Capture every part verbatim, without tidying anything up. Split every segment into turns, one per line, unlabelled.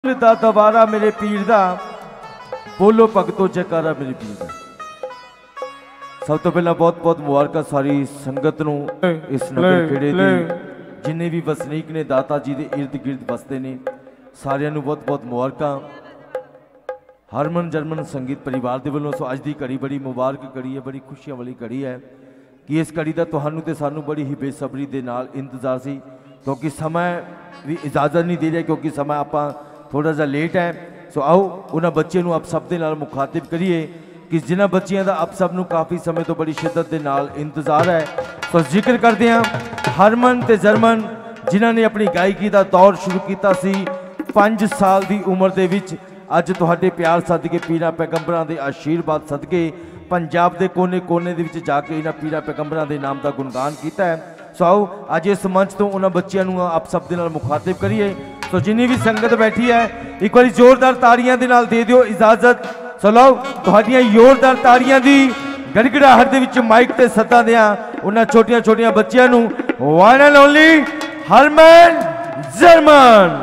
दा दवारा मेरे पीर दा बोलो भगतो जयकारा मेरे पीर दा। सब तो पहला बहुत बहुत मुबारक सारी संगत नूं इस नगर खेड़े दे जिन्ने भी वसनीक ने दाता जी के इर्द गिर्द बसते ने सारियां नूं बहुत बहुत मुबारक। हरमन जरमन संगीत परिवार के वालों सो अज की घड़ी बड़ी मुबारक घड़ी है, बड़ी खुशियां वाली घड़ी है कि इस घड़ी का तुहानू ते सानू बड़ी ही बेसब्री के नाल इंतजार सी, क्योंकि समय भी इजाजत नहीं दे रहा, क्योंकि समय आप थोड़ा जा लेट है। सो आओ उन्होंने बच्चे आप सब के नाल मुखातिब करिए कि जिन्होंने बच्चियों का आप सब काफ़ी समय तो बड़ी शिद्दत के नाल इंतजार है। तो जिक्र करते हैं हरमन ते जरमन जिन्होंने अपनी गायकी का दौर शुरू किया सी पाँच साल की उम्र के विच। अज तुहाडे प्यार सदके पीरां पैगंबरां दे आशीर्वाद सदके पंजाब के कोने कोने दे विच जाके इन्हां पीरां पैगंबरां दे नाम का गुणगान किया है। सो आओ अज इस मंच तो उन्होंने बच्चों को आप सब के नाल मुखातिब करिए। तो जिन्नी भी संगत बैठी है एक बार जोरदार ताड़ियां दे नाल दे दिओ इजाजत। सो लो तुहाडियां जोरदार ताड़ियां दी गड़गड़ाहट दे विच माइक ते सदा दियां उन्हां छोटियां छोटियां बच्चियां नूं one and only Harman Jarman.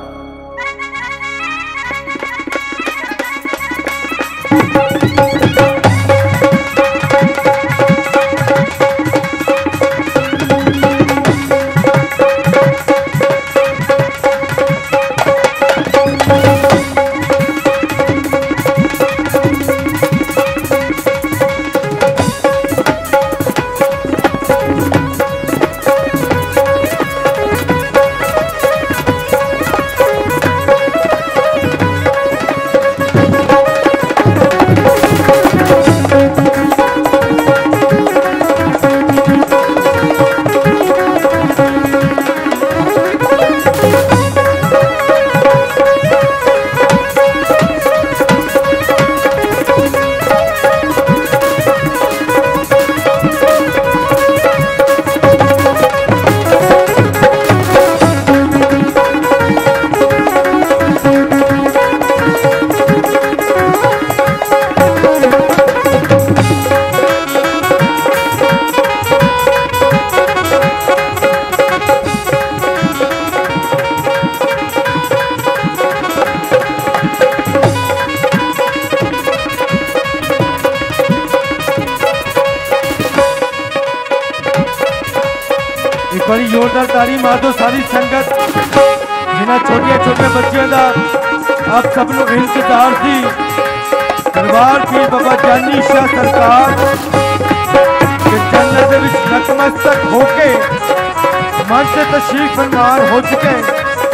बड़ी जोरदार ताली मार दो सारी संगत जिन्हें छोटिया छोटिया बच्चों का आप सब लोग इंतजार थी। दरबार पीर बाबा जानी शाह सरकार के जन्नत दे विच नतमस्तक होके मंच से तशरीफ फरमान हो चुके हैं।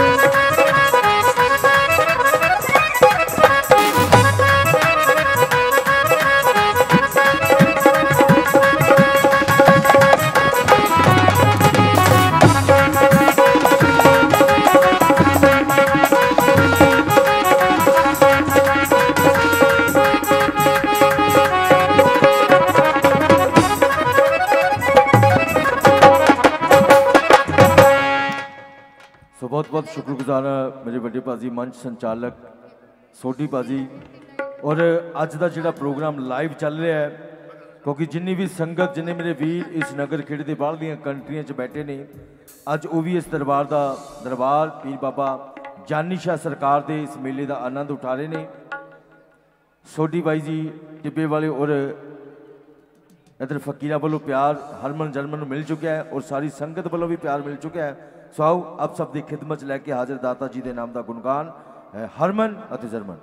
बहुत बहुत शुक्रगुजार मेरे बड़े भाजी मंच संचालक सोडी भाजी। और अज का जो प्रोग्राम लाइव चल रहा है, क्योंकि जिन्नी भी संगत जिन्हें मेरे वीर इस नगर खेड़े के बाहर दी कंट्रियां च बैठे ने अज वो भी इस दरबार का दरबार पीर बाबा जानी शाह सरकार के इस मेले का आनंद उठा रहे हैं। सोडी भाई जी टिब्बे वाले और इधर फकीरा वालों प्यार हरमन जरमन मिल चुका है और सारी संगत वालों भी प्यार मिल चुका है। सो आओ आप सब की खिदमत लैके हाजिर दाता जी के नाम का गुणगान हरमन अते जरमन।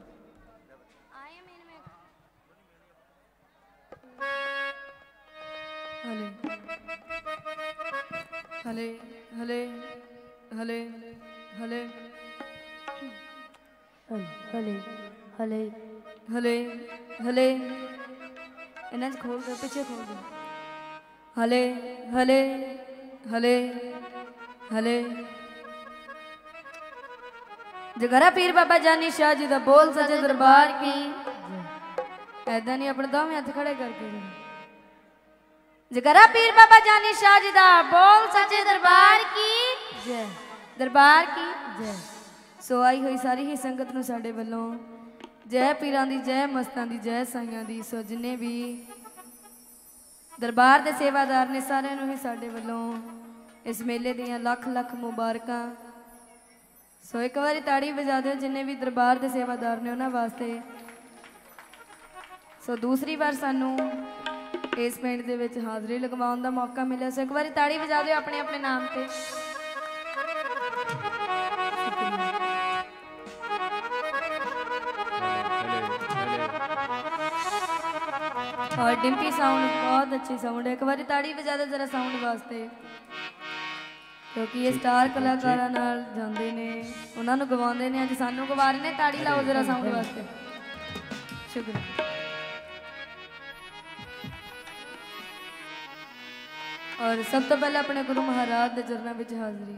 हले हले हले हले हले हले हले हले इन्हें खोल दो पीछे खोल दो हले हले हले हले जगरा पीर बाबा जानी शाह जी दा बोल सचे दरबार की ऐदा नहीं अपने दोवें हाथ खड़े करके जगरा पीर बाबा जानी शाह जी दा बोल सचे दरबार की जय दरबार की जय। सो आई हुई सारी ही संगत नूं साडे वल्लों जय पीरां दी जय मस्तां दी जय साईयां दी। सो जिन्ने भी दरबार के सेवादार ने सारे ही साडे वल्लों इस मेले दियां लख लख मुबारकां। सो एक बारी ताड़ी बजा दो जिन्हें भी दरबार के सेवादार ने उन्होंने वास्ते। सो दूसरी बार सानू इस पिंड दे विच हाज़री लगवाउण दा मौका मिले। सो एक बारी ताड़ी बजा दो अपने अपने नाम पे। और डिम्पी साउंड बहुत अच्छी साउंड है। एक बारी ताड़ी बजा दो जरा साउंड वास्ते, क्योंकि ये स्टार कलाकारां नाल जांदे ने, उन्हां नूं गवाउंदे ने, अज सानू गवा रहे ने। ताड़ी लाओ जरा साउंड वास्ते। शुक्रिया। और सब तो पहले अपने गुरु महाराज के चरणों में हाज़री।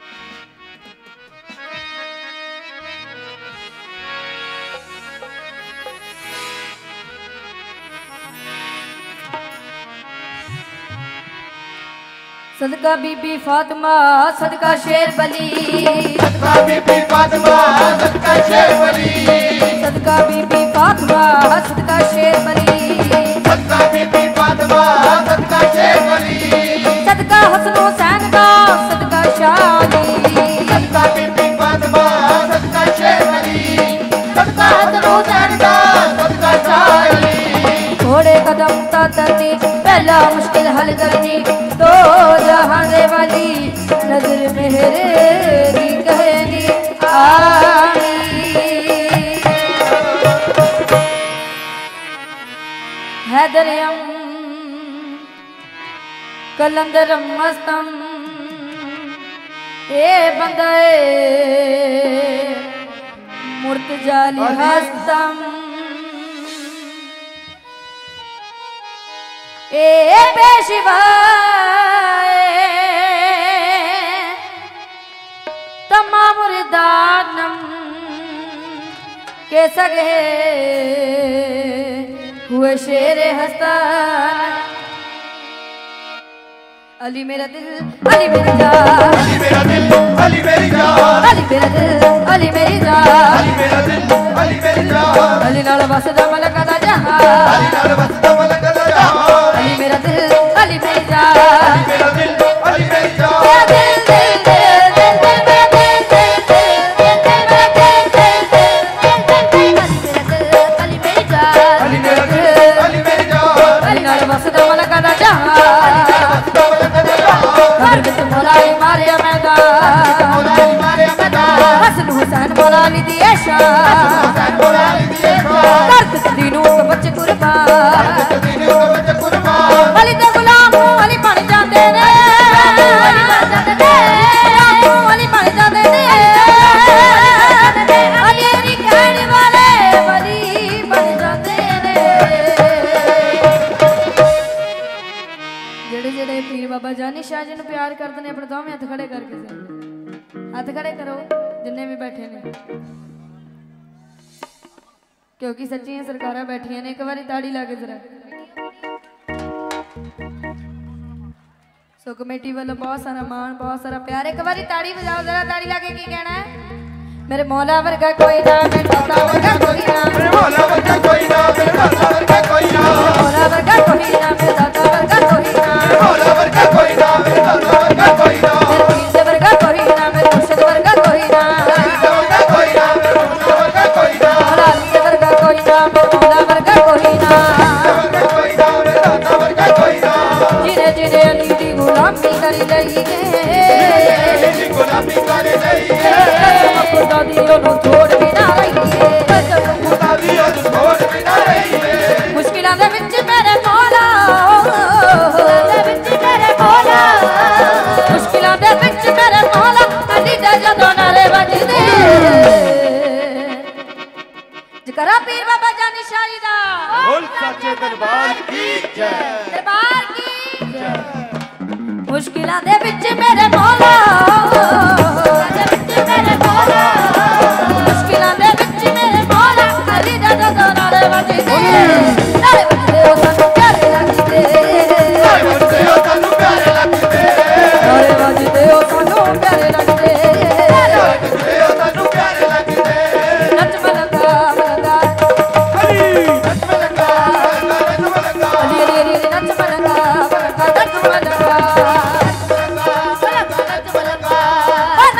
सदका बीबी फातिमा सदका शेर बली,
सदका बीबी फातिमा सदका शेर बली,
सदका बीबी फातिमा सदका शेर बली,
सदका बीबी फातिमा सदका शेर बली,
सदका हसन हुसैन का सदका शादी,
सदका बीबी फातिमा सदका शेर बली, सदका हसन हुसैन का सदका शादी।
थोड़े कदम ता धरनी पहला मुश्किल हल करनी, दो जहां दे वाली नजर मेरे दी कहनी आनी। हैदरयम कलंदरम मस्तम ए बंदे मुर्तजाली हस्तम ए पेशवा तमाम मुर्दानम के सगे हुए शेर हस्तान। अली मेरा दिल अली मेरी जान,
अली मेरा दिल अली मेरी जान,
अली मेरा दिल अली मेरी जान,
अली मेरा दिल अली मेरी जान,
अली नाल वसदा मलक दा जहां,
अली नाल वसदा मलक दा जहां,
अली मेरा दिल अली मेरी जान,
अली मेरा दिल अली मेरी जान,
मेरा दिल दिल दिल दिल दिल मेरा दिल दिल दिल दिल दिल दिल अली मेरा दिल अली मेरी जान,
अली मेरा दिल अली मेरी जान,
अली नाल वसदा मलक दा जहां,
वसदा मलक दा जहां,
घर विच मोलाई मारिया मैदान,
मोलाई मारिया मैदान,
हसन हुसैन मोला ली दी शान,
हुसैन मोलाई दी शान,
करत दीनू के बच्चे कुर्बान,
दीनू के बच्चे कुर्बान,
अली दे गुलाम अली बन जांदे ने, अली बन जांदे ने, अली बन जांदे ने, अली दी कहने वाले वली बन जांदे ने। जेड़े जेड़े पीर बाबा जानी शाह जी नूं प्यार करदे ने अपने दोवें हत्थ खड़े करके हत्थ खड़े करो जिन्ने भी बैठे ने, क्योंकि सच्चियां सरकारां बैठियां ने। एक बारी ताड़ी ला के जरा। सो कमेटी वालों बहुत सारा मान बहुत सारा प्यार। एक बारी ताड़ी बजाओ जरा, ताड़ी ला के की कहना है? मेरे मौला वर्गा कोई ना, मेरे दाता वर्गा कोई ना,
मेरे मौला वर्गा कोई ना, मेरे दाता वर्गा कोई ना,
मौला वर्गा कोई ना, मेरे दाता वर्गा कोई ना,
मौला वर्गा कोई ना, मेरे दाता वर्गा कोई ना,
मेरे पीर वर्गा कोई ना, मेरे मुर्शिद वर्गा कोई ना,
वर्गा कोई ना, मेरे मौला वर्गा कोई ना,
मौला अली वर्गा कोई ना, मेरे मौला वर्गा कोई ना,
वर्गा कोई ना, मेरे दाता वर्गा कोई ना,
जिने जिने अली दी गुलामी करी लई
मेरी गुलामी कर रही है,
खुदा दी ओनू छोड़ भी ना रही है,
खुदा दी ओनू छोड़ भी ना रही है,
मुश्किलां दे विच मेरे मौला, दे विच मेरे मौला, मुश्किलां दे विच मेरे मौला, अली दे जदों नारे वजदे, जकरा पीर बाबा जानी शाह जी दा
बोल सच्चे दरबार की जय,
दरबार की जय। मुश्किलां दे विच मेरे मौला, दे विच मेरे मौला, मुश्किलां दे विच मेरे मौला, अली दे जदों नारे वजदे, नारे वजदे ओ सानू प्यारे लगदे,
नारे वजदे ओ सानू प्यारे लगदे,
नारे वजदे ओ सानू प्यारे लगदे,
नारे वजदे ओ सानू प्यारे लगदे,
नच मलका मलका
अली नच मलका नच मलका,
अली अली अली नच मलका मलका नच मलका,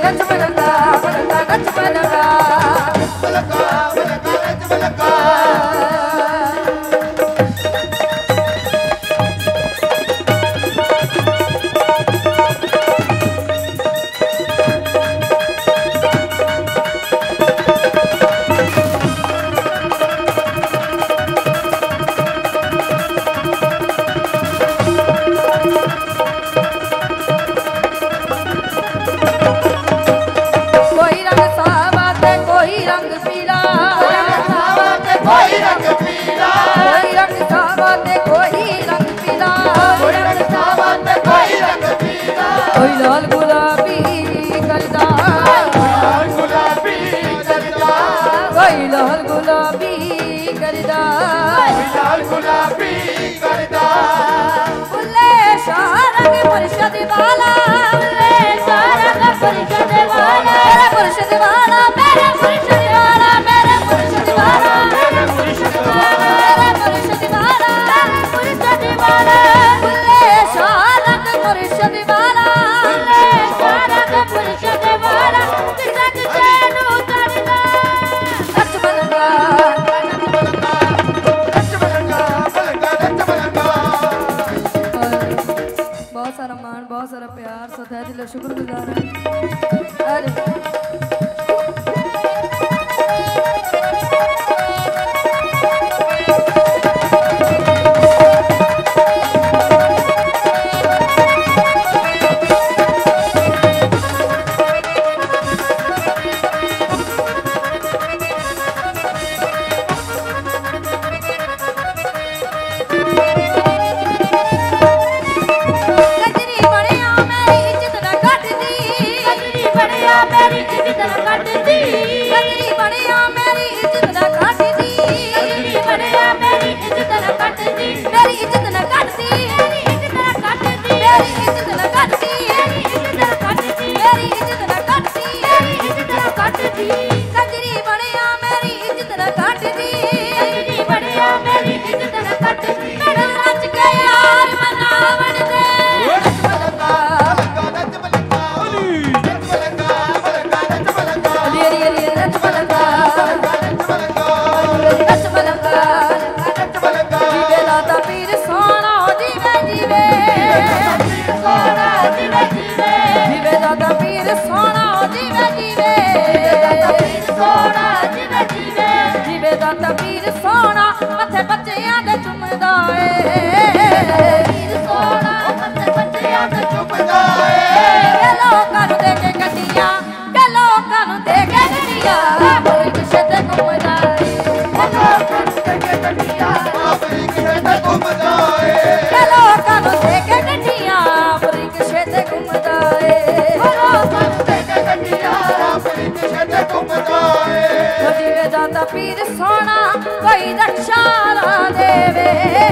नच मलंगा मलंगा नच मलंगा
मलंगा मलंगा नच मलंगा
लाल गुलाबी करदा
लाल गुलाबी करदा
कोई लाल गुलाबी करदा
लाल गुलाबी करदा
बुल्ले शारंग मुर्शद वाला बुल्ले शारंग मुर्शद वाला मेरे मुर्शद वाला मेरे मुर्शद वाला मेरे मुर्शद वाला मेरे मुर्शद वाला मेरे मुर्शद वाला मेरे मुर्शद वाला बुल्ले शारंग मुर्शद वाला बहुत सारा मान बहुत सारा प्यार सदा दिल शुक्रगुजार है अरे पीर सोना कोई रक्षा देवे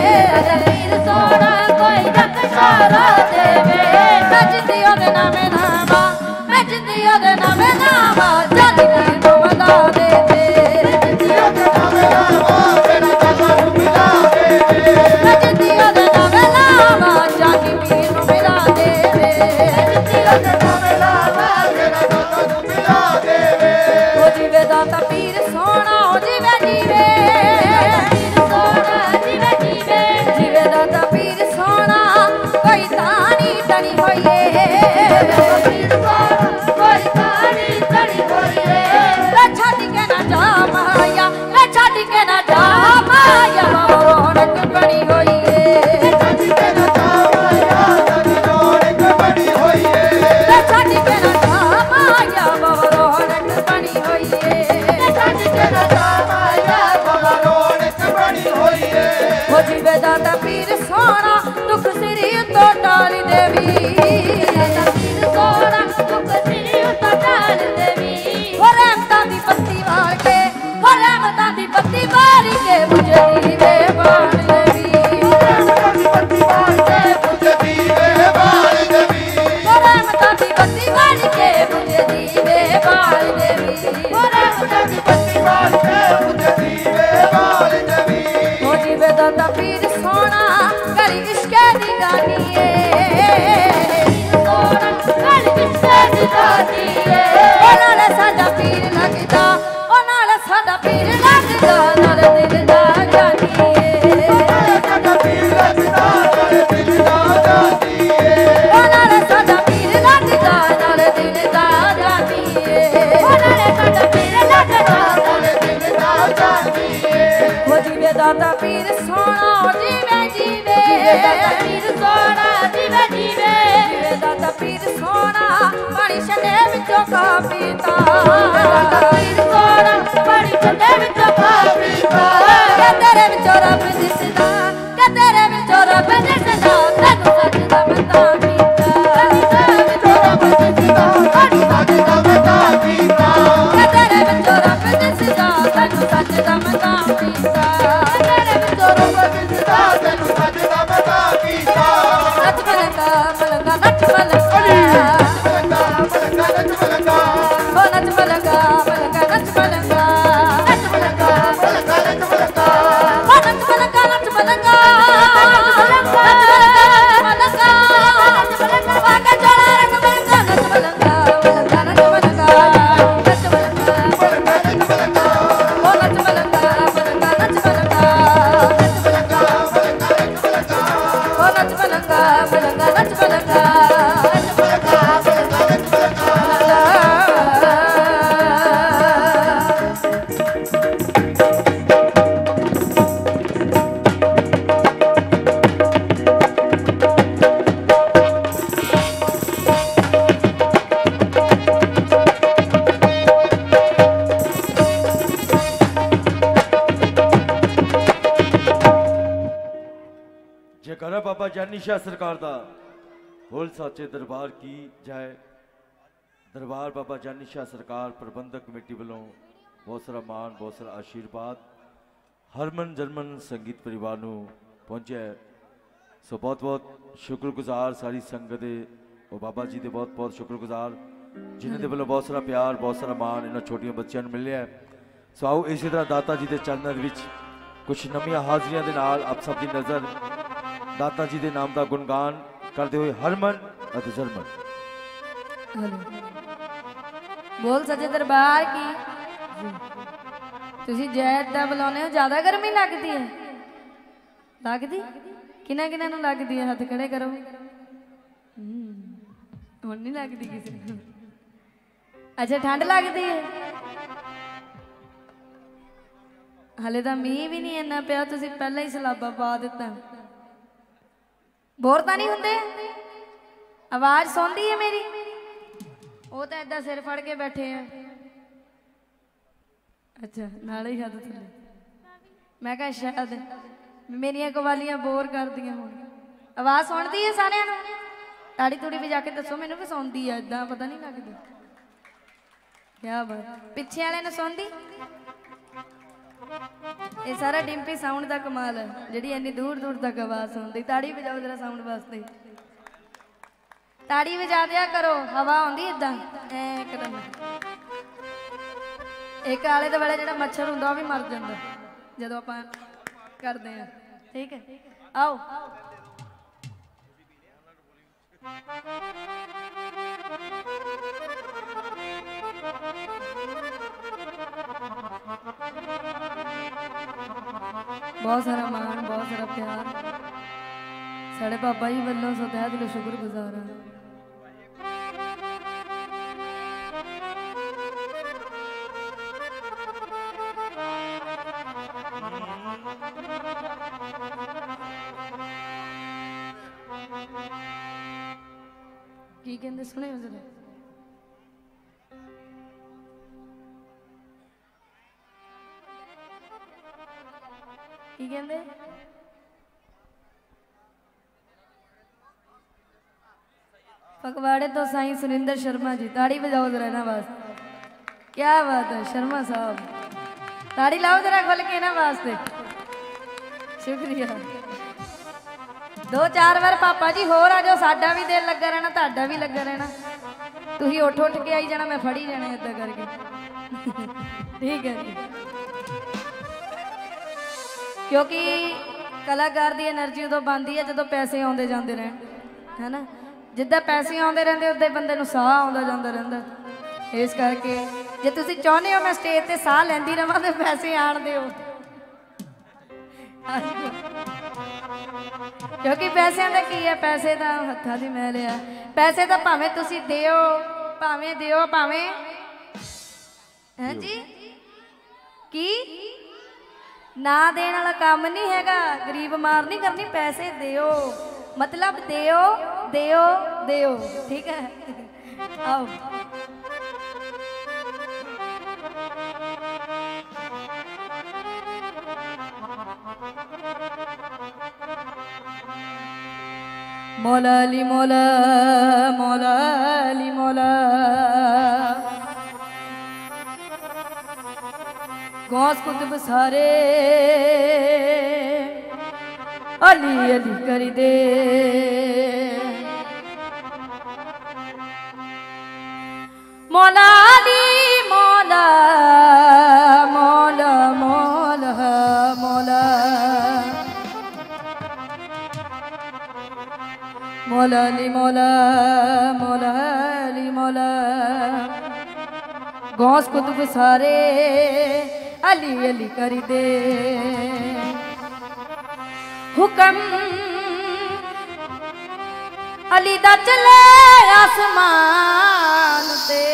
पीर सोना कोई रक्षा देवे मैं जिंदी ओदे नामे नामा मैं जिंदी ओदे नामे नामा जानी पीर को मदा दे दे जिंदी ओदे नामे नामा मेरा जहां मिला दे मैं जिंदी ओदे नामे नामा जानी पीर को मिला दे जिंदी ओदे नामे नामा मेरा जहां मिला दे ओ जीवे दाता पीर सोना जीवे जीवे पीर सोना जीवे जीवे जीवे दाता पीर सोना कोई तानी तनी होइए पीर सोना कोई तानी तनी होइए मैं छाड़ के ना जा माया मैं छाड़ के ना जा माया रौनक बड़ी होइए छाड़ के ना जा माया रौनक बड़ी होइए मैं छाड़ के ना जा माया रौनक बड़ी होइए छाड़ के ना जा हो जीवे दाता पीर सोना दुख सिरी तो टाल देवी पीर सोना दुख सिरी तो टाल देवी हो रहमता दी पत्ती वाल के हो रहमता दी पत्ती वाल के मुझे दीवे बाल देवी हो रहमता दी पत्ती वाल के मुझे दीवे बाल देवी हो रहमता दी पत्ती वाल के मुझे दीवे बाल देवी हो रहमता दी पत्ती वाल के मुझे दीवे बाल देवी हो जीवे दाता पीर सोना करी इश्क़ दी गानी है पीर सोना करी इश्क़ दी गानी है दाता पीर सोना जीवे जीवे पीर सोना जीवे जीवे जीवे दाता पीर सोना पानी छने विचों का पीता दाता पीर सोना पानी छने विचों का पीता के तेरे विचों रब दिसदा के तेरे विचों रब दिसदा तैनू सजदा मैं तां पीता तेरे विचों रब दिसदा तैनू सजदा मैं तां पीता के तेरे विचों रब दिसदा तैनू सजदा मैं तां पीता तेरे विचों रब दिसदा तैनू सजदा मैं तां पीता नच मलंगा मलंगा नच मलंगा मलंगा नच मलंगा ओ नच मलंगा मलंगा नच मलंगा नच मलंगा मलंगा नच मलंगा ओ नच मलंगा नच मलंगा
जयकारा बाबा जानी शाह सरकार दा बोल साचे दरबार की जय। दरबार बाबा जानी शाह सरकार प्रबंधक कमेटी वालों बहुत सारा मान बहुत सारा आशीर्वाद हरमन जरमन संगीत परिवार नूं पहुंचा है। सो बहुत बहुत शुक्रगुजार सारी संगत दे और बाबा जी दे बहुत बहुत शुक्रगुजार जिन्हां दे वालों बहुत सारा प्यार बहुत सारा मान इन्हां छोटियां बच्चियां नूं मिलिया है। सो आओ इसी तरह दाता जी दे चरणों विच कुछ नवीं हाज़रियां दे नाल आप सब दी नज़र दाता जी दे नाम का गुणगान करते हुए हरमन और जरमन।
बोल सचे दरबार की तुसी जैद दा बुलाने हो ज्यादा गर्मी लगती है लगती किना किना नूं लगती है हाथ खड़े करो हुण नहीं लगती किसी नूं। अच्छा ठंड लगती है हाले तो मीह भी नहीं इन्ना पिया तुसी पहले ही सलाबा पा दिता बोर तो नहीं होंगे आवाज सुनती है मेरी वो तो ऐदा सिर फड़ के बैठे हैं। अच्छा नाले ही हद थले मैं कहा शायद मेरिया कवालियां बोर कर दियां हो आवाज सुनती है सारे ताड़ी तूड़ी भी जाके दसो मैनू भी सुनती है इदा पता नहीं लगता क्या बात पिछे वाले ने सुनती ये सारा डिम्पी साउंड का कमाल है जी इन्नी दूर दूर तक आवाज सुनती। ताड़ी बजाओ जरा साउंड वास्ते ताड़ी बजा दिया करो हवा आती इदा एकदम एक आले दुआले जो मच्छर होंगे वह भी मर जाता जो आप करते हैं। ठीक है आओ बहुत सारा मान बहुत सारा प्यार साढ़े बाबा जी वालों सो तह दिलों शुक्र गुजार हाँ। की कहते सुने जरा की कहते फगवाड़े तो साईं सुरिंदर शर्मा जी ताड़ी बजाओ जरा ना वास्ते क्या बात है शर्मा साहब ताड़ी लाओ जरा खोल के ना वास्ते शुक्रिया। दो चार बार पापा जी होर आ जाओ साडा भी दिल लगा रहना ताडा भी लगा रहना तुही उठ उठ के आई जाना मैं फड़ी जाना इदा करके ठीक है जी क्योंकि कलाकार की एनर्जी उदों बनती है जो पैसे आते जाते रहन है ना जिदा पैसे आते रहते उदा बंदे नूं साह आता जाता रहता इस करके जे तुसीं चाहुंदे हो मैं स्टेज ते साह लैंदी रहां ते पैसे आण दिओ क्योंकि पैसों का की है पैसे तो हत्थां दी मैल है पैसे तो भावें तुसीं दिओ भावें दिओ भावें हैं जी की ना देने वाला काम नहीं हैगा, गरीब मार नहीं करनी, पैसे दियो, मतलब दियो दियो दियो, ठीक है। आओ मौला अली मौला मौला अली मौला गौस कुतुब सारे अली अली कर दे। मौला अली मौला मौला मौला मौला मौला अली मौला मौला अली मौला गौस कुतुब सारे अली अली कर दे। हुक्म अली दा चले आसमान ते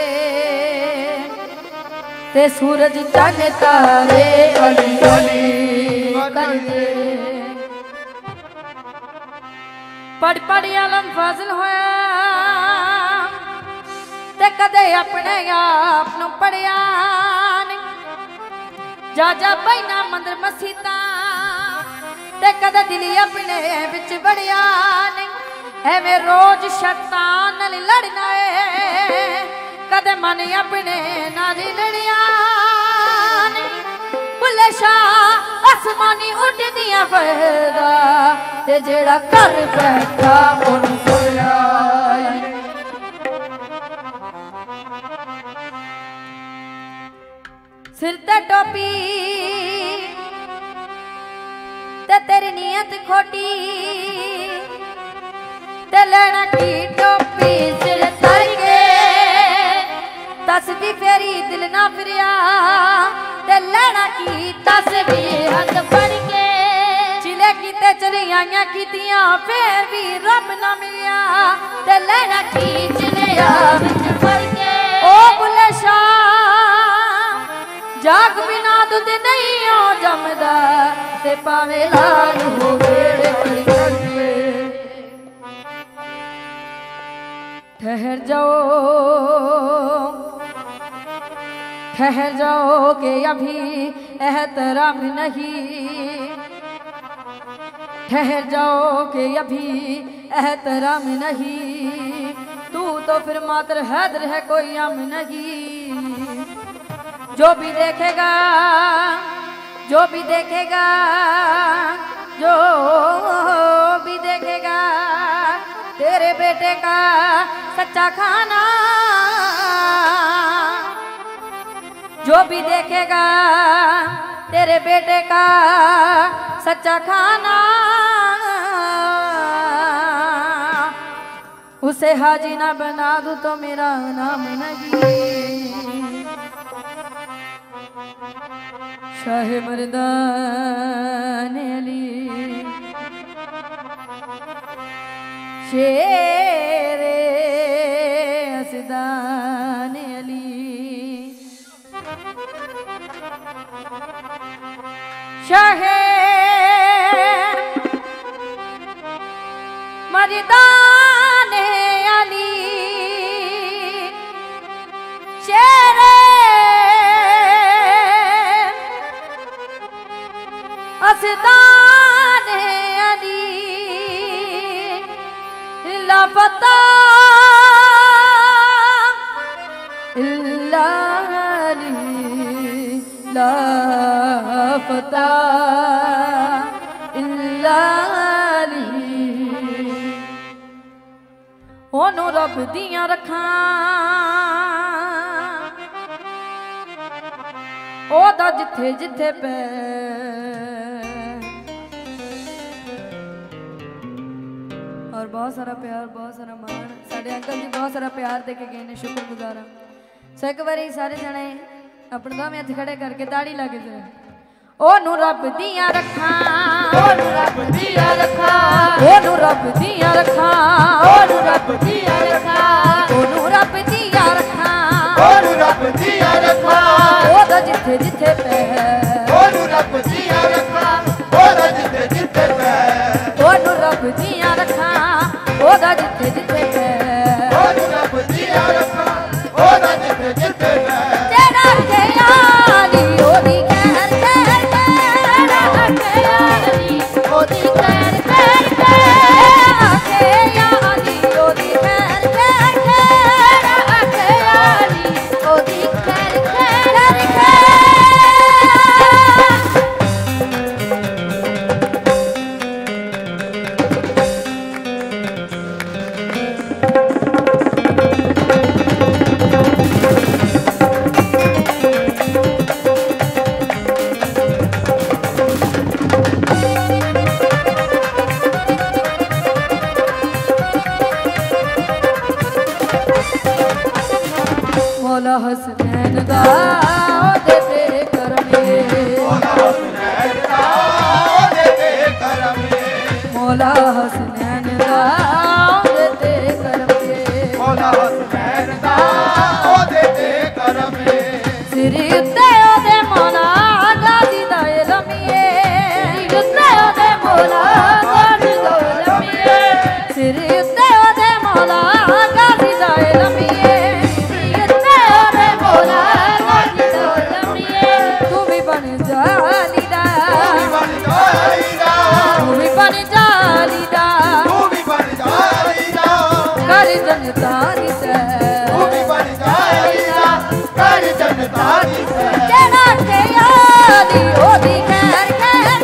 ते सूरज चंद तारे अली अली कर दे। पढ़ पढ़ आलम फाजिल होया ते कदे अपने आप नूं पढ़िया नहीं। जा जा बैना मंदिर मसीता ते कदे दिली अपने विच बड़िया नहीं। एवें रोज शैतान नाल लड़ना है, कदे मन अपने नाल लड़िया नहीं। बुल्ले शाह आसमानी उड़दियां फिरदा ते जेड़ा घर बैठा ओनू कोया। सिर ते टोपी ते तेरी नीयत खोटी ते लेना की टोपी सिर तर के तस्बीह फेरी दिल ना फिरिया ते लेना की तस्बीह हथ फड़ के। चिले कीते चली आइयां कीतियां फिर भी रब ना मिलिया ते लेना की चिलिया विच फड़ के। ओ बुल्ले शाह जाग बिना दुध नहीं हो जमदा ते पावे लाल हो बेड़े पड़ी करवे। ठहर जाओ ठहर जाओ कि अभी एहतराम नहीं। ठहर जाओ कि अभी एहतराम नहीं। तू तो फिर मात्र हैदर है कोई आम नहीं। जो भी देखेगा जो भी देखेगा जो भी देखेगा तेरे बेटे का सच्चा खाना। जो भी देखेगा तेरे बेटे का सच्चा खाना उसे हाजी ना बना दूं तो मेरा नाम नहीं। शाह मर्दान अली शेरे असदान अली शाह मर्दान अली शेरे असदान अली लापता इल्ला अली लापता इल्ला अली। ओनू रब दियां रखां ओदा जिथे जिथे पै और बहुत सारा प्यार बहुत सारा मान साडे अंकल जी बहुत सारा प्यार दे के गए ने शुक्रगुजार हां। सो एक बारी सारे जने अपने दोवें हत्थ खड़े करके ताड़ी ला के जरा ओनू रब दियां रखां ओनू रब दियां रखां ओनू रब दियां रखां ओनू रब दियां रखां ओनू रब दियां रखां ओनू रब दियां रखां ओदा जिथे जिथे पै ओनू रब मौला हसनैन दा ओदे तेरे करमे
मौला हसनैन दा ओदे तेरे करमे
मौला हसनैन दा ओदे तेरे करमे
मौला हसनैन दा ओदे तेरे करमे
सिर उत्ते ओदे मौला गाजी दा लमिए सिर उत्ते ओदे मौला गाजी दा लमिए सिर उत्ते ओदे मौला गाजी दा लमिए सिर उत्ते ओदे मौला गाजी दा लमिए तू भी बन जाली दा
तू भी बन जाली दा
तू भी बन जाली दा
तू भी बन जाली दा
कर जनता दी सैर
तू भी बन जाली दा कर जनता दी सैर
जेड़ा के यादी ओदी खैर खैर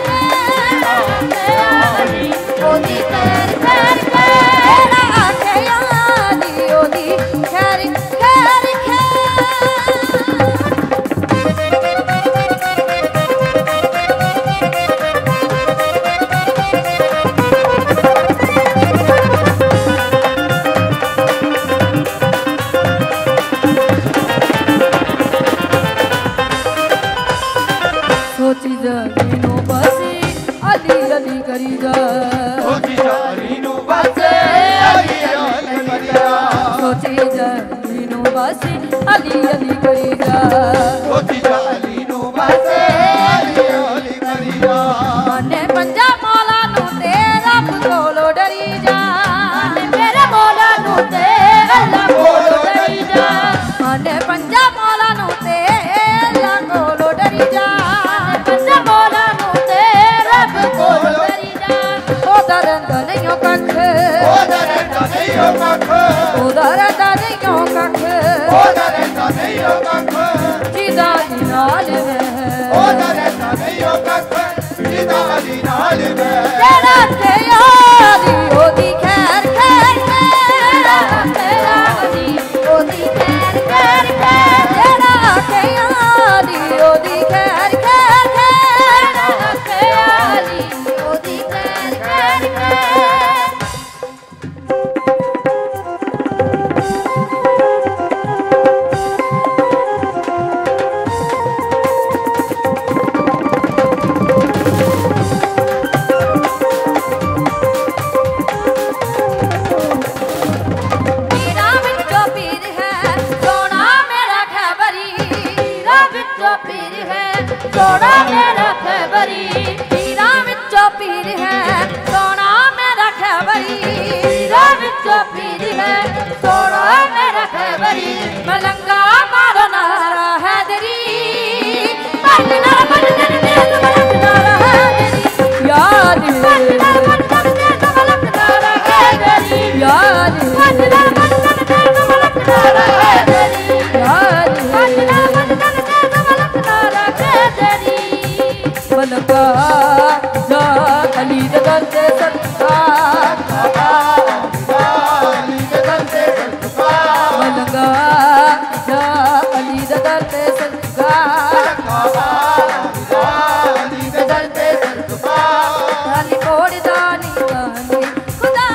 ओदी खैर खैर जेड़ा के यादी ओदी खैर खैर सोची जमीनो बसी अली अली करी जा
सोची जाली नु बसे अली अली करी जा
सोची जमीनो बसी अली अली करी जा
सोची जाली नु बसे अली अली करी जा
मने पंजा मौला नु ते रब कोलो डरी जा मेरे मौला नु ते अल्लाह कोलो डरी जा मने पंजा मौला नु ते अल्लाह कोलो डरी जा पंजा मौला नु ते रब कोलो डरी जा ओ दरंद नहीं हो कख
ओ दरंदा नहीं हो कख
ओ दरंद नहीं हो कख
ओ दरंदा नहीं हो कख
जिदा दी नाल वे
ओ दरंदा नहीं हो कख जिदा दी नाल वे
तेरा ते यादी ओदी खैर खैर तेरा ते यादी ओदी खैर खैर तेरा ते यादी ओदी खैर खैर तेरा ते यादी ओदी खैर खैर पीरा विचो पीर है सोना मेरा खबरी पीरा विचो पीर है सोना मेरा खबरी पीरा विचो पीर है सोना मेरा खबरी पीरा विचो पीर है सोना मेरा खबरी मलंगा मारो नारा हैदरी बजना बजना दे मलंग नारा हैदरी याद बजना बजना दे मलंग नारा हैदरी याद बजना बजना दे मलंग नारा हैदरी याद बजना बजना दे मलंग नारा हैदरी मलंगा जा अली दे दर से सदका
अली के दर से सदका
मलंगा जा अली दे दर से सदका
अली के दर से सदका
खाली कोड़ दानी दानी खुदा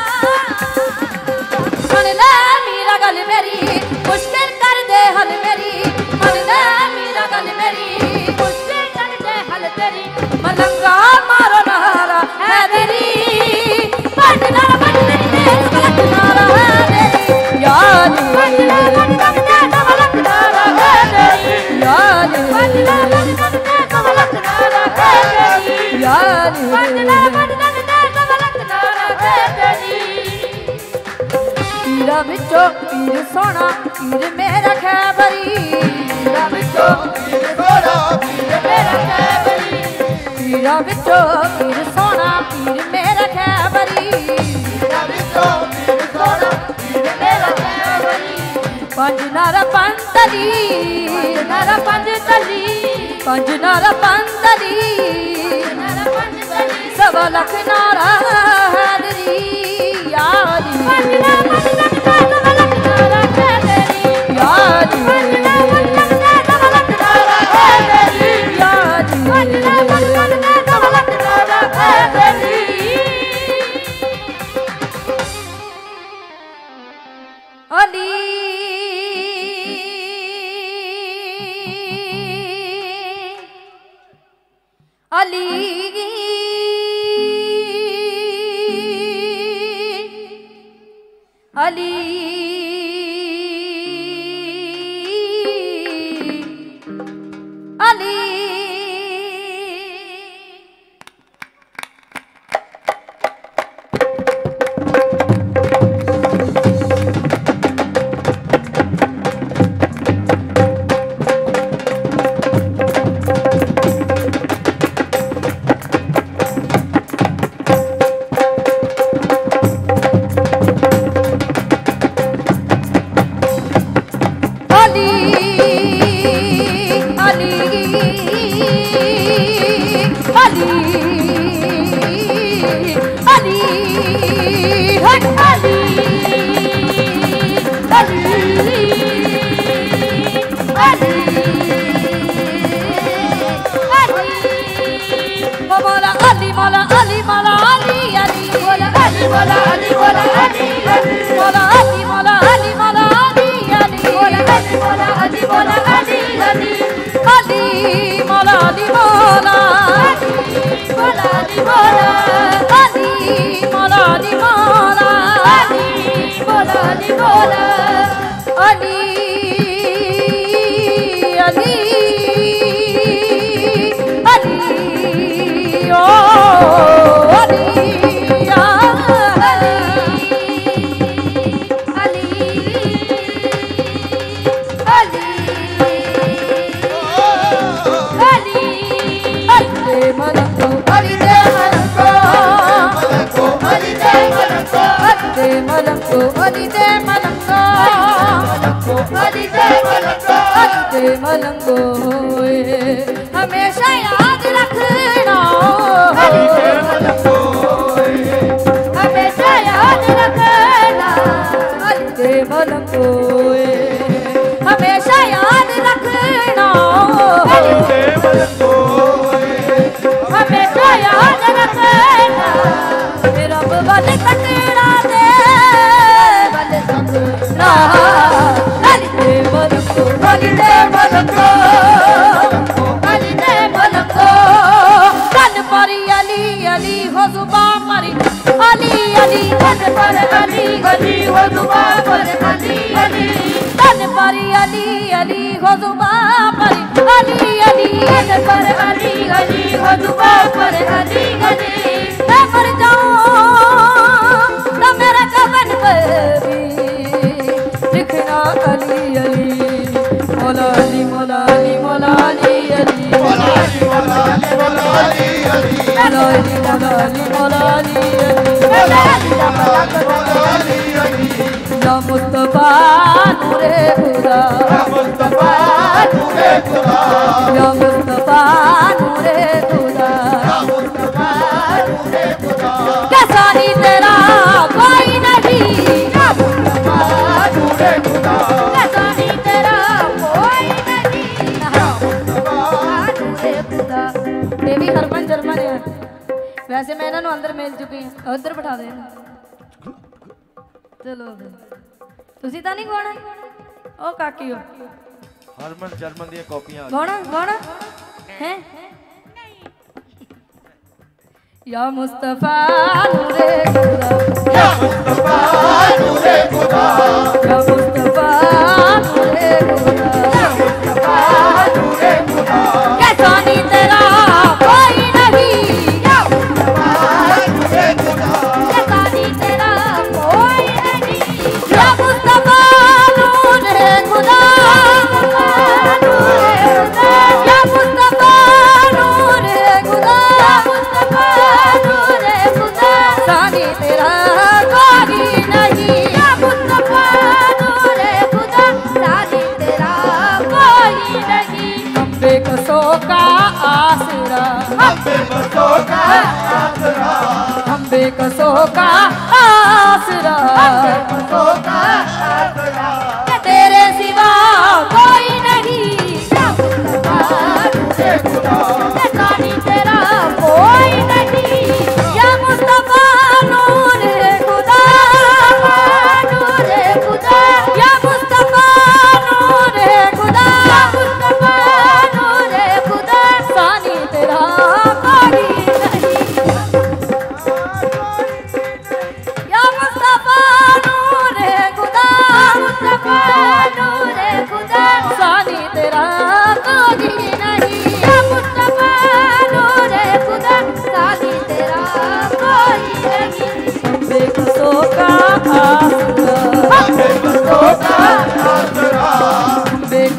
मन ले मेरा गल मेरी मुश्किल कर दे हल मेरी मन ले मेरा गल मेरी मुश्किल कर दे हल तेरी मलंगा मारो नारा है तेरी बजना बजना दे मलंग नारा है तेरी याद बजना बजना दे मलंग नारा है तेरी याद बजना बजना दे मलंग नारा है तेरी याद बजना बजना दे मलंग नारा है तेरी पीरा विचो पीर सोना पीर मेरा खैबरी पीरा विचो
पीर गोरा पीर
मेरा खैबरी पीरा विचो पीर सोना पीर मेरा खैबरी
पीर विचो पीर गोरा पीर
मेरा खैबरी पंज नारा पंतली नारा पंज तली पंज नारा पंतली नारा पंज तली सवा लख नारा हैदरी याद पंज नारा पंज तली सवा लख नारा हैदरी याद पंज नारा पंज तली सवा लख नारा हैदरी याद पंज नारा पंज तली सवा लख नारा हैदरी अली अली अली अली मलंगो हमेशा याद रखना हमेशा याद रखना अली मलंगो हमेशा याद रखना हमेशा याद रखना रब बल तकड़ा दे बल तकड़ा अली मलंगो अली मलंगो अली मलंगो तन पर अली अली हो जुबा मरी अली अली तन पर अली अली हो जुबा पर अली अली तन पर अली अली हो जुबा पर अली अली तन पर अली अली हो जुबा पर अली अली मैं मर जाऊं तो मेरा कफन पर भी लिखना अली अली मौला अली मौला अली मौला अली अली मौला अली मौला अली मौला अली अली मौला अली मौला अली मौला अली अली या मुस्तफा नूरे खुदा या मुस्तफा नूरे खुदा या मुस्तफा नूरे खुदा या मुस्तफा नूरे खुदा कैसा नहीं तेरा कोई नहीं या मुस्तफा नूरे खुदा कैसा नहीं तेरा कोई नहीं या मुस्तफा नूरे खुदा देवी हरमन जर्मन है वैसे मैं इन्होंने अंदर मिल चुकी हूं उधर बिठा दे चलो तुसी तो नहीं गाना ओ काकी हो
हरमन जर्मन दी कॉपियां
गाना गाना हैं या मुस्तफा नूरे खुदा
या मुस्तफा नूरे खुदा
या मुस्तफा नूरे खुदा
या मुस्तफा नूरे खुदा
कैसा नहीं तेरा कोई नहीं
या मुस्तफा नूरे खुदा
कैसा नहीं तेरा कोई नहीं या मुस्तफा नूरे खुदा या मुस्तफा नूरे खुदा मुस्तफा नूरे खुदा सानी तेरा कोई नहीं या मुस्तफा नूरे खुदा सानी तेरा कोई नहीं हम बेकसों का आसरा
हम बेबसों का आसरा
हम बेकसों का आसरा
बेबसों का आसरा
कि तेरे सिवा कोई नहीं या मुस्तफा
नूरे खुदा
कैसा नहीं तेरा कोई नहीं या मुस्तफा नूरे खुदा नूरे खुदा या मुस्तफा नूरे खुदा मुस्तफा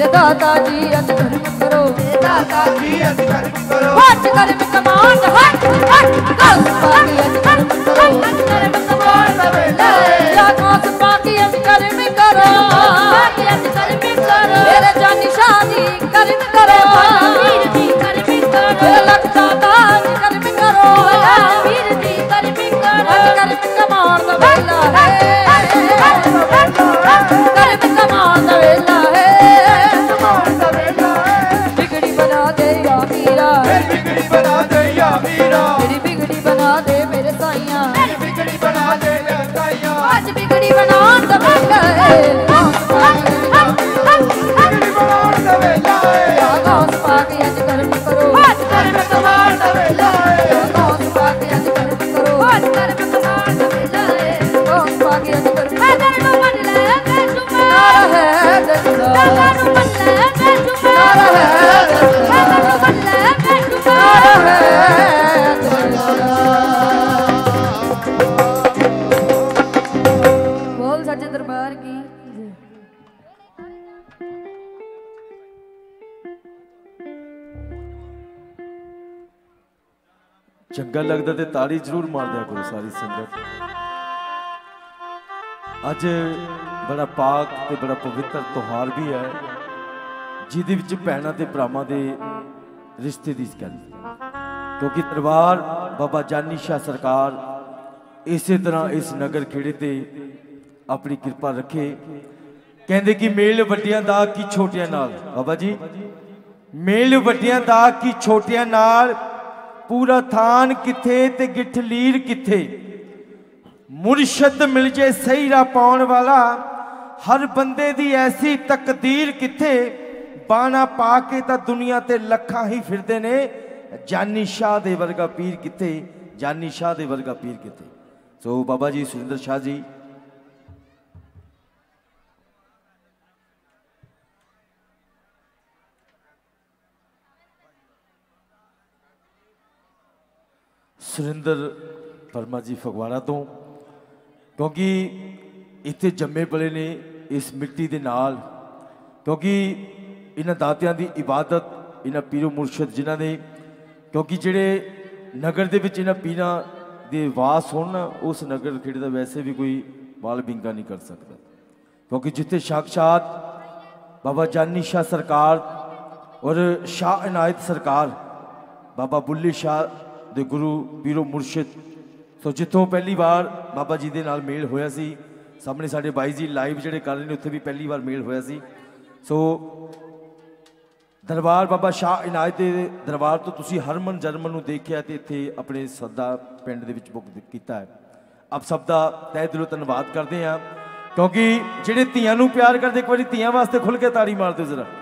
मेरे दाता जी अज कर्म करो,
दाता जी अज कर्म करो,
हट कर्म कमांड हट हट गौस पाकी अज कर्म करो, हट कर्म कमांड वेला या गौस पाकी अज कर्म करो, पाकी अज कर्म करो, मेरे जानी शादी कर्म करो, वीर जी कर्म करो, लखता दान कर्म करो, वीर जी कर्म करो, कर्म कमांड वेला है, कर्म कमांड वेला है, बिगड़ी बना दे या मीरा,
बिगड़ी बना दे या मीरा,
मेरी बिगड़ी बना दे मेरे साइया,
मेरी बिगड़ी बना दे मेरे साइया,
आज बिगड़ी बना दे
बिगड़ी बना दे वेला है,
गौस पाके अज कर्म करो,
कर्म कमांड वेला है,
गौस पाके अज कर्म करो, कर्म कमांड वेला है, गौस पाके अज कर्म करो, मन ले बेशुमार नारा है दसदा, मन ले बेशुमार नारा है दसदा, मन ले बेशुमार नारा है दसदा। बोल सच्चे दरबार की जय।
ਚੰਗਾ ਲੱਗਦਾ ਤੇ ਤਾੜੀ ਜ਼ਰੂਰ ਮਾਰਦਿਆ ਕਰੋ ਸਾਰੀ ਸੰਗਤ। ਅੱਜ ਬੜਾ ਪਾਕ ਤੇ ਬੜਾ ਪਵਿੱਤਰ ਤਿਉਹਾਰ ਵੀ ਹੈ, ਜਿਹਦੇ ਵਿੱਚ ਭੈਣਾਂ ਤੇ ਭਰਾਵਾਂ ਦੇ ਰਿਸ਼ਤੇ ਦੀ ਗੱਲ, ਕਿਉਂਕਿ ਦਰਬਾਰ ਬਾਬਾ ਜਾਨੀ ਸ਼ਾਹ ਸਰਕਾਰ ਇਸੇ ਤਰ੍ਹਾਂ ਇਸ ਨਗਰ ਖੇੜੇ ਤੇ ਆਪਣੀ ਕਿਰਪਾ ਰੱਖੇ। ਕਹਿੰਦੇ ਕਿ ਮੇਲ ਵੱਡਿਆਂ ਦਾ ਕੀ ਛੋਟਿਆਂ ਨਾਲ, ਬਾਬਾ ਜੀ ਮੇਲ ਵੱਡਿਆਂ ਦਾ ਕੀ ਛੋਟਿਆਂ ਨਾਲ, पूरा थान किथे ते गिठ लीर किथे, मुर्शद मिल जे सही राह पाउण वाला, हर बंदे दी ऐसी तकदीर किथे, बाना पा के तां दुनिया ते लखां ही फिरदे ने, जानी शाह दे वर्गा पीर किथे, जानी शाह दे वर्गा पीर किथे। सो बाबा जी सुरिंदर शाह जी सुरिंदर वर्मा जी फगवाड़ा तो, क्योंकि इत्थे जम्मे पले ने इस मिट्टी दे नाल, क्योंकि इन्हां दातियां दी इबादत इन्हां पीरो मुर्शद जिन्हां ने, क्योंकि जिहड़े नगर दे विच इन्हां पीरां दे वास होण, उस नगर खेड़े दा वैसे भी कोई बाल बिंगा नहीं कर सकता, क्योंकि जिथे साक्षात बाबा जानी शाह सरकार और शाह इनायत सरकार बाबा बुल्ले शाह ਦੇ ਗੁਰੂ ਪੀਰੋ ਮੁਰਸ਼ਿਦ, ਸੋ ਜਿੱਥੋਂ ਪਹਿਲੀ ਵਾਰ ਬਾਬਾ ਜੀ ਦੇ ਨਾਲ ਮੇਲ ਹੋਇਆ ਸੀ, ਸਾਹਮਣੇ ਸਾਡੇ ਬਾਈ ਜੀ ਲਾਈਵ ਜਿਹੜੇ ਕਰ ਰਹੇ ਨੇ, ਉੱਥੇ ਵੀ ਪਹਿਲੀ ਵਾਰ ਮੇਲ ਹੋਇਆ ਸੀ। ਸੋ ਦਰਬਾਰ ਬਾਬਾ ਸ਼ਾਹ ਇਨਾਇਤ ਦੇ ਦਰਬਾਰ ਤੋਂ ਤੁਸੀਂ ਹਰਮਨ ਜਰਮਨ ਨੂੰ ਦੇਖਿਆ ਤੇ ਇੱਥੇ ਆਪਣੇ ਸੱਦਾ ਪਿੰਡ ਦੇ ਵਿੱਚ ਬੁੱਕ ਕੀਤਾ ਹੈ। ਆਪ ਸਭ ਦਾ ਤਹਿ ਦਿਲੋਂ ਧੰਨਵਾਦ ਕਰਦੇ ਹਾਂ, ਕਿਉਂਕਿ ਜਿਹੜੇ ਧੀਆਂ ਨੂੰ ਪਿਆਰ ਕਰਦੇ, ਇੱਕ ਵਾਰੀ ਧੀਆਂ ਵਾਸਤੇ ਖੁੱਲ੍ਹ ਕੇ ਤਾੜੀ ਮਾਰ ਦਿਓ ਜ਼ਰਾ।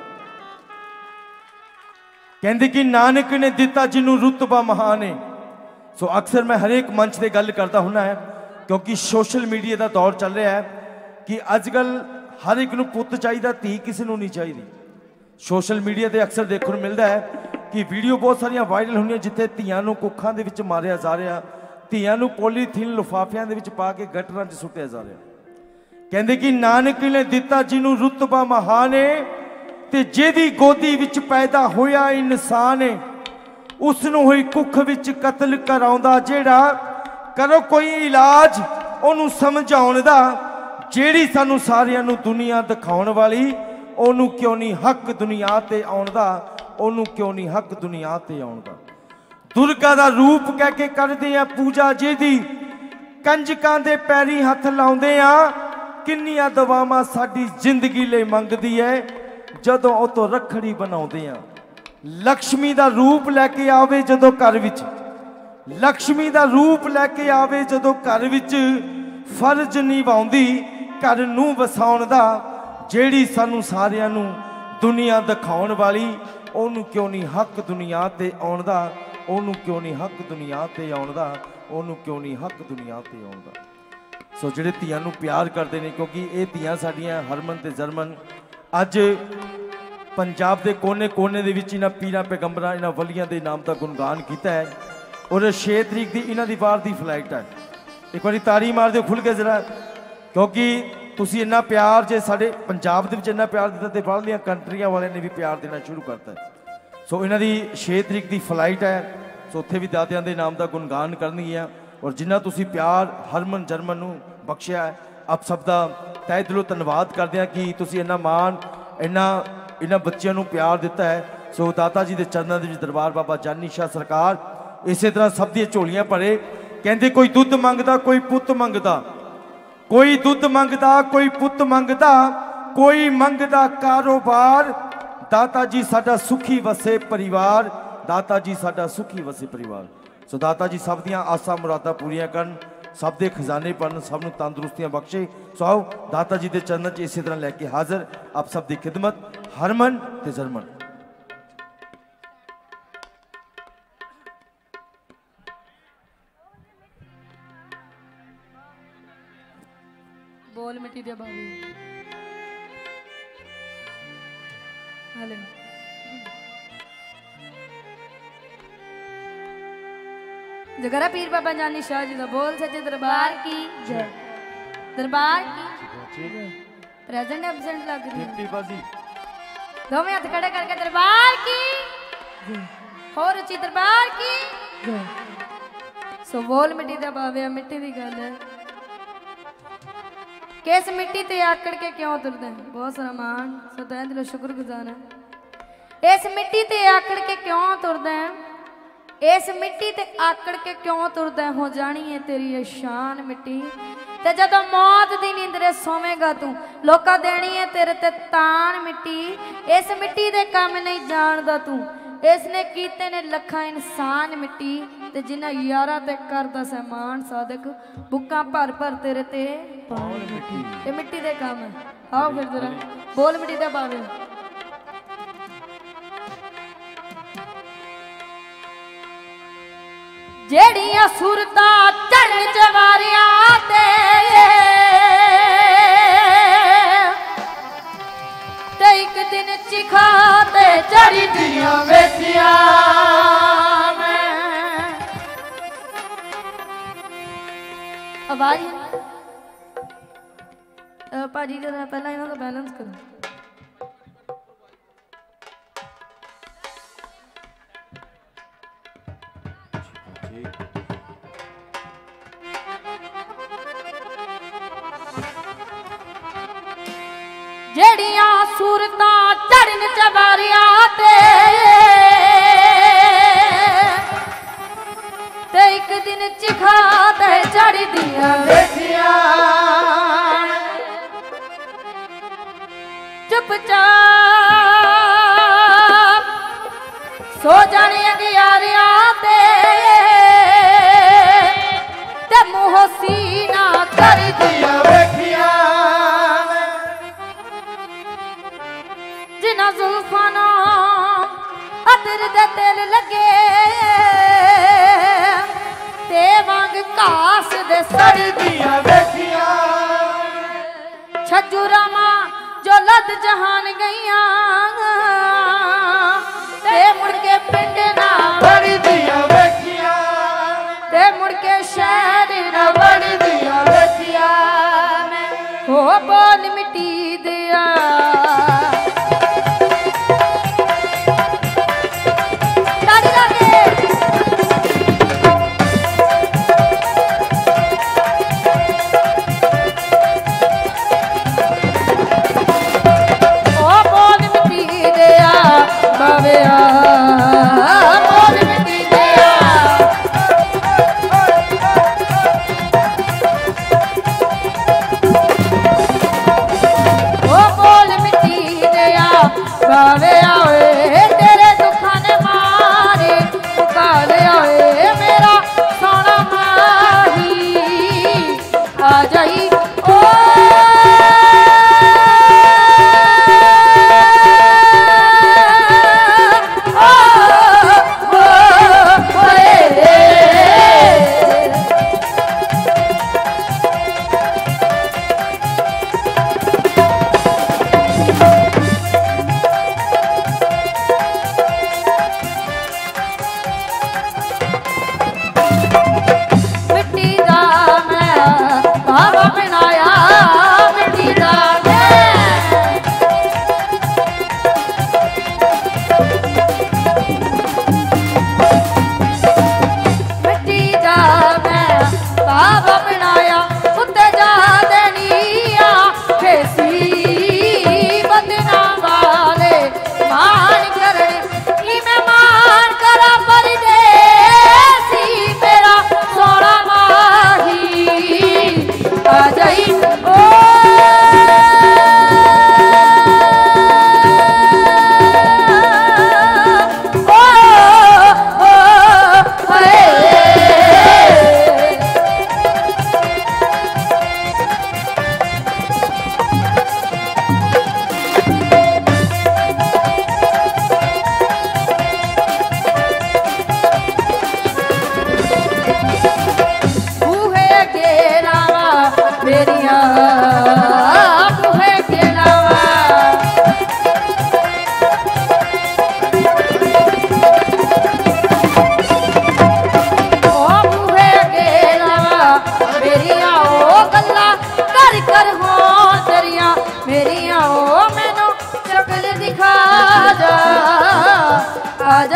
ਕਹਿੰਦੇ ਕਿ ਨਾਨਕ ਨੇ ਦਿੱਤਾ ਜਿਹਨੂੰ ਰੁਤਬਾ ਮਹਾਨ ਹੈ। ਸੋ ਅਕਸਰ ਮੈਂ ਹਰੇਕ ਮੰਚ ਤੇ ਗੱਲ ਕਰਦਾ ਹੁੰਦਾ ਹੈ, ਕਿਉਂਕਿ ਸੋਸ਼ਲ ਮੀਡੀਆ ਦਾ ਦੌਰ ਚੱਲ ਰਿਹਾ ਹੈ ਕਿ ਅੱਜ ਕੱਲ੍ਹ ਹਰ ਇੱਕ ਨੂੰ ਪੁੱਤ ਚਾਹੀਦਾ, ਧੀ ਕਿਸੇ ਨੂੰ ਨਹੀਂ ਚਾਹੀਦੀ। ਸੋਸ਼ਲ ਮੀਡੀਆ ਤੇ ਅਕਸਰ ਦੇਖਣ ਨੂੰ ਮਿਲਦਾ ਹੈ ਕਿ ਵੀਡੀਓ ਬਹੁਤ ਸਾਰੀਆਂ ਵਾਇਰਲ ਹੁੰਦੀਆਂ, ਜਿੱਥੇ ਧੀਆਂ ਨੂੰ ਕੁੱਖਾਂ ਦੇ ਵਿੱਚ ਮਾਰਿਆ ਜਾ ਰਿਹਾ, ਧੀਆਂ ਨੂੰ ਪੋਲੀਥੀਨ ਲਿਫਾਫਿਆਂ ਦੇ ਵਿੱਚ ਪਾ ਕੇ ਗਟਰਾਂ 'ਚ ਸੁੱਟਿਆ ਜਾ ਰਿਹਾ। ਕਹਿੰਦੇ ਕਿ ਨਾਨਕ ਨੇ ਦਿੱਤਾ ਜਿਹਨੂੰ ਰੁਤਬਾ ਮਹਾਨ ਹੈ, ਤੇ ਜਿਹਦੀ ਗੋਦੀ ਵਿੱਚ ਪੈਦਾ ਹੋਇਆ ਇਨਸਾਨ ਹੈ, ਉਸ ਨੂੰ ਹੋਈ ਕੁੱਖ ਵਿੱਚ ਕਤਲ ਕਰਾਉਂਦਾ ਜਿਹੜਾ, ਕਰੋ ਕੋਈ ਇਲਾਜ ਉਹਨੂੰ ਸਮਝਾਉਣ ਦਾ, ਜਿਹੜੀ ਸਾਨੂੰ ਸਾਰਿਆਂ ਨੂੰ ਦੁਨੀਆ ਦਿਖਾਉਣ ਵਾਲੀ, ਉਹਨੂੰ ਕਿਉਂ ਨਹੀਂ ਹੱਕ ਦੁਨੀਆ ਤੇ ਆਉਣ ਦਾ, ਉਹਨੂੰ ਕਿਉਂ ਨਹੀਂ ਹੱਕ ਦੁਨੀਆ ਤੇ ਆਉਣ ਦਾ। ਦੁਰਗਾ ਦਾ ਰੂਪ ਕਹਿ ਕੇ ਕਰਦੇ ਆ ਪੂਜਾ ਜਿਹਦੀ, ਕੰਜਕਾਂ ਦੇ ਪੈਰੀ ਹੱਥ ਲਾਉਂਦੇ ਆ, ਕਿੰਨੀਆਂ ਦਵਾਵਾਂ ਸਾਡੀ ਜ਼ਿੰਦਗੀ ਲਈ ਮੰਗਦੀ ਹੈ, ਜਦੋਂ ਉਹ ਤੋਂ ਰੱਖੜੀ ਬਣਾਉਂਦੇ ਆ। ਲక్ష్ਮੀ ਦਾ ਰੂਪ ਲੈ ਕੇ ਆਵੇ ਜਦੋਂ ਘਰ ਵਿੱਚ, ਲక్ష్ਮੀ ਦਾ ਰੂਪ ਲੈ ਕੇ ਆਵੇ ਜਦੋਂ ਘਰ ਵਿੱਚ, ਫਰਜ਼ ਨਿਭਾਉਂਦੀ ਘਰ ਨੂੰ ਵਸਾਉਣ ਦਾ, ਜਿਹੜੀ ਸਾਨੂੰ ਸਾਰਿਆਂ ਨੂੰ ਦੁਨੀਆ ਦਿਖਾਉਣ ਵਾਲੀ, ਉਹਨੂੰ ਕਿਉਂ ਨਹੀਂ ਹੱਕ ਦੁਨੀਆ ਤੇ ਆਉਣ ਦਾ, ਉਹਨੂੰ ਕਿਉਂ ਨਹੀਂ ਹੱਕ ਦੁਨੀਆ ਤੇ ਆਉਣ ਦਾ, ਉਹਨੂੰ ਕਿਉਂ ਨਹੀਂ ਹੱਕ ਦੁਨੀਆ ਤੇ ਆਉਣ ਦਾ। ਸੋ ਜਿਹੜੇ ਧੀਆਂ ਨੂੰ ਪਿਆਰ ਕਰਦੇ ਨੇ, ਕਿਉਂਕਿ ਇਹ ਧੀਆਂ ਸਾਡੀਆਂ ਹਰਮਨ ਤੇ ਜਰਮਨ, ਅੱਜ ਪੰਜਾਬ ਦੇ ਕੋਨੇ ਕੋਨੇ ਦੇ ਵਿੱਚ ਇਹਨਾਂ ਪੀਰਾਂ ਪੈਗੰਬਰਾਂ, ਇਹਨਾਂ ਵਲੀਆਂ ਦੇ ਨਾਮ ਦਾ ਗੁਣਗਾਨ ਕੀਤਾ ਹੈ। ਔਰ ਛੇ ਤਰੀਕ ਦੀ ਇਹਨਾਂ ਦੀ ਬਾਹਰ ਦੀ ਫਲਾਈਟ ਹੈ। ਇੱਕ ਵਾਰੀ ਤਾੜੀ ਮਾਰ ਦਿਓ ਖੁੱਲ੍ਹ ਕੇ ਜ਼ਰਾ, ਕਿਉਂਕਿ ਤੁਸੀਂ ਇੰਨਾ ਪਿਆਰ ਜੇ ਸਾਡੇ ਪੰਜਾਬ ਦੇ ਵਿੱਚ ਇੰਨਾ ਪਿਆਰ ਦਿੱਤਾ ਤੇ ਬਾਹਰਲੀਆਂ ਕੰਟਰੀਆਂ ਵਾਲਿਆਂ ਨੇ ਵੀ ਪਿਆਰ ਦੇਣਾ ਸ਼ੁਰੂ ਕਰਤਾ ਹੈ। ਸੋ ਇਹਨਾਂ ਦੀ ਛੇ ਤਰੀਕ ਦੀ ਫਲਾਈਟ ਹੈ, ਸੋ ਉੱਥੇ ਵੀ ਦਾਤਿਆਂ ਦੇ ਨਾਮ ਦਾ ਗੁਣਗਾਨ ਕਰਨਗੀਆਂ। ਔਰ ਜਿੰਨਾ ਤੁਸੀਂ ਪਿਆਰ ਹਰਮਨ ਜਰਮਨ ਨੂੰ ਬਖਸ਼ਿਆ ਹੈ, ਆਪ ਸਭ ਦਾ ਤਹਿ ਦਿਲੋਂ ਧੰਨਵਾਦ ਕਰਦੇ ਹਾਂ ਕਿ ਤੁਸੀਂ ਇੰਨਾ ਮਾਣ ਇੰਨਾ ਇਹਨਾਂ ਬੱਚਿਆਂ ਨੂੰ ਪਿਆਰ ਦਿੱਤਾ ਹੈ। ਸੋ ਦਾਤਾ ਜੀ ਦੇ ਚਰਨਾਂ ਦੇ ਵਿੱਚ ਦਰਬਾਰ ਬਾਬਾ ਜਾਨੀ ਸ਼ਾਹ ਸਰਕਾਰ ਇਸੇ ਤਰ੍ਹਾਂ ਸਭ ਦੀਆਂ ਝੋਲੀਆਂ ਭਰੇ। ਕਹਿੰਦੇ ਕੋਈ ਦੁੱਧ ਮੰਗਦਾ ਕੋਈ ਪੁੱਤ ਮੰਗਦਾ, ਕੋਈ ਦੁੱਧ ਮੰਗਦਾ ਕੋਈ ਪੁੱਤ ਮੰਗਦਾ, ਕੋਈ ਮੰਗਦਾ ਕਾਰੋਬਾਰ। ਦਾਤਾ ਜੀ ਸਾਡਾ ਸੁਖੀ ਵਸੇ ਪਰਿਵਾਰ, ਦਾਤਾ ਜੀ ਸਾਡਾ ਸੁਖੀ ਵਸੇ ਪਰਿਵਾਰ। ਸੋ ਦਾਤਾ ਜੀ ਸਭ ਦੀਆਂ ਆਸਾਂ ਮੁਰਾਦਾਂ ਪੂਰੀਆਂ ਕਰਨ, ਸਭ ਦੇ ਖਜ਼ਾਨੇ ਭਰਨ, ਸਭ ਨੂੰ ਤੰਦਰੁਸਤੀਆਂ ਬਖਸ਼ੇ। ਸੋ ਆਓ ਦਾਤਾ ਜੀ ਦੇ ਚਰਨਾਂ 'ਚ ਇਸੇ ਤਰ੍ਹਾਂ ਲੈ ਕੇ ਹਾਜ਼ਰ ਆਪ ਸਭ ਦੀ ਖਿਦਮਤ, ਹਰਮਨ ਤੇ ਜਰਮਨ।
बोल मिट्टी दे बाबू हेलो जगरा पीर बाबा जानी शाह जी दा बोल सच्चे दरबार की जय, दरबार की प्रेजेंट एब्सेंट लग रही है, दोवें हाथ खड़े करके दरबार की हो रुचि दरबार की जय। सो बोल मिट्टी दे बाबे मिट्टी दी गल है किस मिट्टी ते आकड़ के क्यों तुरदा है, बहुत सारा मान सो तहे दिलों शुक्रगुजार है। इस मिट्टी ते आकड़ के क्यों तुरदा है, इस मिट्टी ते आकड़ के क्यों तुरदा है, हो जानी है तेरी ये शान मिट्टी। ते जदों मौत दी नींदरे सोवेगा तू लोका देनी है तेरे ते तान मिट्टी। इस मिट्टी दे काम नहीं जानदा तू, इसने कीते ने लखा इंसान मिट्टी। ते जिन्ना यारा ते करदा सहमान सादक बुक्का भर भर तेरे ते मिट्टी। ये मिट्टी दे काम है। आओ फिर जरा बोल मिट्टी दे बावे जेड़ियां सुरतां चढ़न चवारियां ते ते एक दिन चिखा ते चढ़ी दियां वेखियां आवाज भाजी जरा पहला इन्हों का बैलेंस करो। जेड़ियां सूरतां चढ़न चवारियां ते ते एक दिन चिखा ते चढ़ दियां वेखियां चुपचाप सो जाने अगियारियां ते ते मुँह सीना कर दिया वेखिया जिन्हां जुल्फां नाल अतर दे तेल लगे ते वांग घास दे सड़ दिया वेखिया छज्जू रामा जो लद जहान गईया ते मुड़ के पिंड ना बड़ी दिया वेखिया ते मुड़ के शहर ना बड़ी दिया वेखिया हो बोल मिट्टी दिया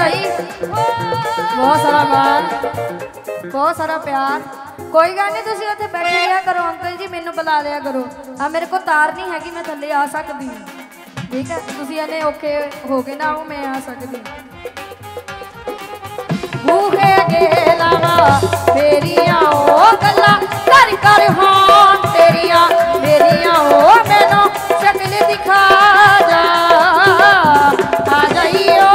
भाई बहुत सारा मान बहुत सारा प्यार। कोई गल नहीं, तुसीं उत्थे बैठे रहा करो अंकल जी, मैनू बुला लिया करो। हाँ मेरे को तार नहीं हैगी, मैं थल्ले आ सकती हूँ, ठीक है? तुसीं इन्ने औखे हो के ना आओ, मैं आ सकती हूँ। बूहे अगे लावा तेरिया ओ गल्लां कर कर हां तेरिया मेरिया ओ मैनू शक्ल दिखा जा आ जाइयो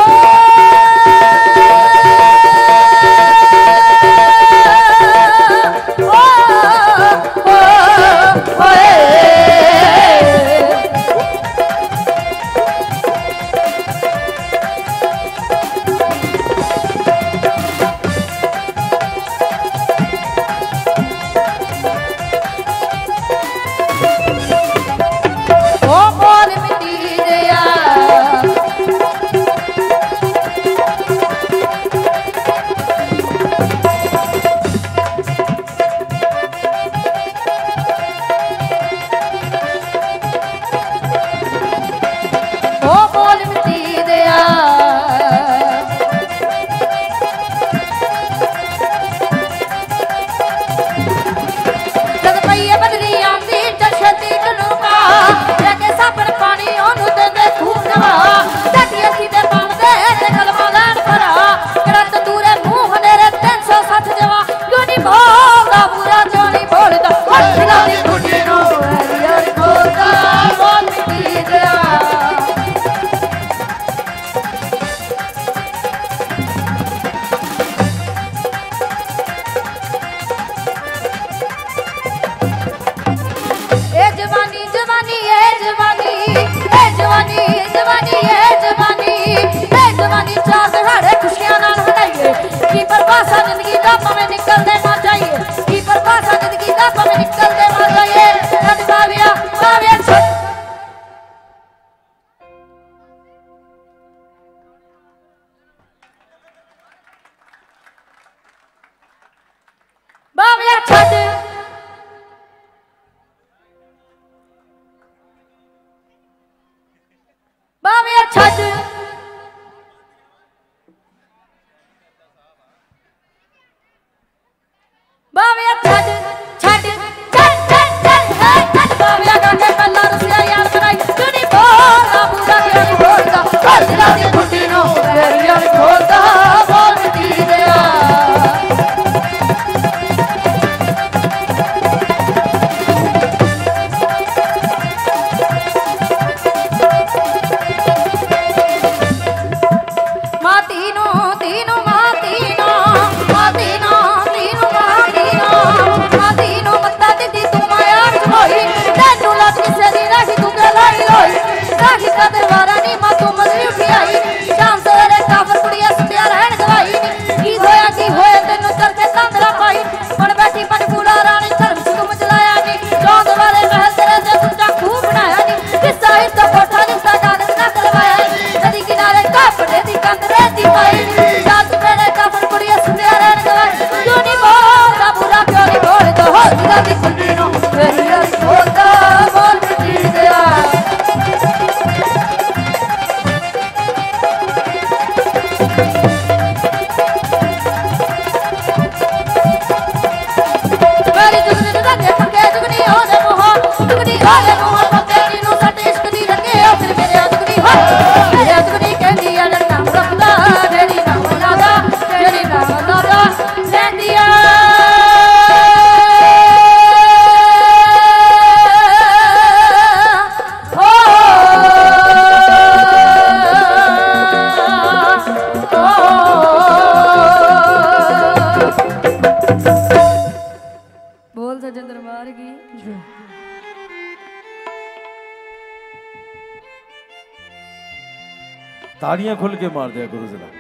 ताड़ियां खुल के मार दिया गुरु जरा,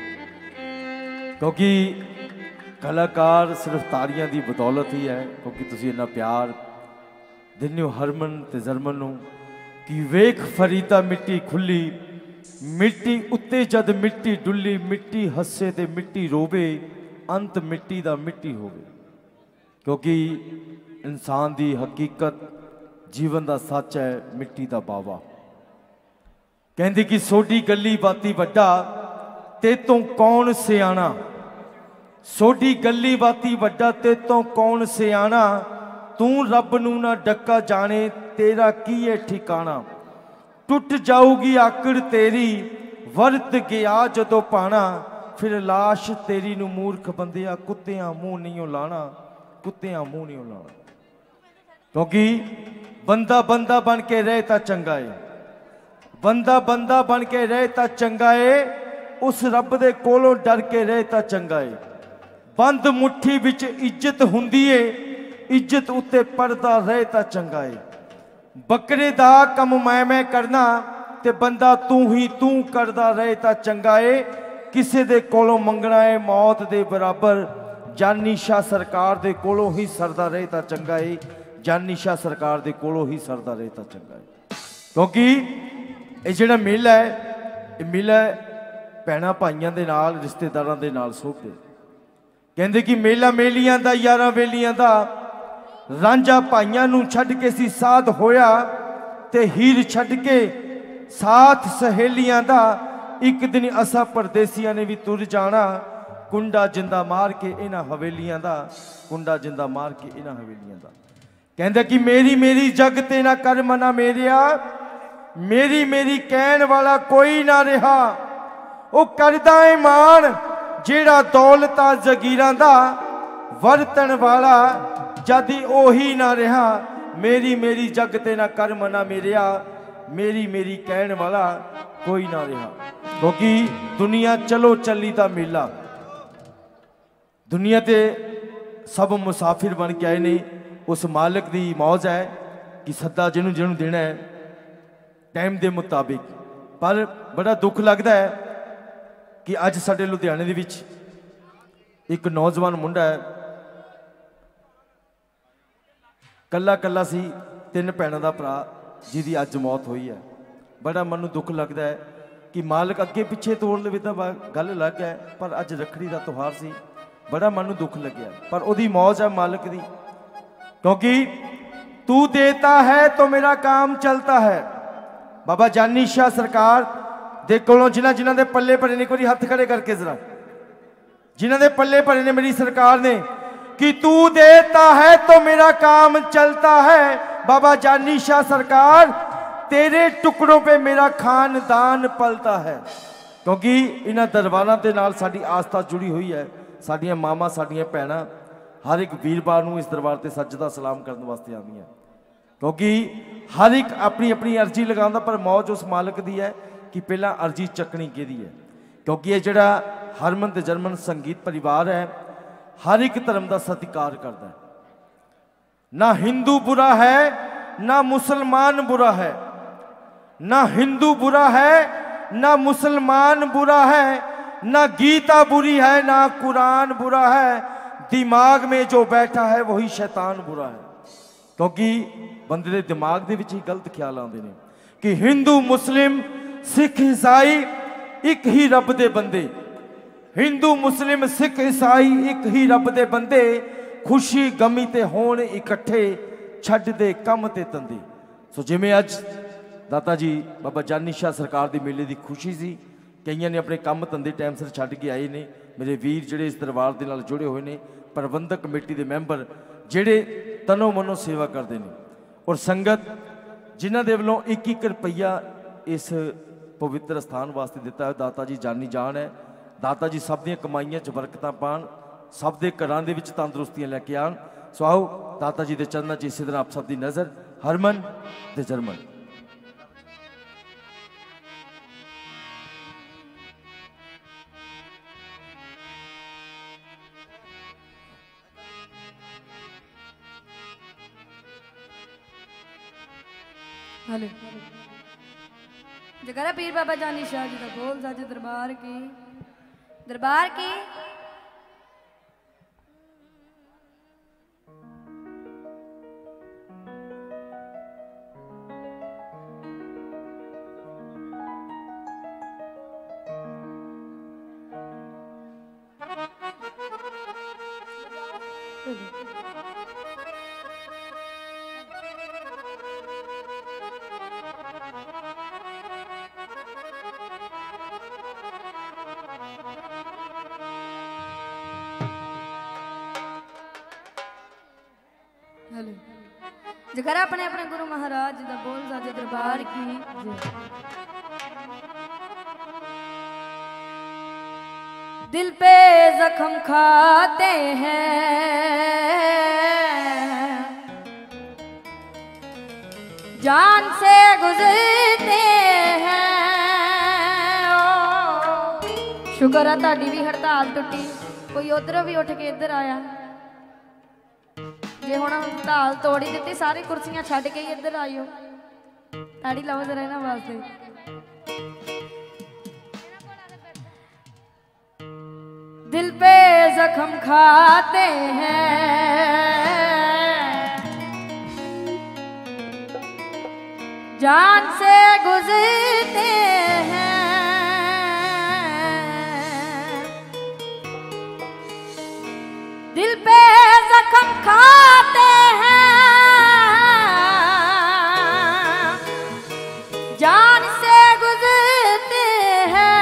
क्योंकि कलाकार सिर्फ ताड़ियां की बदौलत ही है, क्योंकि तुसी इन्ना प्यार दिन्ने हो हरमन ते जरमन नूं कि वेख फरीदा मिट्टी खुली मिट्टी उत्ते जद मिट्टी डुली मिट्टी हसे ते मिट्टी रोवे अंत मिट्टी दा मिट्टी होवे। क्योंकि इंसान दी हकीकत जीवन दा सच है मिट्टी दा बावा। कहंदी कि सोडी गली बाती वड्डा ते तो कौन सियाणा, सोडी गली बाती वड्डा ते तो कौन सियाणा, तू रब नू ना डक्का जाने तेरा की है ठिकाना। टुट जाऊगी आकड़ तेरी वरत गया जदों पाना, फिर लाश तेरी नू मूर्ख बंदिया कुत्तियां मुंह नहीं लाना, कुत्तियां मुंह नहीं लाना। क्योंकि बंदा बंदा बन के रहे तो चंगा है, बंदा बंदा बन के रहे तो चंगा है, उस रब दे कोलों डर के रहे तो चंगा है। बंद मुट्ठी विच इज्जत हुंदी है, इज्जत उत्ते पड़दा रहे तो चंगा है। बकरे दा कम मैं मैं करना ते बंदा तू ही तू करदा रहे तो चंगा है। किसे दे कोलों मंगना है मौत दे बराबर, जानी शाह सरकार दे कोलों ही सरदा रहे तो चंगा है, जानी शाह सरकार दे कोलों ही सरदा रहे तो चंगा है। क्योंकि ये जिहड़ा मेला है, ये मेला भैणां भाइयों के नाल रिश्तेदारां दे नाल सोभदे। कहंदे कि मेला मेलियां दा यारां वेलियां दा, रांझा भाइयों नूं छड्ड के सी साथ होया, ते हीर छड्ड के साथ सहेलियां दा, एक दिन असा परदेसियां ने भी तुर जाना, कुंडा जिंदा मार के इन्हां हवेलियां दा, कुंडा जिंदा मार के इन्हां हवेलियां दा। कहंदे कि मेरी मेरी जग ते ना कर मना मेरिया, मेरी मेरी कहण वाला कोई ना रहा। ओ करदा है मान जेड़ा दौलता जगीरां दा, वरतन वाला जदी ओही ना रहा। मेरी मेरी जग ते ना कर मना मेरिया, मेरी मेरी कहण वाला कोई ना रहा। क्योंकि दुनिया चलो चली दा मेला, दुनिया ते सब मुसाफिर बन के आए ने। उस मालिक दी मौज है कि सदा जिन्हों जिन्हों देना है टाइम के मुताबिक। पर बड़ा दुख लगता है कि अज साडे लुधियाने दे विच एक नौजवान मुंडा है, कला कला सी, तीन भैनों का भरा, जिहदी अज मौत हुई है। बड़ा मन नूं दुख लगता है कि मालिक अगे पिछे तोड़ लवे तो गल अलग है, पर अज रखड़ी का त्यौहार सी, बड़ा मन नूं दुख लग्या। पर उहदी मौज है मालिक दी, क्योंकि तू देता है तो मेरा काम चलता है। बाबा जानी शाह सरकार दे कोलों जिन्हां जिन्हां दे पल्ले भरे ने, एक बारी हथ खड़े करके जरा, जिन्हां दे पल्ले भरे ने मेरी सरकार ने, कि तू देता है तो मेरा काम चलता है। बाबा जानी शाह सरकार तेरे टुकड़ों पे मेरा खानदान पलता है। क्योंकि इन्हां दरबारां दे नाल साडी आस्था जुड़ी हुई है। साडियां मामा साडियां भैणां हर एक वीरवार नूं इस दरबार ते सजदा सलाम करने वास्ते आंदियां, क्योंकि हर एक अपनी अपनी अर्जी लगांदा, पर मौज उस मालिक दी है कि पहला अर्जी चकनी किहदी है। क्योंकि ये जिहड़ा हरमन ते जरमन संगीत परिवार है, हर एक धर्म का सत्कार करता है। ना हिंदू बुरा है ना मुसलमान बुरा है, ना हिंदू बुरा है ना मुसलमान बुरा है, ना गीता बुरी है ना कुरान बुरा है, दिमाग में जो बैठा है वही शैतान बुरा है। क्योंकि बंदे दे दिमाग दे विच ही गलत ख्याल आते हैं कि हिंदू मुस्लिम सिख ईसाई एक ही रब दे बंदे, हिंदू मुस्लिम सिख ईसाई एक ही रब दे बंदे, खुशी गमी ते होण इकट्ठे, छड्ड दे कम ते तंदे। सो जिवें अज दाता जी बाबा जानी शाह सरकार दी मेले दी खुशी सी, कईयां ने अपने कम धंधे टाइम सिर छड्ड के आए ने। मेरे वीर जिहड़े इस दरबार दे नाल जुड़े हुए ने, प्रबंधक कमेटी के मैंबर जिहड़े तनो मनो सेवा करते हैं, और संगत जिन्हां दे वल्लों एक एक रुपया इस पवित्र स्थान वास्ते दिता है। दाता जी जानी जान है। दाता जी सब दी कमाइयां च बरकतां पाण, सब दे घरां दे विच तंदुरुस्तियां लैके आण। सो आओ दाता जी दे चरनां च इसी तरह आप सब दी नज़र हरमन ते जरमन।
हेलो जगरा पीर बाबा जानी शाह जी का बोल साजे दरबार की, दरबार की। जगरा अपने अपने गुरु महाराज दा बोल साजे दरबार की जय। दिल पे जख्म खाते हैं जान से गुजरते हैं। शुक्र है ताड़ी भी हड़ताल टुटी, कोई उधरों भी उठ के इधर आया। जे हुण हड़ताल तोड़ी दी सारी कुर्सियां छड्ड के ही इधर आइयो। ताड़ी लाओ जरा इन्हां वास्ते। दिल पे जख्म खाते हैं जान से गुजरते हैं। दिल पे जख्म खाते हैं जान से गुजरते हैं।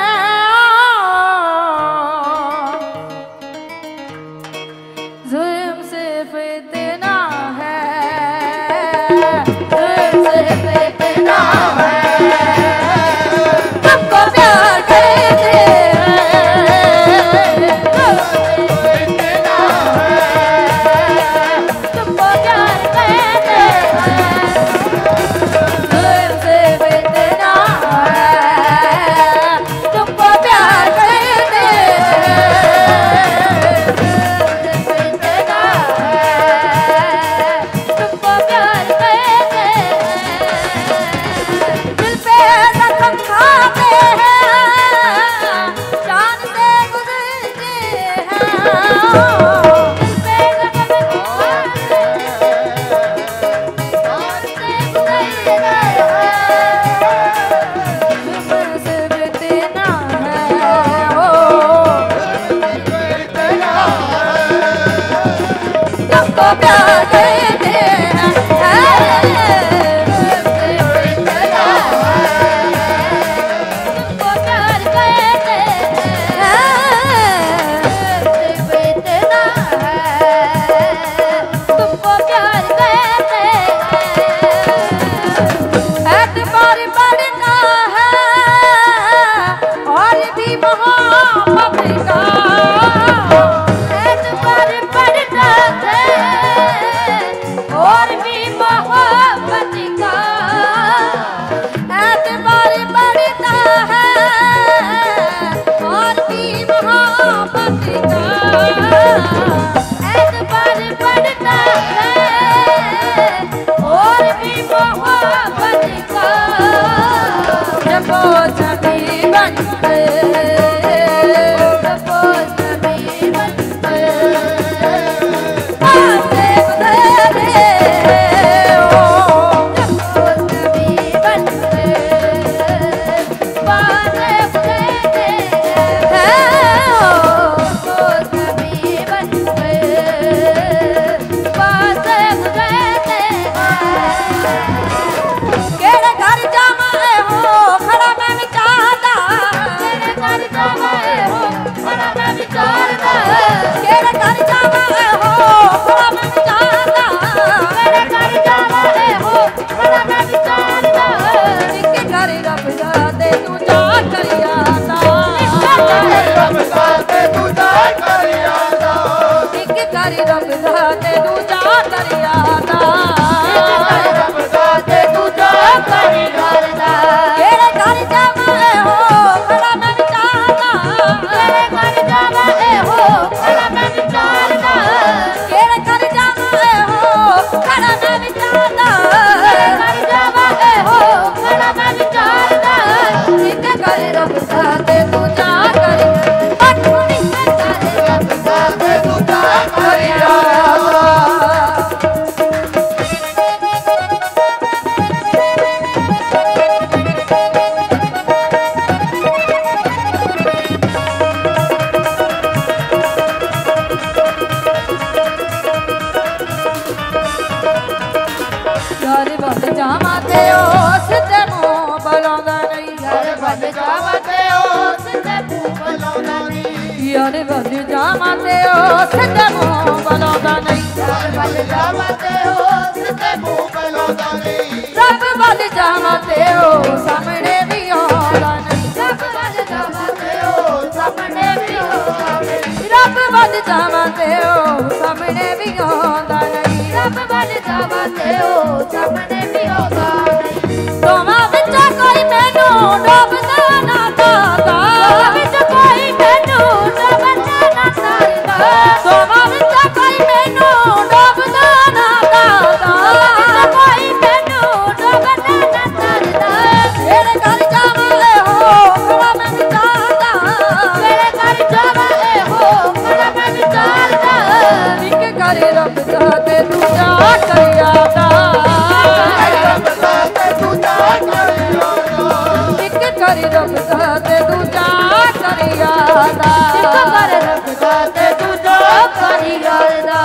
जुल्म सिर्फ इतना है, जुल्म सिर्फ इतना है, तुमको प्यार करते यार बद जामते ओ सदमो बलोदा नहीं यार बद जामते ओ सदमो ਜਾਵਾਂ ਤੇ ਉਹ ਸਾਹਮਣੇ ਵੀ ਆਉਂਦਾ ਨਹੀਂ ਰੱਬ ਵੱਲ ਜਾਵਾਂ ਤੇ ਉਹ ਸਾਹਮਣੇ ਵੀ ਆਉਂਦਾ ਨਹੀਂ ਰੱਬ ਵੱਲ ਜਾਵਾਂ ਤੇ ਉਹ ਸਾਹਮਣੇ ਵੀ ਆਉਂਦਾ ਨਹੀਂ ਰੱਬ ਵੱਲ ਜਾਵਾਂ ਤੇ ਉਹ ਸਾਹਮਣੇ ਵੀ ਆਉਂਦਾ ਨਹੀਂ ਦੋਵਾਂ ਵਿੱਚੋਂ ਕੋਈ ਮੈਨੂੰ ਡੋਬਦਾ ਨਾ ਦਾਦਾ ਦੋਵਾਂ ਵਿੱਚੋਂ ਕੋਈ ਮੈਨੂੰ ਡੋਬਦਾ ਨਾ ਦਾਦਾ ਦੋਵਾਂ ਵਿੱਚੋਂ ਕੋਈ ਮੈਨੂੰ ਡੋਬਦਾ ਨਾ ਦਾਦਾ ਕੋਈ ਮੈਨੂੰ ਡੋਬਦਾ ਨਾ ਦਾਦਾ ਮੇਰੇ ਘਰ ਜਾਵਾਂ ਹੋ ਖੜਾ ਮੈਂ ਵਿਚਾਰਦਾ ਮੇਰੇ ਘਰ ਜਾਵਾਂ ਹੋ ਖੜਾ ਮੈਂ ਵਿਚਾਰਦਾ ਇੱਕ ਕਰੇ ਰੱਬ ਦਾ ਤੇ ਦੂਜਾ ਕਰਿਆਦਾ ਇੱਕ ਕਰੇ ਰੱਬ ਦਾ ਤੇ ਦੂਜਾ ਕਰਿਆਦਾ ਇੱਕ ਕਰੇ ਰੱਬ ਦਾ ਤੇ ਦੂਜਾ ਕਰਿਆਦਾ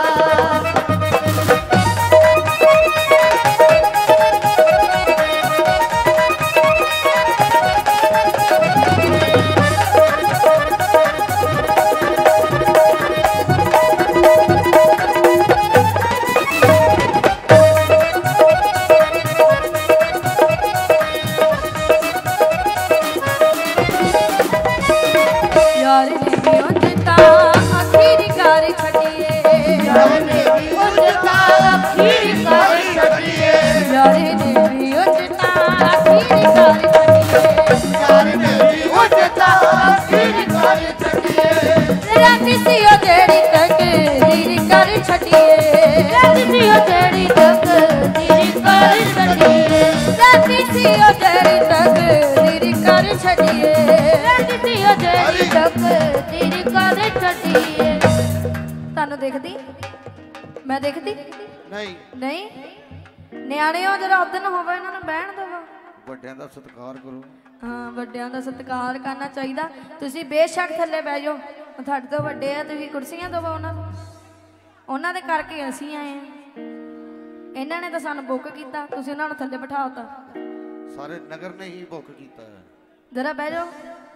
ਯਾਰ ਨੇ ਵੀ ਉਂਝ ਤਾਂ ਅਖੀਰ ਕਰ ਛੱਡੀਏ ਯਾਰ ਨੇ ਵੀ ਉਂਝ ਤਾਂ ਅਖੀਰ ਕਰ ਛੱਡੀਏ ਯਾਰ ਨੇ ਵੀ ਉਂਝ ਤਾਂ ਅਖੀਰ ਕਰ ਛੱਡੀਏ ਯਾਰ ਨੇ ਵੀ ਉਂਝ ਤਾਂ ਅਖੀਰ ਕਰ ਛੱਡੀਏ ਰਾਤੀ ਸੀ ਉਹ ਜਿਹੜੀ ਤੱਕ ਹੀਰ ਕਰ ਛੱਡੀਏ ਰਾਤੀ ਸੀ ਉਹ ਜਿਹੜੀ ਤੱਕ ਹੀਰ ਕਰ ਛੱਡੀਏ ਰਾਤੀ ਸੀ ਉਹ ਜਿਹੜੀ ਤੱਕ ਹੀਰ ਕਰ ਛੱਡੀਏ ਰਾਤੀ ਸੀ ਉਹ ਜਿਹੜੀ ਤੱਕ ਹੀਰ ਕਰ ਛੱਡੀਏ ਤੁਹਾਨੂੰ ਦੇਖਦੀ ਮੈਂ ਦੇਖਦੀ
ਨਹੀਂ
ਨਹੀਂ ਨਿਆਣਿਓ ਜਰਾ ਉਦਨ ਹੋਵੇ ਇਹਨਾਂ ਨੂੰ ਬਹਿਣ ਦਿਓ
ਵੱਡਿਆਂ ਦਾ ਸਤਿਕਾਰ ਕਰੋ
ਹਾਂ ਵੱਡਿਆਂ ਦਾ ਸਤਿਕਾਰ ਕਰਨਾ ਚਾਹੀਦਾ ਤੁਸੀਂ ਬੇਸ਼ੱਕ ਥੱਲੇ ਬਹਿ ਜਾਓ ਤੁਹਾਡੇ ਤੋਂ ਵੱਡੇ ਆ ਤੁਸੀਂ ਕੁਰਸੀਆਂ ਦਿਓ ਉਹਨਾਂ ਨੂੰ ਉਹਨਾਂ ਦੇ ਕਰਕੇ ਅਸੀਂ ਆਏ ਆ ਇਹਨਾਂ ਨੇ ਤਾਂ ਸਾਨੂੰ ਬੁੱਕ ਕੀਤਾ ਤੁਸੀਂ ਉਹਨਾਂ ਨੂੰ ਥੱਲੇ ਬਿਠਾਤਾ
ਸਾਰੇ ਨਗਰ ਨੇ ਹੀ ਬੁੱਕ ਕੀਤਾ ਹੈ
ਜਰਾ ਬਹਿ ਜਾਓ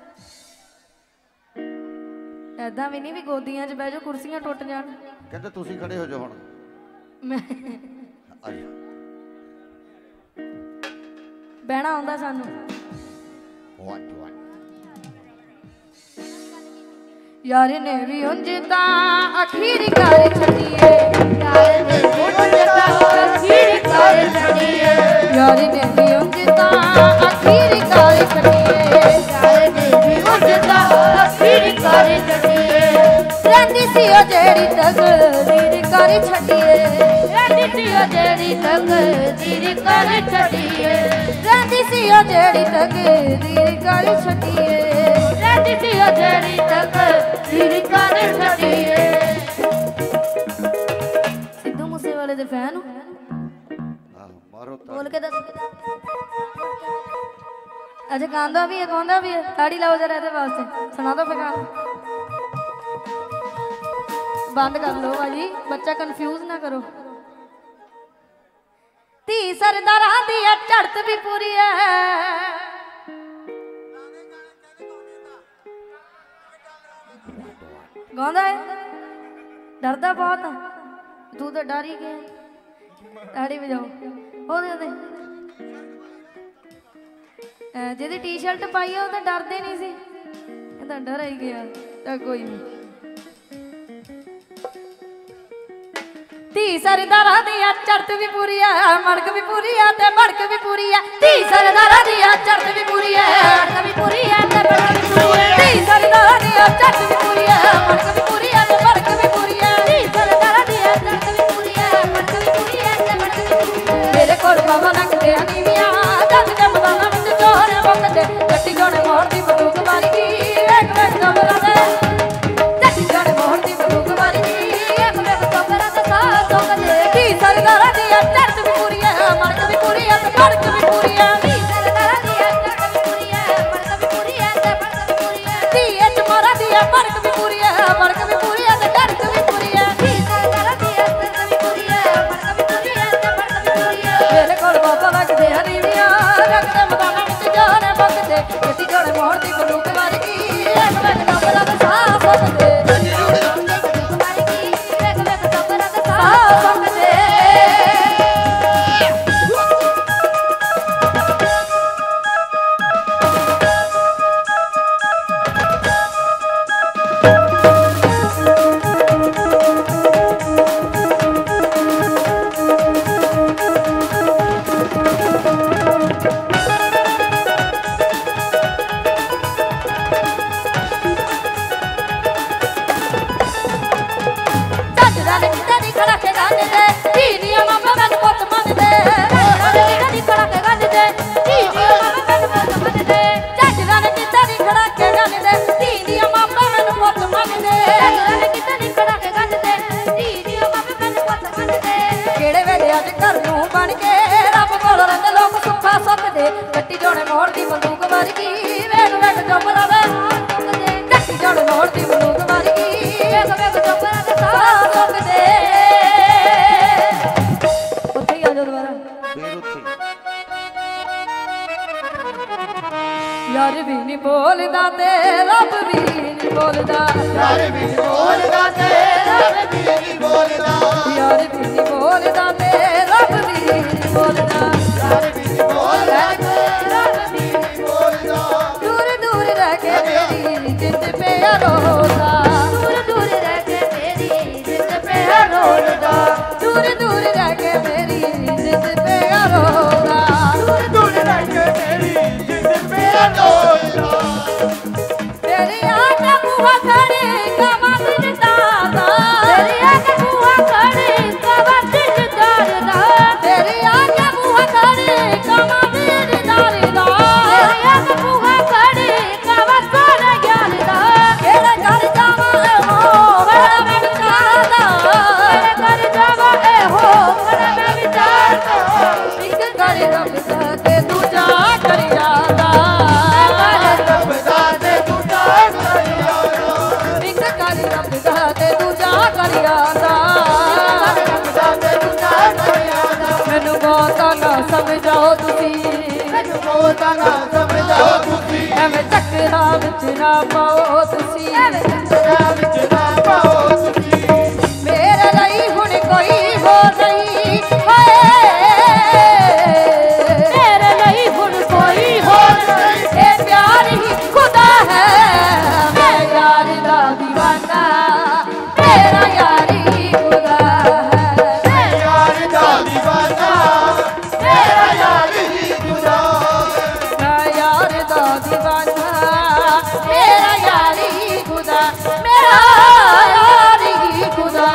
ਐਦਾਂ ਵੀ ਨਹੀਂ ਵੀ ਗੋਦੀਆਂ 'ਚ ਬਹਿ ਜਾਓ ਕੁਰਸੀਆਂ ਟੁੱਟ ਜਾਣ
ਕਹਿੰਦੇ ਤੁਸੀਂ ਖੜੇ ਹੋ ਜਾਓ ਹੁਣ
ਮੈਂ
ਆਜਾ
ਬਹਿਣਾ ਆਉਂਦਾ ਸਾਨੂੰ
ਵਨ ਵਨ
ਯਾਰ ਨੇ ਵੀ ਉਂਝ ਤਾਂ ਅਖੀਰ ਕਰ ਛੱਡੀਏ ਯਾਰ ਨੇ ਵੀ ਉਂਝ ਤਾਂ ਅਖੀਰ ਕਰ ਛੱਡੀਏ ਯਾਰ ਨੇ ਵੀ ਉਂਝ ਤਾਂ ਅਖੀਰ ਕਰ ਛੱਡੀਏ ਯਾਰ ਨੇ ਵੀ ਉਂਝ ਤਾਂ ਅਖੀਰ ਕਰ ਛੱਡੀਏ ਰਹਿੰਦੀ ਸੀ ਉਹ ਜਿਹੜੀ ਤਕਦੀਰ ਕਰ ਛੱਡੀਏ ਰਹਿੰਦੀ ਸੀ ਉਹ ਜਿਹੜੀ ਤਕਦੀਰ ਕਰ ਛੱਡੀਏ ਰਹਿੰਦੀ ਸੀ ਉਹ ਜਿਹੜੀ ਤਕਦੀਰ ਕਰ ਛੱਡੀਏ ਰਹਿੰਦੀ ਸੀ ਉਹ ਜਿਹੜੀ ਤਕਦੀਰ ਕਰ ਛੱਡੀਏ ਸਿੱਧੂ ਮੂਸੇਵਾਲੇ ਦੇ ਫੈਨ ਹੋ
ਆਹ ਮਾਰੋ ਤਾਂ
ਬੋਲ ਕੇ ਦੱਸ ਅੱਛਾ ਗਾਉਂਦਾ ਵੀ ਹੈ ਗਾਉਂਦਾ ਵੀ ਹੈ ਤਾੜੀ ਲਾਓ ਜਰਾ ਇਹਦੇ ਵਾਸਤੇ ਸੁਣਾ ਦੋ ਫਿਰ ਗਾਣਾ ਬੰਦ ਕਰ ਲਓ ਭਾਜੀ ਬੱਚਾ ਕਨਫਿਊਜ਼ ਨਾ ਕਰੋ ਧੀ ਸਰਦਾਰਾਂ ਦੀ ਝੜਤ ਵੀ ਪੂਰੀ ਹੈ ਗਾਉਂਦਾ ਹੈ ਡਰਦਾ ਬਹੁਤ ਆ ਤੂੰ ਤਾਂ ਡਰ ਹੀ ਗਿਆ ਤਾੜੀ ਵਜਾਓ ਉਹਦੇ ਉਹਦੇ ਜਿਹਦੀ ਟੀ-ਸ਼ਰਟ ਪਾਈ ਆ ਉਹ ਤਾਂ ਡਰਦੇ ਨਹੀਂ ਸੀ ਇਹ ਤਾਂ ਡਰ ਹੀ ਗਿਆ ਤਾਂ ਕੋਈ ਨਹੀਂ ਧੀ ਸਰਦਾਰਾਂ ਦੀ ਝੜਤ ਵੀ ਪੂਰੀ ਆ ਮੜਕ ਵੀ ਪੂਰੀ ਆ ਤੇ ਭੜਕ ਵੀ ਪੂਰੀ ਆ ਧੀ ਸਰਦਾਰਾਂ ਦੀ ਝੜਤ ਵੀ ਪੂਰੀ ਆ ਮੜਕ ਵੀ ਪੂਰੀ ਆ ਤੇ ਭੜਕ ਵੀ ਪੂਰੀ ਆ ਧੀ ਸਰਦਾਰਾਂ ਦੀ ਝੜਤ ਵੀ ਪੂਰੀ ਆ ਮੜਕ ਵੀ ਪੂਰੀ ਆ ਤੇ ਭੜਕ ਵੀ ਪੂਰੀ ਆ ਧੀ ਸਰਦਾਰਾਂ ਦੀ ਝੜਤ ਵੀ ਪੂਰੀ ਆ ਮੜਕ ਵੀ ਪੂਰੀ ਆ ਤੇ ਭੜਕ ਵੀ ਪੂਰੀ ਆ ਮੇਰੇ ਕੋਲ ਬਾਬਾ ਲੱਗਦੇ ਆ ਨੀਵੀਆਂ ਜੱਜ ਦੇ ਬਦਾਨਾ ਵਿੱਚ ਚੋਰ ਮੁੱਕਦੇ ਗੱਟੀ ਜੋੜੇ ਮੋਹਰ ਦੀ ਬੰਦੂਕ ਮਾਰੀ ਗਈ ਇੱਕ ਵੇਖ ਕਬਰਾਂ ਦੇ ਗੱਟੀ ਜੋੜੇ ਮੋਹਰ ਦੀ ਬੰਦੂਕ ਮਾਰੀ ਗਈ ਇੱਕ ਵੇਖ ਕਬਰਾਂ ਦੇ ਸਾਹ ਸੁੱਕਦੇ ਧੀ ਸਰਦਾਰਾਂ ਦੀ ਝੜਤ ਵੀ ਪੂਰੀ ਆ ਮੜਕ ਵੀ ਪੂਰੀ ਆ ਤੇ ਭੜਕ ਵੀ ਪੂਰੀ ਆ ਧੀ ਸਰਦਾਰਾਂ ਦੀ ਝੜਤ ਵੀ ਪੂਰੀ ਆ ਮੜਕ ਵੀ ਪੂਰੀ ਆ ਤੇ ਭੜਕ ਵੀ ਪੂਰੀ ਆ ਧੀ ਇੱਚ ਮਾਰਾ ਦੀ ਭੜਕ ਵੀ ਪੂਰੀ ਆ ਮੜਕ ਵੀ ਪੂਰੀ ਆ ਤੇ ਝੜਕ ਵੀ ਪੂਰੀ ਆ ਧੀ ਸਰਦਾਰਾਂ ਦੀ ਝੜਤ ਵੀ ਪੂਰੀ ਆ ਮੜਕ ਵੀ ਪੂਰੀ ਆ ਤੇ ਭੜਕ ਵੀ ਪੂਰੀ ਆ ਮੇਰੇ ਕੋਲ ਬਾਬਾ ਲੱਗਦੇ ਆ ਨੀਵੀਆਂ ਰੱਖਦੇ ਮਦਾਨਾ ਵਿੱਚ ਜਾਣੇ ਬਗਦੇ ਗੱਡੀ ਜੋੜੇ ਮੋਹਰ ਦੀ ਬੰਦੂਕ ਮਾਰੀ ਗਈ ਇੱਕ ਵੇਖ ਕਬਰਾਂ ਦੇ ਸਾਹ ਸੁੱਕਦੇ ਗੱਡੀ ਜੋੜੇ ਮੋਹਰ ਦੀ ਬੰਦੂਕ ਮਾਰੀ ਗਈ ਇੱਕ ਵੇਖ ਕਬਰਾਂ ਦੇ ਸਾਹ ਸੁੱਕਦੇ खड़ा के गंज दे धीनिया मामा मैनू पुत मन दे दी खड़ा के गंज दे धीनिया मामा मैनू पुत मन दे झटरा ने किता दी खड़ा के गंज दे धीनिया मामा मैनू पुत मन दे झटरा ने किता दी खड़ा के गंज दे धीनिया मामा मैनू पुत मन दे केड़े वेले अज घर नूं बन के रब कोल रंदे लोग सुखा सुख दे कट्टी जोड़े मोड़ दी बंदूक वर्गी वेग वेग चुप रवे कट्टी जोड़े मोड़ दी बंदूक वर्गी वेग वेग चुप रवे सारा सुख दे उत्थे ही आ जाओ दोबारा
ਫੇਰ ਉੱਥੇ
यार भी नहीं बोलदा ते रब भी नहीं बोलदा
यार भी नहीं बोलदा ते रब भी नहीं बोलदा
यार भी नहीं बोलदा ते रब भी नहीं बोलदा
यार भी नहीं बोलदा ते रब भी नहीं बोलदा
दूर दूर रह के मेरी जिद पे रोदा दूर दूर रह के मेरी जिद पे रोदा दूर दूर रह के मेरी जिद पे रोदा
दूर दूर रह के मेरी जिद पे डोलदा
तेरी आंखें बुआ खड़े कमर दादा तेरी आंखें बुआ खड़े कमर दादा तेरी आंखें बुआ खड़े कमर दादा तेरी आंखें बुआ खड़े कमर दादा केड़े घर जावा हो बड़ा मैं विचारदा केड़े घर जावा हो बड़ा मैं विचारदा एक घर रब ते दूजा कर यादा मैनू बहुता ना समझाओ तुसी
मैनू बहुता ना समझाओ तुसी
एवें चक्करां विच ना पाओ तुसी एवें
चक्करां विच ना पाओ तुसी
मेरे लई हुण कोई हो नहीं हाय मेरे लई हुण कोई हो नहीं ए प्यार ही खुदा है मैं यार दा दीवाना तेरा यार ही खुदा है
मैं यार दा दीवाना तेरा यार ही खुदा
मैं यार दा दीवाना मेरा यार ही खुदा मेरा यार ही खुदा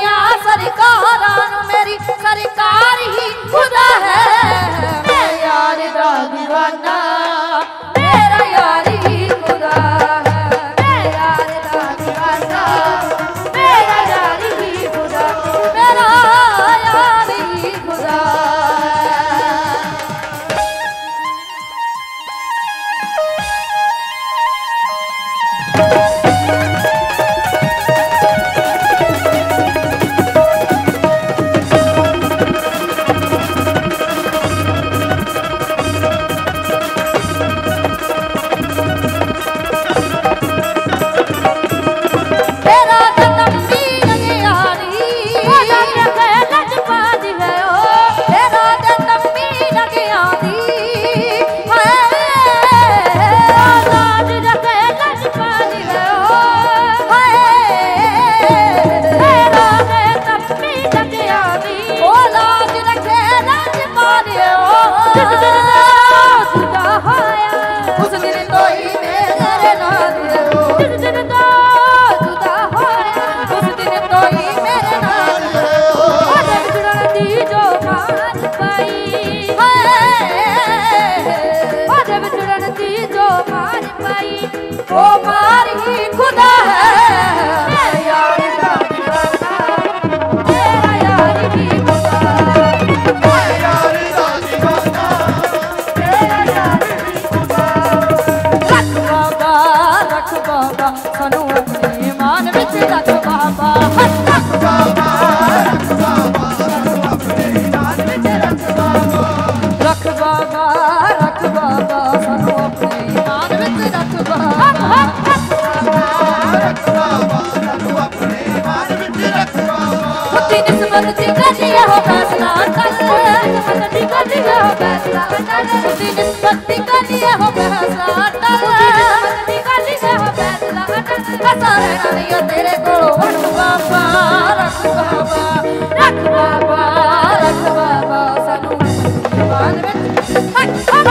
सरकार ही खुदा है मैं यार उसी निस्बत दी कदी हो फैसला कर निस्बत दी कदी हो फैसला कर उसी निस्बत दी कदी हो फैसला कर निस्बत दी कदी हो फैसला कर ऐसा रहना नहीं तेरे कोलो वट बाबा रख बाबा रख बाबा रख बाबा सानू मान विच रख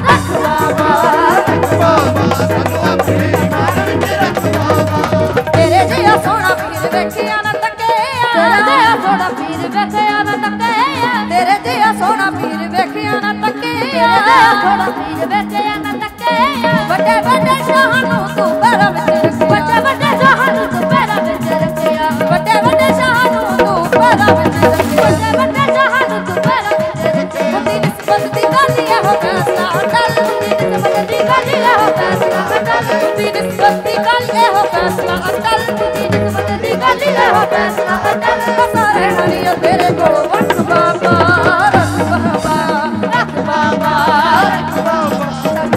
बाबा रख
बाबा सानू अपने ईमान विच रख बाबा
तेरे जिहा सोहना पीर वेखिया ना तक्किया तेरे जिहा सोहना पीर वेखिया ना तक्किया तेरे जिहा सोहना पीर वेखिया ना तक्किया तेरे जिहा सोहना पीर वेखिया ना तक्किया ਵੱਡੇ ਵੱਡੇ ਸ਼ਾਹਾਂ ਨੂੰ ਤੂੰ ਪੈਰਾਂ ਵਿੱਚ ਰੱਖਿਆ ਵੱਡੇ ਵੱਡੇ ਸ਼ਾਹਾਂ ਨੂੰ ਤੂੰ ਪੈਰਾਂ ਵਿੱਚ ਰੱਖਿਆ ਵੱਡੇ ਵੱਡੇ ਸ਼ਾਹਾਂ ਨੂੰ ਤੂੰ ਪੈਰਾਂ ਵਿੱਚ ਰੱਖਿਆ ਵੱਡੇ ਵੱਡੇ ਸ਼ਾਹਾਂ ਨੂੰ ਤੂੰ ਪੈਰਾਂ ਵਿੱਚ ਰੱਖਿਆ ਉਹਦੀ ਨਿਸਬਤ ਦੀ ਗੱਲ ਇਹ ਹੋ ਫੈਸਲਾ ਕਰ ਉਹਦੀ ਨਿਸਬਤ ਦੀ ਗੱਲ ਇਹ ਹੋ ਫੈਸਲਾ ਕਰ ਉਹਦੀ ਨਿਸਬਤ ਦੀ ਗੱਲ ਇਹ ਹੋ ਫੈਸਲਾ ਕਰ ਉਹਦੀ ਨਿਸਬਤ ਦੀ ਗੱਲ ਇਹ ਹੋ ਫੈਸਲਾ ਕਰ ਸਾਰੇ ਹਰੀਆ ਤੇਰੇ ਕੋਲ ਵਟ ਬਾਬਾ ਰੱਖ ਬਾਬਾ ਰੱਖ ਬਾਬਾ ਰੱਖ ਬਾਬਾ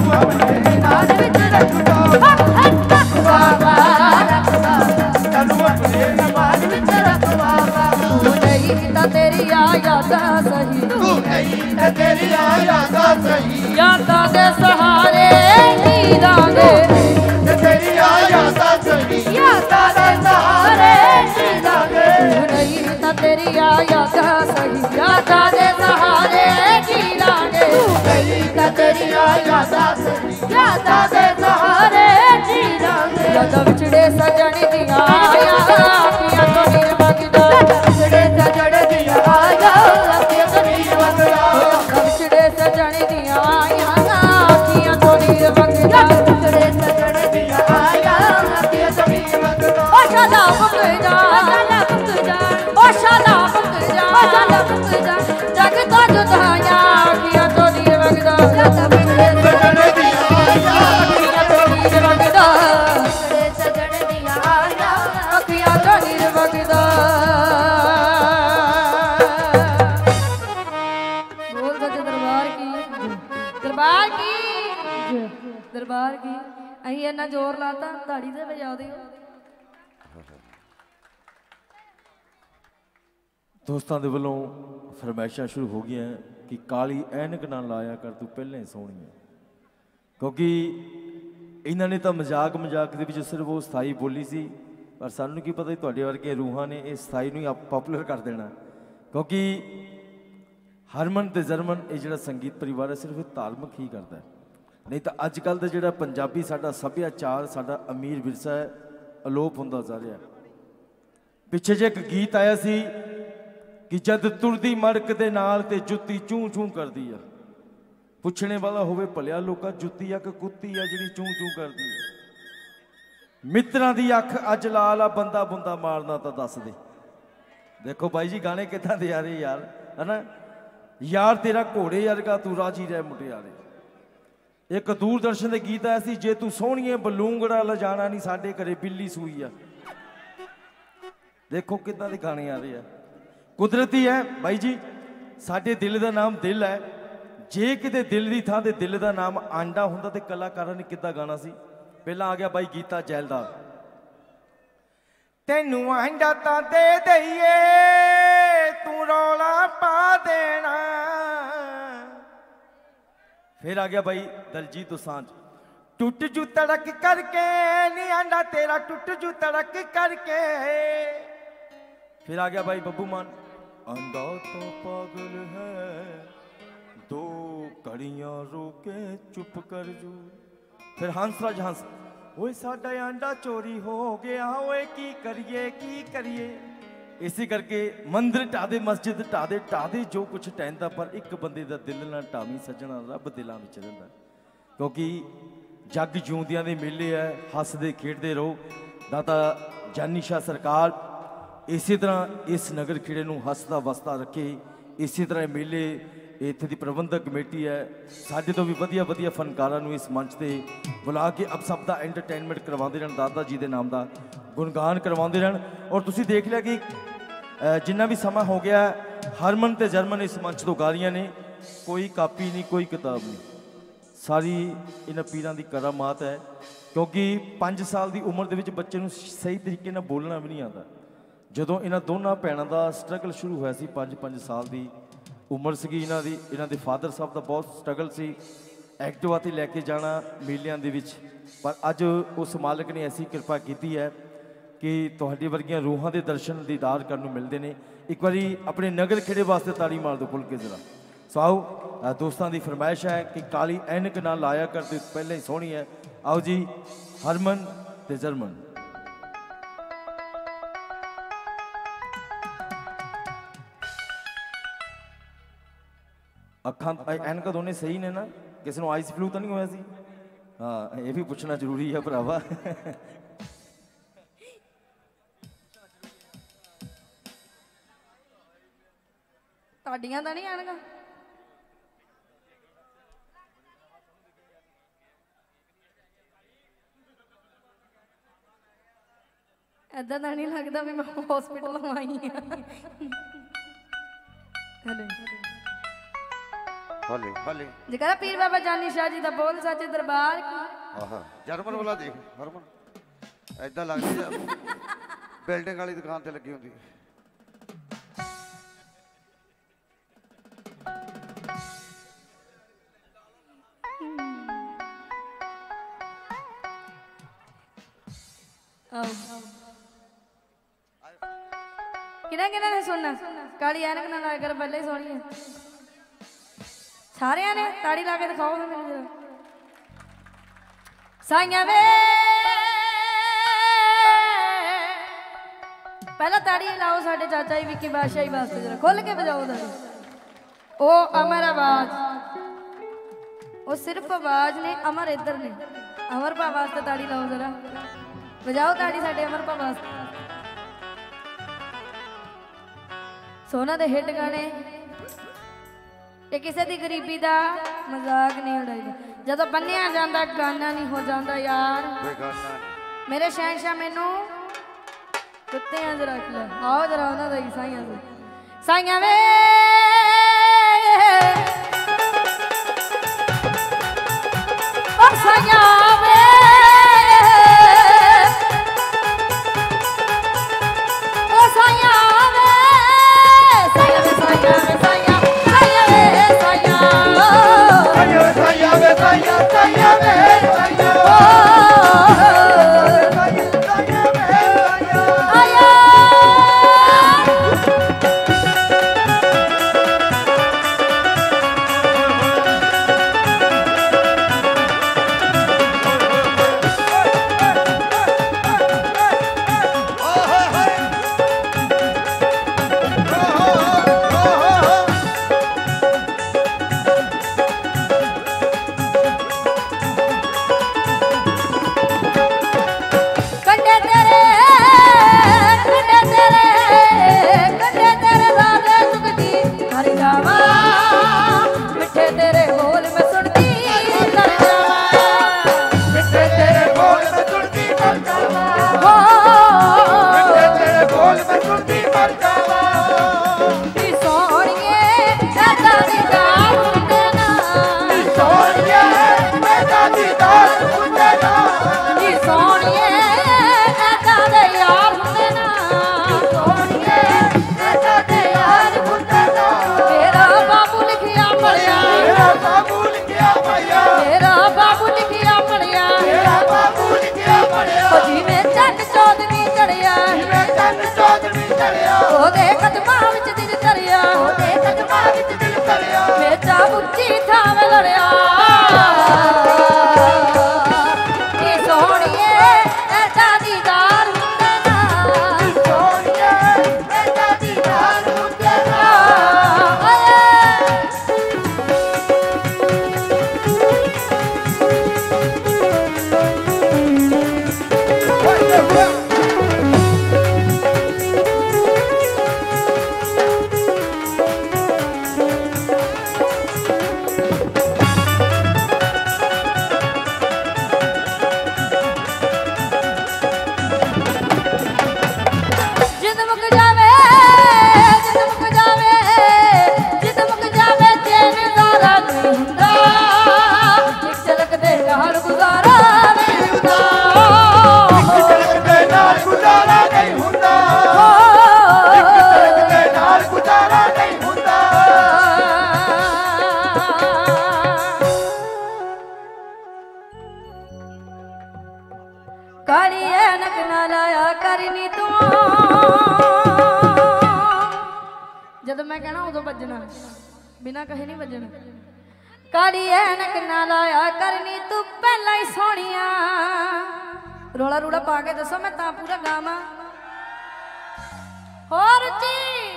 ਆਪਣੇ ਈਮਾਨ ਵਿੱਚ ਰੱਖ ਬਾਬਾ ਰੱਖ ਬਾਬਾ ਰੱਖ ਬਾਬਾ ਸਾਨੂੰ ਆਪਣੇ ਈਮਾਨ ਵਿੱਚ ਰੱਖ ਬਾਬਾ ਤੂੰ ਨਹੀਂ ਤਾਂ ਤੇਰੀ ਆ ਯਾਦਾਂ ਸਹੀ
ਤੂੰ ਨਹੀਂ ਤਾਂ ਤੇਰੀ ਆ ਯਾਦਾਂ ਸਹੀ
ਯਾਦਾਂ ਦੇ ਸਹਾਰੇ ਨੀਰਾਂ ਦੇ
ਤੇ ਤੇਰੀ ਆ ਯਾਦਾਂ ਸਹੀ
ਯਾਦਾਂ ਦੇ ਸਹਾਰੇ ਨੀਰਾਂ ਦੇ ਤੂੰ ਨਹੀਂ ਤਾਂ ਤੇਰੀ ਆ ਯਾਦਾਂ ਸਹੀ ਯਾਦਾਂ ਦੇ ਸਹਾਰੇ ਨੀਰਾਂ ਦੇ ਤੂੰ ਨਹੀਂ ਤਾਂ ਤੇਰੀ ਆ ਯਾਦਾਂ ਸਹੀ ਯਾਦਾਂ ਦੇ ਸਹਾਰੇ ਨੀਰਾਂ ਦੇ ਜਦੋਂ ਵਿਛੜੇ ਸਜਣ ਦੀਆਂ ਯਾਦਾਂ ਅੱਖੀਆਂ ਤੋਂ ਨੀਰ ਵਗਦਾ ਵਿਛੜੇ ਸਜਣ ਦੀਆਂ ਯਾਦਾਂ ਅੱਖੀਆਂ ਤੋਂ ਨੀਰ ਵਗਦਾ ਵਿਛੜੇ ਸਜਣ ਦੀਆਂ ਯਾਦਾਂ ਅੱਖੀਆਂ ਤੋਂ ਨੀਰ ਵਗਦਾ ਵਿਛੜੇ ਸਜਣ ਦੀਆਂ ਯਾਦਾਂ ਅੱਖੀਆਂ ਤੋਂ ਨੀਰ ਵਗਦਾ ਓ ਸ਼ਾਲਾ ਮੁੱਕ ਜਾ ਸ਼ਾਲਾ ਮੁੱਕ ਜਾ ਓ ਸ਼ਾਲਾ ਮੁੱਕ ਜਾ ਸ਼ਾਲਾ ਮੁੱਕ ਜਾ ਜਗ ਤੋਂ ਜੁਦਾਈਆਂ ਅੱਖੀਆਂ ਤੋਂ ਨੀਰ ਵਗਦਾ ਵਿਛੜੇ ਸਜਣ ਦੀਆਂ ਯਾਦਾਂ ਅੱਖੀਆਂ ਤੋਂ ਨੀਰ ਵਗਦਾ ਵਿਛੜੇ ਸਜਣ ਦੀਆਂ ਯਾਦਾਂ ਅੱਖੀਆਂ ਤੋਂ ਨੀਰ ਵਗਦਾ ਬੋਲ ਸੱਚੇ ਦਰਬਾਰ ਕੀ ਦਰਬਾਰ ਕੀ ਦਰਬਾਰ ਕੀ ਅਸੀਂ ਇੰਨਾ ਜ਼ੋਰ ਲਾਤਾ ਤਾੜੀ ਤੇ ਵਜਾ ਦਿਓ
ਦੋਸਤਾਂ ਦੇ ਵੱਲੋਂ ਫਰਮਾਇਸ਼ਾਂ ਸ਼ੁਰੂ ਹੋ ਗਈਆਂ ਕਿ ਕਾਲੀ ਐਨਕ ਨਾ ਲਾਇਆ ਕਰ ਤੂੰ ਪਹਿਲਾਂ ਹੀ ਸੋਹਣੀ ਹੈ ਕਿਉਂਕਿ ਇਹਨਾਂ ਨੇ ਤਾਂ ਮਜ਼ਾਕ ਮਜ਼ਾਕ ਦੇ ਵਿੱਚ ਸਿਰਫ ਉਹ ਸਥਾਈ ਬੋਲੀ ਸੀ ਪਰ ਸਾਨੂੰ ਕੀ ਪਤਾ ਤੁਹਾਡੇ ਵਰਗੇ ਰੂਹਾਂ ਨੇ ਇਹ ਸਥਾਈ ਨੂੰ ਹੀ ਪਪੂਲਰ ਕਰ ਦੇਣਾ ਕਿਉਂਕਿ ਹਰਮਨ ਤੇ ਜਰਮਨ ਇਹ ਜਿਹੜਾ ਸੰਗੀਤ ਪਰਿਵਾਰ ਹੈ ਸਿਰਫ ਧਾਰਮਿਕ ਹੀ ਕਰਦਾ ਹੈ ਨਹੀਂ ਤਾਂ ਅੱਜ ਕੱਲ੍ਹ ਦਾ ਜਿਹੜਾ ਪੰਜਾਬੀ ਸਾਡਾ ਸੱਭਿਆਚਾਰ ਸਾਡਾ ਅਮੀਰ ਵਿਰਸਾ ਹੈ ਅਲੋਪ ਹੁੰਦਾ ਜਾ ਰਿਹਾ ਪਿੱਛੇ ਜੇ ਇੱਕ ਗੀਤ ਆਇਆ ਸੀ ਕਿ ਜਦ ਤੁਰਦੀ ਮੜਕ ਦੇ ਨਾਲ ਤੇ ਜੁੱਤੀ ਚੂੰ ਚੂੰ ਕਰਦੀ ਆ ਪੁੱਛਣੇ ਵਾਲਾ ਹੋਵੇ ਭਲਿਆ ਲੋਕਾਂ ਜੁੱਤੀ ਆ ਕਿ ਕੁੱਤੀ ਆ ਜਿਹੜੀ ਚੂੰ ਚੂੰ ਕਰਦੀ ਆ ਮਿੱਤਰਾਂ ਦੀ ਅੱਖ ਅੱਜ ਲਾਲ ਆ ਬੰਦਾ ਬੁੰਦਾ ਮਾਰਨਾ ਤਾਂ ਦੱਸ ਦੇ ਦੇਖੋ ਬਾਈ ਜੀ ਗਾਣੇ ਕਿੱਦਾਂ ਦੇ ਆ ਰਹੇ ਯਾਰ ਹਨਾ ਯਾਰ ਤੇਰਾ ਘੋੜੇ ਵਰਗਾ ਤੂੰ ਰਾਜੀ ਰਹਿ ਮੁਟਿਆਰੇ ਇੱਕ ਦੂਰਦਰਸ਼ਨ ਦੇ ਗੀਤ ਆਇਆ ਸੀ ਜੇ ਤੂੰ ਸੋਹਣੀਏ ਬਲੂੰਗੜਾ ਲਿਜਾਣਾ ਨਹੀਂ ਸਾਡੇ ਘਰੇ ਬਿੱਲੀ ਸੂਈ ਆ ਦੇਖੋ ਕਿੱਦਾਂ ਦੇ ਗਾਣੇ ਆ ਰਹੇ ਆ ਕੁਦਰਤੀ ਹੈ ਬਾਈ ਜੀ ਸਾਡੇ ਦਿਲ ਦਾ ਨਾਮ ਦਿਲ ਹੈ ਜੇ ਕਿਤੇ ਦਿਲ ਦੀ ਥਾਂ ਤੇ ਦਿਲ ਦਾ ਨਾਮ ਆਂਡਾ ਹੁੰਦਾ ਤੇ ਕਲਾਕਾਰਾਂ ਨੇ ਕਿੱਦਾਂ ਗਾਣਾ ਸੀ ਪਹਿਲਾਂ ਆ ਗਿਆ ਬਾਈ ਗੀਤਾ ਜੈਲਦਾਰ ਤੈਨੂੰ ਆਂਡਾ ਤਾਂ ਦੇ ਦਈਏ ਤੂੰ ਰੌਲਾ ਪਾ ਦੇਣਾ ਫਿਰ ਆ ਗਿਆ ਬਾਈ ਦਲਜੀਤ ਦੋਸਾਂਝ ਟੁੱਟ ਜੂ ਤੜਕ ਕਰਕੇ ਨੀ ਆਂਡਾ ਤੇਰਾ ਟੁੱਟ ਜੂ ਤੜਕ ਕਰਕੇ फिर आ गया भाई बब्बू मान अंधा तो पागल है दो कड़ियां रोके चुप कर जू फिर हंसराज हंस ओए साडा अंडा चोरी हो गया ओए की करिए की करिए इसी करके मंदिर ढा दे मस्जिद ढा दे ढा दे जो कुछ टहनदा पर एक बंदे दा दिल ना ढावी सजना रब दिलां विच रहिंदा क्योंकि जग जिउंदियां दे मेले है हसदे खेडदे रहो दाता जानी शाह सरकार इसी तरह इस नगर खेड़े नूं हसदा वसदा रखे इसी तरह मेले इत्थे दी प्रबंधक कमेटी है साडे तो भी वधिया वधिया फनकारां नूं इस मंच ते बुला के अब सब दा एंटरटेनमेंट करवाते रहन दादा जी दे नाम दा गुणगान करवाते रहन और तुसीं देख लिया कि जिन्ना भी समा हो गया हरमन ते जरमन इस मंच तो गा रहीआं ने कोई कापी नहीं कोई किताब नहीं सारी इन्हां पीरां दी करामात है क्योंकि पाँच साल की उम्र दे विच बच्चे नूं सही तरीके नाल बोलना भी नहीं आता ਜਦੋਂ ਇਹਨਾਂ ਦੋਨਾਂ ਭੈਣਾਂ ਦਾ ਸਟਰਗਲ ਸ਼ੁਰੂ ਹੋਇਆ ਸੀ ਪੰਜ ਪੰਜ ਸਾਲ ਦੀ ਉਮਰ ਸੀਗੀ ਇਹਨਾਂ ਦੀ। ਇਹਨਾਂ ਦੇ ਫਾਦਰ ਸਾਹਿਬ ਦਾ ਬਹੁਤ ਸਟਰਗਲ ਸੀ ਐਕਟਿਵਾ 'ਤੇ ਲੈ ਕੇ ਜਾਣਾ ਮੇਲਿਆਂ ਦੇ ਵਿੱਚ, ਪਰ ਅੱਜ ਉਸ ਮਾਲਕ ਨੇ ਐਸੀ ਕਿਰਪਾ ਕੀਤੀ ਹੈ ਕਿ ਤੁਹਾਡੀ ਵਰਗੀਆਂ ਰੂਹਾਂ ਦੇ ਦਰਸ਼ਨ ਦੀਦਾਰ ਕਰਨ ਨੂੰ ਮਿਲਦੇ ਨੇ। ਇੱਕ ਵਾਰੀ ਆਪਣੇ ਨਗਰ ਖੇੜੇ ਵਾਸਤੇ ਤਾੜੀ ਮਾਰ ਦਿਓ ਖੁੱਲ੍ਹ ਕੇ ਜ਼ਰਾ। ਸੋ ਆਓ, ਦੋਸਤਾਂ ਦੀ ਫਰਮਾਇਸ਼ ਹੈ ਕਿ ਕਾਲੀ ਐਨਕ ਨਾ ਲਾਇਆ ਕਰ ਤੇ ਪਹਿਲਾਂ ਹੀ ਸੋਹਣੀ ਹੈ। ਆਓ ਜੀ, ਹਰਮਨ ਤੇ ਜਰਮਨ। ਅੱਖਾਂ ਐਨਕਾਂ ਦੋਨੇ ਸਹੀ ਨੇ ਨਾ? ਕਿਸੇ ਨੂੰ ਆਈਸ ਫਲੂ ਤਾਂ ਨਹੀਂ ਹੋਇਆ ਸੀ? ਹਾਂ, ਇਹ ਵੀ ਪੁੱਛਣਾ ਜ਼ਰੂਰੀ ਹੈ ਭਰਾਵਾ।
ਤੁਹਾਡੀਆਂ ਤਾਂ ਨਹੀਂ ਆਣਗਾ? ਏਦਾਂ ਤਾਂ ਨਹੀਂ ਲੱਗਦਾ ਵੀ ਮੈਂ ਹਸਪੀਟਲ ਆਈ ਹਾਂ। ਹਲੇ
ਹਲੇ ਹਲੇ
ਜਕਰਾ ਪੀਰ ਬਾਬਾ ਜਾਨੀ ਸ਼ਾਹ ਜੀ ਦਾ ਬੋਲ ਸੱਚੇ ਦਰਬਾਰ ਕੀ।
ਆਹਾ ਜਰਮਨ ਵਾਲਾ ਦੇਖ ਹਰਮਨ, ਐਦਾਂ ਲੱਗਦੀ ਆ ਬਿਲਡਿੰਗ ਵਾਲੀ ਦੁਕਾਨ ਤੇ ਲੱਗੀ ਹੁੰਦੀ।
ਕਿਹਨਾਂ ਕਿਹਨਾਂ ਨੇ ਸੁਣਨਾ? ਕਾਲੀ ਐਨਕ ਨਾ ਲਾਇਆ ਕਰ, ਪਹਿਲੇ ਹੀ ਸੋਹਣੀ ਹੈ। ਸਾਰਿਆਂ ਨੇ ਤਾੜੀ ਲਾ ਕੇ ਦਿਖਾਓ ਮੈਨੂੰ ਜਰਾ। ਸਾਈਆਂ ਵੇ ਪਹਿਲਾਂ ਤਾੜੀ ਲਾਓ ਸਾਡੇ ਚਾਚਾ ਜੀ ਵਿੱਕੀ ਬਾਦਸ਼ਾਹੀ ਵਾਸਤੇ, ਜਰਾ ਖੁੱਲ ਕੇ ਵਜਾਓ ਤਾੜੀ। ਉਹ ਅਮਰ ਆਵਾਜ਼, ਉਹ ਸਿਰਫ ਆਵਾਜ਼ ਨੇ, ਅਮਰ ਇੱਧਰ ਨੇ। ਅਮਰ ਭਾ ਵਾਸਤੇ ਤਾੜੀ ਲਾਓ ਜਰਾ, ਵਜਾਓ ਤਾੜੀ ਸਾਡੇ ਅਮਰ ਭਾ ਵਾਸਤੇ। ਸੋਨਾ ਦੇ ਹਿੱਟ ਗਾਣੇ ਤੇ ਕਿਸੇ ਦੀ ਗਰੀਬੀ ਦਾ ਮਜ਼ਾਕ ਨਹੀਂ ਉਡਾਈਦਾ। ਜਦੋਂ ਬੰਨਿਆ ਜਾਂਦਾ ਗਾਨਾ ਨਹੀਂ ਹੋ ਜਾਂਦਾ ਯਾਰ। ਮੇਰੇ ਸ਼ਹਿਨशाह ਮੈਨੂੰ ਕੁੱਤਿਆਂ 'ਚ ਰੱਖ ਲੈ। ਆਓ ਜਰਾ ਉਹਨਾਂ ਦਾ ਹੀ ਸਾਈਆਂ ਦੇ ਸਾਈਆਂ ਵੇ ਉਹ ਸਾਈਆਂ ਵੇ ਉਹ ਸਾਈਆਂ ਵੇ ਸਾਈਆਂ ਵੇ ਸਾਈਆਂ ਵੇ ਸਾਈਆਂ ਸਾਈਆਂ ਵੇ ਸਾਈਆਂ
ਸਾਈਆਂ ਸਾਈਆਂ ਵੇ ਸਾਈਆਂ ਸਾਈਆਂ ਵੇ ਸਾਈਆਂ ਉਹਦੇ ਕਦਮਾਂ ਵਿੱਚ ਦਿਲ ਧਰਿਆ, ਉਹਦੇ ਕਦਮਾਂ ਵਿੱਚ ਦਿਲ ਧਰਿਆ, ਮੇਰਾ ਉੱਚੀ ਥਾਂ ਲੜਿਆ। ਨੀ ਸੋਹਣੀਏ ਐਡਾ ਦੀਦਾਰ ਹੁੰਦਾ ਨਾ, ਨੀ ਸੋਹਣੀਏ ਐਡਾ ਦੀਦਾਰ ਹੁੰਦਾ ਨਾ।
मैं कहना उदों बजना बिना कहे नहीं बजना। काली ऐनक ना लाया करनी तू पहला ही सोनिया। रोला रूड़ा पा के दसो मैं ता पूरा गावा और जी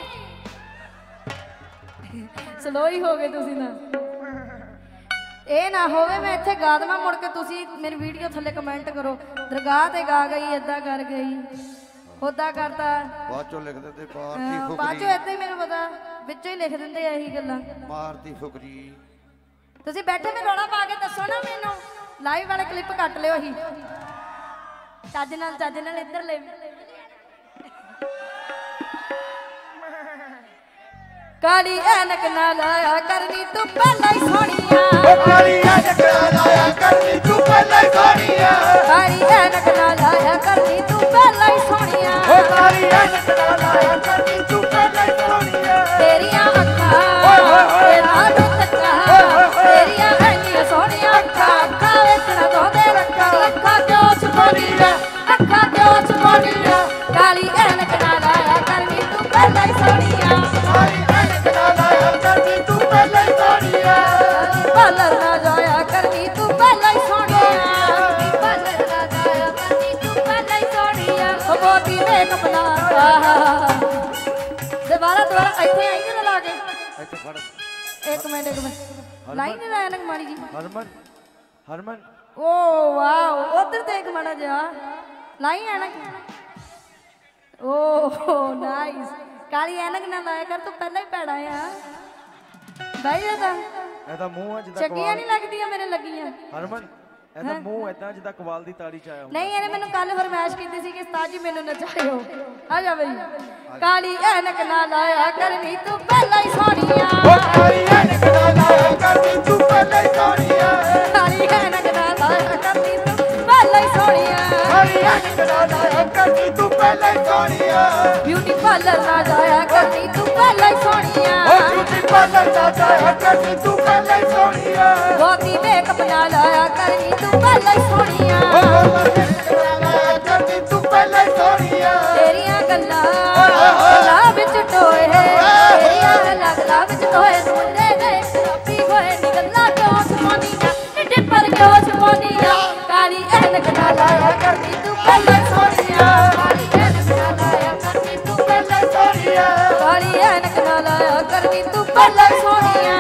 स्लो ही हो गए तुसी ना ਇਹ ਨਾ ਹੋਵੇ ਮੈਂ ਇੱਥੇ ਗਾ ਦਵਾਂ ਮੁੜ ਕੇ ਤੁਸੀਂ ਮੇਰੀ ਵੀਡੀਓ ਥੱਲੇ ਕਮੈਂਟ ਕਰੋ ਦਰਗਾਹ ਤੇ ਗਾ ਗਈ ਏਦਾਂ ਕਰ ਗਈ ਉਦਾਂ ਕਰਤਾ
ਬਾਅਦ ਚੋਂ ਲਿਖ ਦਿੰਦੇ ਮਾਰਤੀ
ਹਾਂ,
ਫੁਕਰੀ
ਬਾਅਦ ਚੋਂ ਏਦਾਂ ਹੀ ਮੈਨੂੰ ਪਤਾ ਵਿੱਚੋਂ ਹੀ ਲਿਖ ਦਿੰਦੇ ਆ ਇਹੀ ਗੱਲਾਂ।
ਮਾਰਤੀ ਫੁਕਰੀ
ਤੁਸੀਂ ਬੈਠੇ ਮੈਂ ਰੌਲਾ ਪਾ ਕੇ ਦੱਸੋ ਨਾ ਮੈਨੂੰ ਲਾਈਵ ਵਾਲੇ ਕਲਿੱਪ ਕੱਟ ਲਿਓ ਹੀ ਚੱਜ ਨਾਲ ਚੱਜ ਨਾਲ ਇੱਧਰ ਲੈ ਕਾਲੀ ਐਨਕ ਨਾ ਲਾਇਆ ਕਰਨੀ ਤੂੰ ਪਹਿਲਾਂ ਹੀ ਸੋਹਣੀਆਂ।
ਕਾਲੀ ਐਨਕ ਨਾ ਲਾਇਆ ਕਰਨੀ ਤੂੰ ਪਹਿਲਾਂ ਹੀ ਸੋਹਣੀਆਂ।
ਕਾਲੀ ਐਨਕ ਨਾ ਲਾਇਆ ਕਰਨੀ ਤੂੰ ਪਹਿਲਾਂ ਹੀ ਸੋਹਣੀਆਂ।
ਕਾਲੀ ਐਨਕ ਨਾ ਲਾਇਆ ਕਰਨੀ ਤੂੰ ਪਹਿਲਾਂ ਹੀ ਸੋਹਣੀਆਂ।
ਤੇਰੀਆਂ ਅੱਖਾਂ ਤੇਰਾ ਰੁੱਤਕਾ ਤੇਰੀਆਂ ਐਨੀਆਂ ਸੋਹਣੀਆਂ ਅੱਖਾਂ ਅੱਖਾਂ ਵੇਖਣਾ ਦੋਦੇ ਰੱਖਾਂ ਅੱਖਾਂ ਕਿਉਂ ਛੁਪਾਉਣੀਆਂ ਅੱਖਾਂ ਕਿਉਂ ਛੁਪਾਉਣੀਆਂ। ਕਾਲੀ ਐਨਕ ਨਾ ਲਾਇਆ ਕਰਨੀ ਤੂੰ ਪਹਿਲਾਂ ਹੀ ਸੋਹਣੀਆਂ।
ਕਾਲੀ ਐਨਕ ਨਾ ਲਾਇਆ ਕਰਨੀ ਤੂੰ ਪਹਿਲਾਂ ਹੀ ਸੋਹਣੀਆਂ।
ਪਾਲਰ ਨਾ ਜਾਇਆ ਕਰਨੀ ਤੂੰ ਪਹਿਲਾਂ ਹੀ ਸੋਹਣੀਆਂ। ਪਾਲਰ ਨਾ ਜਾਇਆ ਕਰਨੀ ਤੂੰ ਪਹਿਲਾਂ ਹੀ ਸੋਹਣੀਆਂ। ਉਹ ਬੋਤੀ ਮੇਕਅਪ ਲਾ ਦੁਬਾਰਾ ਦੁਬਾਰਾ ਇੱਥੇ ਆਈ ਨਾ ਲਾ ਕੇ
ਇੱਥੇ ਫੜ
ਇੱਕ ਮਿੰਟ ਇੱਕ ਮਿੰਟ ਲਾਈਨ ਨਹੀਂ ਲਾਇਆ ਨਾ ਮਾੜੀ ਜੀ
ਹਰਮਨ ਹਰਮਨ
ਓ ਵਾਓ ਉਧਰ ਦੇਖ ਮਾੜਾ ਜਿਹਾ ਲਾਈ ਐਨਕ ਓ ਨਾਈਸ। ਕਾਲੀ ਐਨਕ ਨਾ ਲਾਇਆ ਕਰ ਤੂੰ ਪਹਿਲਾਂ ਹੀ ਪੈੜਾ ਆ ਬਾਈ ਇਹਦਾ
ਇਹਦਾ ਮੂੰਹ ਹੈ ਜਿੱਦਾਂ
ਚੰਗੀਆਂ ਨਹੀਂ ਲੱਗਦੀਆਂ ਮੇਰੇ ਲੱਗੀਆਂ।
ਹਰਮਨ ਇਹਦਾ ਮੂੰਹ ਏਦਾਂ ਜਿੱਦਾਂ ਕਵਾਲ ਦੀ ਤਾੜੀ ਚ ਆਇਆ ਹੁੰਦਾ।
ਨਹੀਂ ਇਹਨੇ ਮੈਨੂੰ ਕੱਲ ਫਰਮਾਇਸ਼ ਕੀਤੀ ਸੀ ਕਿ ਉਸਤਾਦ ਜੀ ਮੈਨੂੰ ਨਚਾਇਓ ਆ ਜਾ ਬਈ। ਕਾਲੀ ਐਨਕ ਨਾ ਲਾਇਆ ਕਰਨੀ ਤੂੰ ਪਹਿਲਾਂ ਹੀ ਸੋਹਣੀਆਂ।
ਕਾਲੀ ਐਨਕ ਨਾ ਲਾਇਆ ਕਰਨੀ ਤੂੰ ਪਹਿਲਾਂ ਹੀ ਸੋਹਣੀਆਂ।
ਕਾਲੀ ਐਨਕ ਨਾ ਲਾਇਆ ਕਰਨੀ ਤੂੰ ਪਹਿਲਾਂ ਹੀ ਸੋਹਣੀਆਂ।
ਕਾਲੀ ਐਨਕ ਨਾ ਲਾਇਆ ਕਰਨੀ ਤੂੰ ਪਹਿਲਾਂ ਹੀ ਸੋਹਣੀਆਂ।
ਬਿਊਟੀ ਪਾਰਲਰ ਨਾ ਜਾਇਆ ਕਰਨੀ ਤੂੰ ਪਹਿਲਾਂ ਹੀ ਸੋਹਣੀਆਂ।
ਓ ਬਿਊਟੀ ਪਾਰਲਰ ਦਾ ਜਾਇਆ ਕਰਨੀ ਤੂੰ ਪਹਿਲਾਂ ਹੀ ਸੋਹਣੀਆਂ।
ਬਹੁਤੀ ਮੇਕਅਪ ਨਾ ਲਾਇਆ ਕਰਨੀ ਤੂੰ ਪਹਿਲਾਂ ਹੀ ਸੋਹਣੀਆਂ।
ਓ ਐਨਕ ਨਾ ਲਾਇਆ ਕਰਨੀ ਤੂੰ ਪਹਿਲਾਂ ਹੀ ਸੋਹਣੀਆਂ।
ਤੇਰੀਆਂ ਗੱਲਾਂ ਗੱਲਾਂ ਵਿੱਚ ਟੋਏ ਤੇਰੀਆਂ ਗੱਲਾਂ ਗੱਲਾਂ ਵਿੱਚ ਟੋਏ ਮੁੰਡੇ ਦੇ ਸ਼ਰਾਬੀ ਹੋਏ ਨੀ ਗੱਲਾਂ ਕਿਉਂ ਛਪਾਉਣੀਆਂ ਢਿੱਡ ਪਰ ਕਿਉਂ ਛਪਾਉਣੀਆਂ। ਕਾਲੀ ਐਨਕ ਨਾ ਲਾਇਆ ਕਰਨੀ ਤੂੰ ਪਹਿਲਾਂ ਹੀ ਸੋਹਣੀਆਂ। ਕਾਲੀ ਐਨਕ ਨਾ ਲਾਇਆ ਕਰਨੀ ਤੂੰ ਪਹਿਲਾਂ ਹੀ ਸੋਹਣੀਆਂ। ਕਾਲੀ ਐਨਕ ਨਾ ਲਾਇਆ ਕਰਨੀ ਤੂੰ ਪਹਿਲਾਂ ਹੀ ਸੋਹਣੀਆਂ।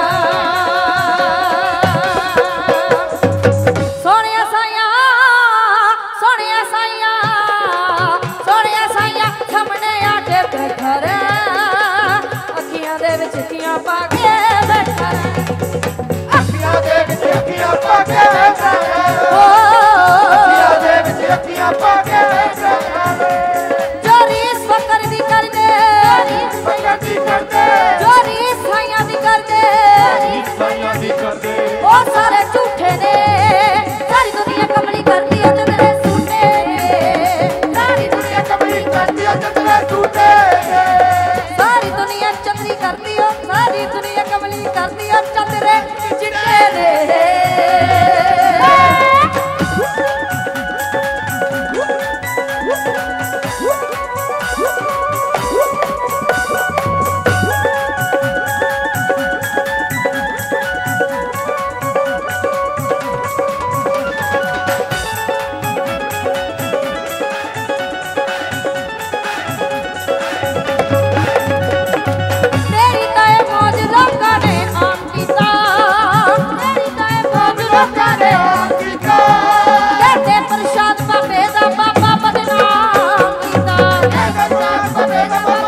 ਸੋਹਣੀਆਂ ਸਾਈਆਂ ਸੋਹਣੀਆਂ ਸਾਈਆਂ ਸੋਹਣੀਆਂ ਸਾਈਆਂ ਸਾਹਮਣੇ ਆ ਕੇ ਬੈਠਾ ਰਹਿ ਅੱਖੀਆਂ ਦੇ ਵਿੱਚ ਅੱਖੀਆਂ ਪਾ ਕੇ ਬੈਠਾ ਰਹਿ
ਅੱਖੀਆਂ ਦੇ ਵਿੱਚ ਅੱਖੀਆਂ ਪਾ ਕੇ ਬੈਠਾ ਰਹਿ।
ਓ
ਅੱਖੀਆਂ ਦੇ ਵਿੱਚ ਅੱਖੀਆਂ ਪਾ ਕੇ ਬੈਠਾ ਰਹਿ।
ਚੋਰੀ ਫਕਰ ਦੀ ਕਰਦੇ
ਫਕਰ ਦੀ ਕਰਦੇ
ਚੋਰੀ ਸਾਈਆਂ ਦੀ ਕਰਦੇ
ਸਾਈਆਂ ਦੀ ਕਰਦੇ
ਉਹ ਸਾਰੇ ਝੂਠੇ ਨੇ ਸਾਰੀ ਦੁਨੀਆ ਕਮਲੀ ਕਰਦੀ ਆ ਤੇ ਤੇਰੇ ਸੂਟੇ ਨੇ ਸਾਰੀ ਦੁਨੀਆ ਕਮਲੀ
ਕਰਦੀ ਆ ਤੇਰੇ ਝੂਠੇ ਨੇ।
ਸਾਰੀ ਦੁਨੀਆ ਚੰਗੀ ਕਰਦੀ ਓ ਸਾਰੀ ਦੁਨੀਆ ਕਮਲੀ ਕਰਦੀ ਓ ਚੰਦਰੇ ਚਿੱਟੇ ਨੇ। ਤੇਰੀ ਤਾਂ ਇਹ ਮੌਜ ਲੋਕਾਂ ਨੇ ਆਮ ਕੀਤਾ ਤੇਰੀ ਤਾਂ ਇਹ ਮੌਜ ਲੋਕਾਂ ਨੇ ਆਮ ਕੀਤਾ। ਕਹਿੰਦੇ ਪ੍ਰਸ਼ਾਦ ਬਾਬੇ ਦਾ ਬਾਬਾ ਬਦਨਾਮ ਕੀਤਾ। ਕਹਿੰਦੇ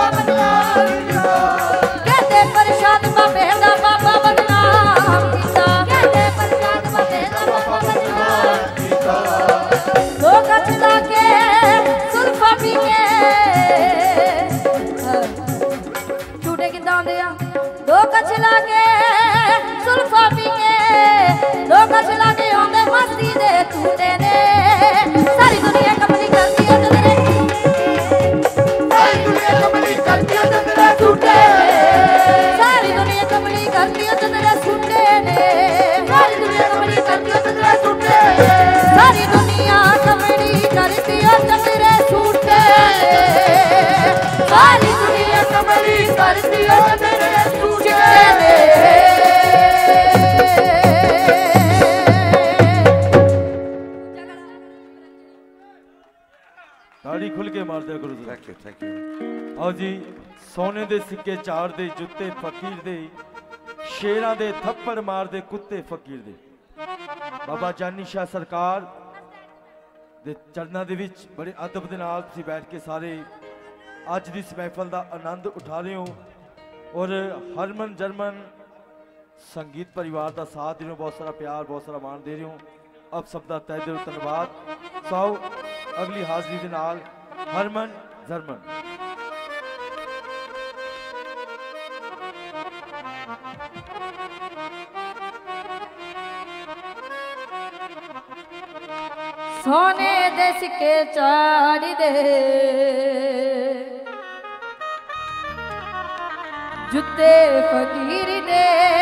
ਪ੍ਰਸ਼ਾਦ ਬਾਬੇ ਦਾ ਬਾਬਾ ਬਦਨਾਮ ਕੀਤਾ। ਕਹਿੰਦੇ ਪ੍ਰਸ਼ਾਦ ਬਾਬੇ ਦਾ ਬਾਬਾ ਬਦਨਾਮ ਕੀਤਾ। ਲੋਕਾਂ ਚਲਾ ਕੇ ਸੁਲਫਾ ਪੀ ਕੇ ਝੂਟੇ ਕਿੱਦਾਂ ਆਉਂਦੇ ਆ ਦੋ ਕੱਛ ਲਾ ਕੇ ਸੁਲਫਾ ਪੀ ਕੇ ਦੋ ਕੱਛ ਲਾ ਕੇ ਆਉਂਦੇ ਮਸਤੀ ਦੇ ਝੂਟੇ ਨੇ। ਸਾਰੀ ਦੁਨੀਆ ਕਮਲੀ ਕਰਦੀ ਆ ਤੇਰੇ
ਸਾਰੀ ਦੁਨੀਆ ਕਮਲੀ ਕਰਦੀ ਆ ਤੇਰੇ ਝੂਠੇ।
ਸਾਰੀ ਦੁਨੀਆ ਕਮਲੀ ਕਰਦੀ ਆ ਤੇਰੇ ਝੂਟੇ ਨੇ। ਸਾਰੀ ਦੁਨੀਆ ਕਮਲੀ ਕਰਦੀ ਆ ਤੇਰੇ ਝੂਟੇ। ਸਾਰੀ ਦੁਨੀਆ ਕਮਲੀ ਕਰਦੀ ਆ ਤੇਰੇ ਝੂਟੇ। ਸਾਰੀ ਦੁਨੀਆ ਕਮਲੀ ਕਰਦੀ ਆ
मार दिया करो जरा।
Thank you thank you.
आओ जी सोने दे सिक्के चार दे जुत्ते फकीर दे शेरां दे थप्पड़ मार दे कुत्ते फकीर दे। बाबा जानी शाह सरकार दे चरणों दे विच बड़े अदब दे नाल तुसीं बैठ के सारे अज दी इस महफल दा आनंद उठा रहे हो और हरमन जरमन संगीत परिवार का साथ दे रहे हो, बहुत सारा प्यार बहुत सारा मान दे रहे हो। अब सब का तहे दिल धन्यवाद। सौ अगली हाजरी के नाल हरमन जरमन।
सोने दे सिक्के चाड़ी दे जुत्ते फकीर दे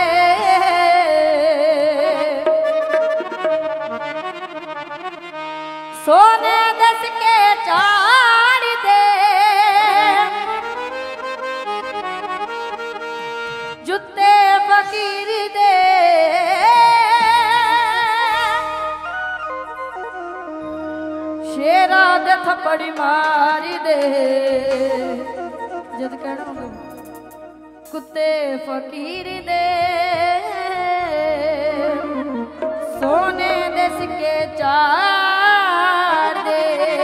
सोने दे सिक्के चाड़ी दे जुत्ते फकीर दे शेरा दे थप्पड़ी मारी दे जद कहना होगा कुत्ते फकीर दे सोने दे सिक्के चार दे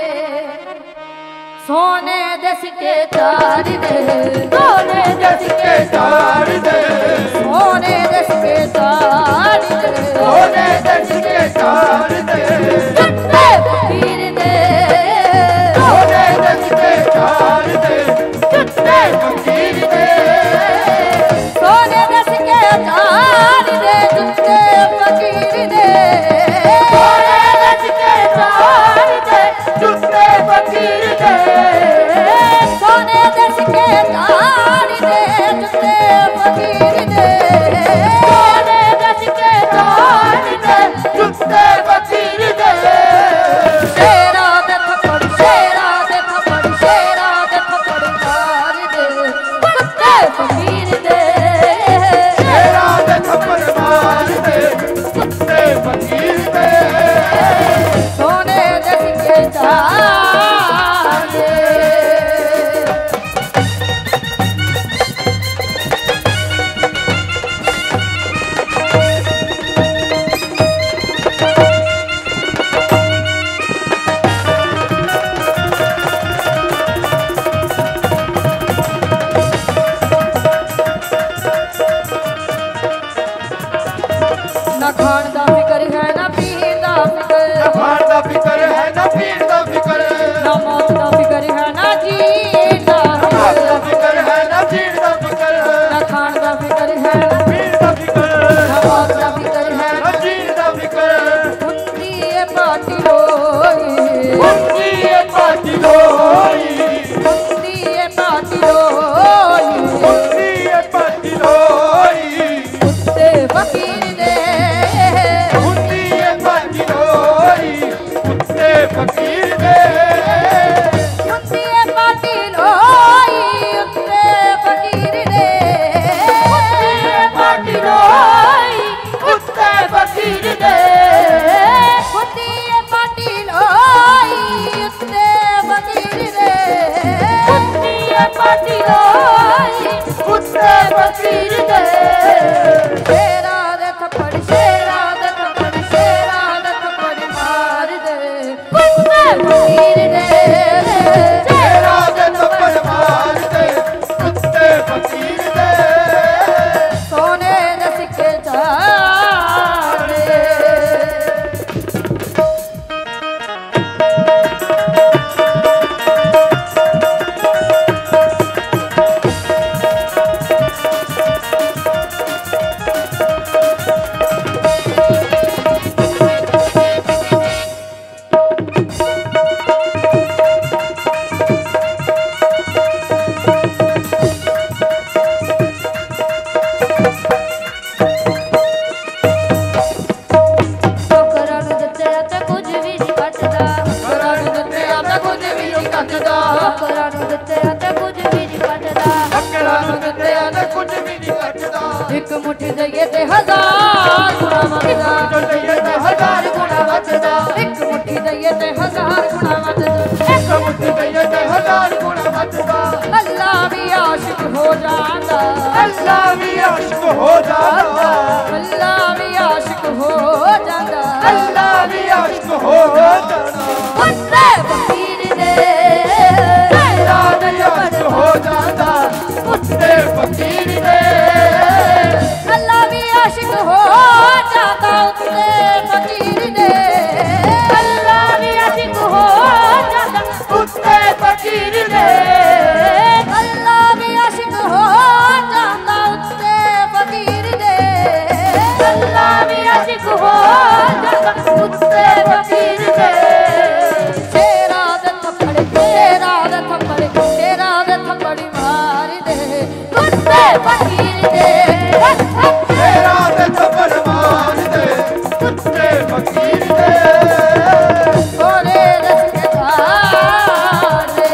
सोने दे सिक्के चार दे सोने दे सिक्के चार दे सोने दे सिक्के चार दे सोने दे सिक्के चार दे जुत्ते फकीर दे सोने दे सिक्के चार दे जुत्ते फकीर दे सोने दे सिक्के चार दे जुत्ते फकीर दे सोने दे सिक्के चार दे जुत्ते फकीर दे सोने दे सिक्के चार दे जुत्ते फकीर दे सोने दे सिक्के चार दे जुत्ते फकीर दे शेरा दे थप्पड़ शेरा दे थप्पड़ शेरा दे थप्पड़ मार दे कुत्ते फकीर दे
शेरा दे थप्पड़ मार दे कुत्ते फकीर दे
सोने दे सिक्के चार दे ना खान दा फिकर है ना पीर दा फिकर
ना खान दा फिकर है ना पीर दा फिकर
ना मौत दा फिकर है ना जीत दा
ना मौत दा
फिकर
फिकर है ना जीत दा फिकर
ना खान दा फिकर है ना
पीर दा फिकर
ना मौत दा फिकर है
ना जीत दा फिकर
हुंदी ए पाटी रोई
हुंदी ए पाटी रोई
हुंदी ए पाटी रोई
हुंदी ए पाटी रोई
कुत्ते फकीर दे
हुंदी ए पाटी रोई कुत्ते फकीर दे
हुंदी ए पाटी रोई कुत्ते फकीर दे
हुंदी ए पाटी रोई कुत्ते फकीर दे
हुंदी ए पाटी रोई कुत्ते फकीर दे
हुंदी ए पाटी रोई कुत्ते फकीर दे
शेरा दे थप्पड़ शेरा दे थप्पड़ शेरा दे थप्पड़ मार दे कुत्ते फकीर दे
शेरा दे थप्पड़ मार दे कुत्ते फकीर दे
सोने दे सिक्के चार दे जाता
अल्लाह भी आशिक हो जाता
अल्लाह भी आशिक हो जाता
अल्लाह भी आशिक हो जाता
उससे फकीर दे
अल्लाह भी आशिक हो जाता उससे फकीर दे
अल्लाह भी आशिक हो जाता उससे फकीर दे
अल्लाह भी आशिक हो जाता उससे फकीर दे
अल्लाह भी आशिक हो जाता उससे फकीर दे
अल्लाह भी आशिक हो जाता उससे फकीर दे
तेरा दे थप्पड़ तेरा दे थप्पड़ तेरा दे थप्पड़ मार दे उससे फकीर दे
तेरा दे थप्पड़ मार दे उससे फकीर दे
सोने रस के धारे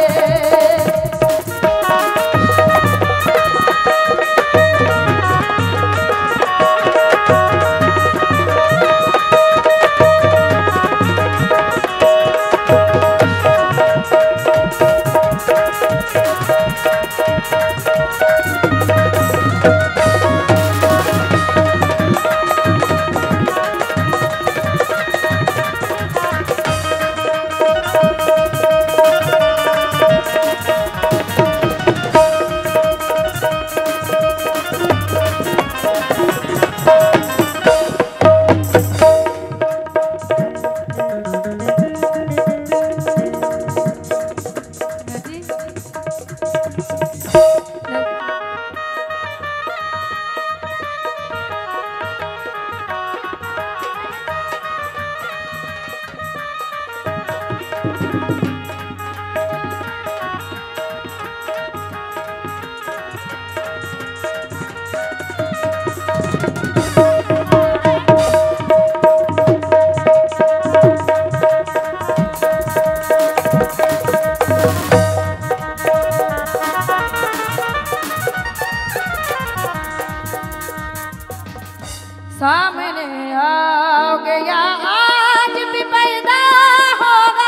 सामने आओगे या आज भी पैदा होगा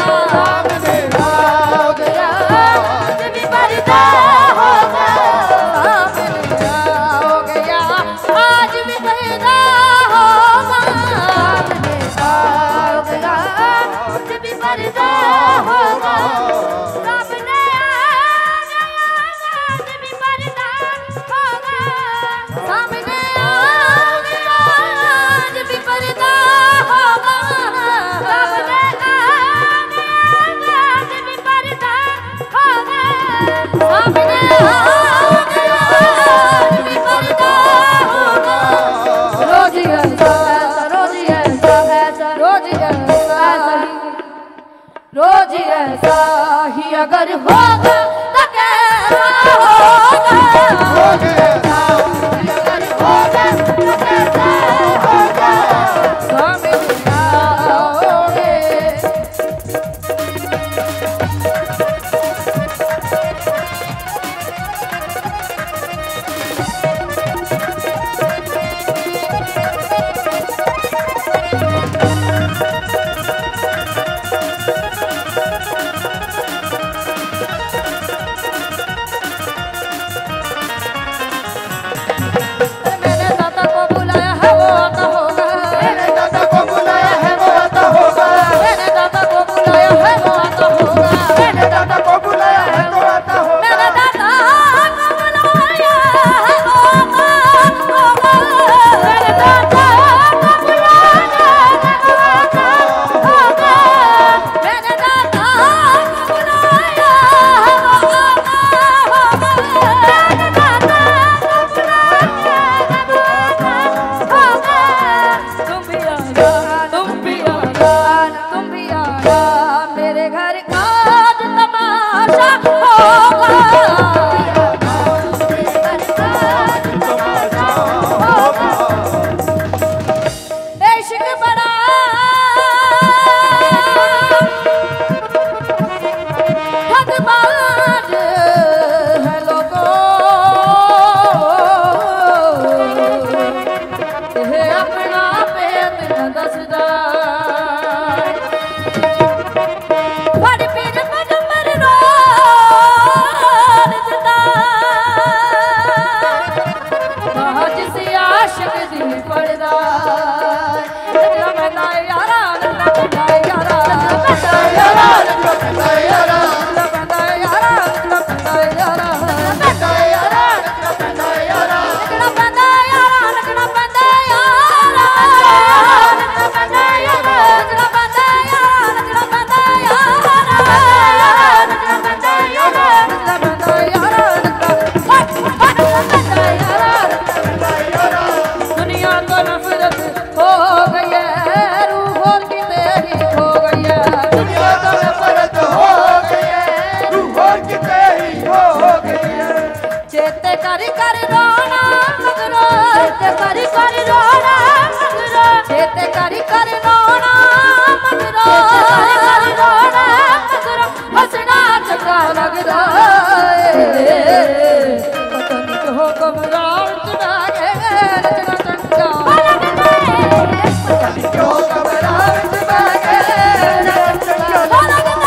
सामने आओगे या आज भी पर्दा होगा
सामने आओगे या आज भी पैदा होगा
सामने आओगे या आज भी पर्दा होगा
सामने आओगे या आज भी पैदा होगा सामने आओगे या आज भी पैदा होगा सामने आओगे या आज भी पैदा होगा सामने आओगे या आज भी पैदा होगा रोज ऐसा रोज ऐसा ऐसा रोज ऐसा रोज ऐसा ही अगर होगा तो कैसा होगा
होगे अगर होगा तो कैसा होगा
सामने आओगे चेते कर कर रोना मगरो चेते कर कर रोना मगरो चेते कर कर रोना मगरो चेते कर कर रोना मगरो हंसना चंगा लगदा पता नहीं क्यों घबराहट चढ़ा के नचना चंगा लगदा पता नहीं क्यों घबराहट चढ़ा के नचना चंगा लगदा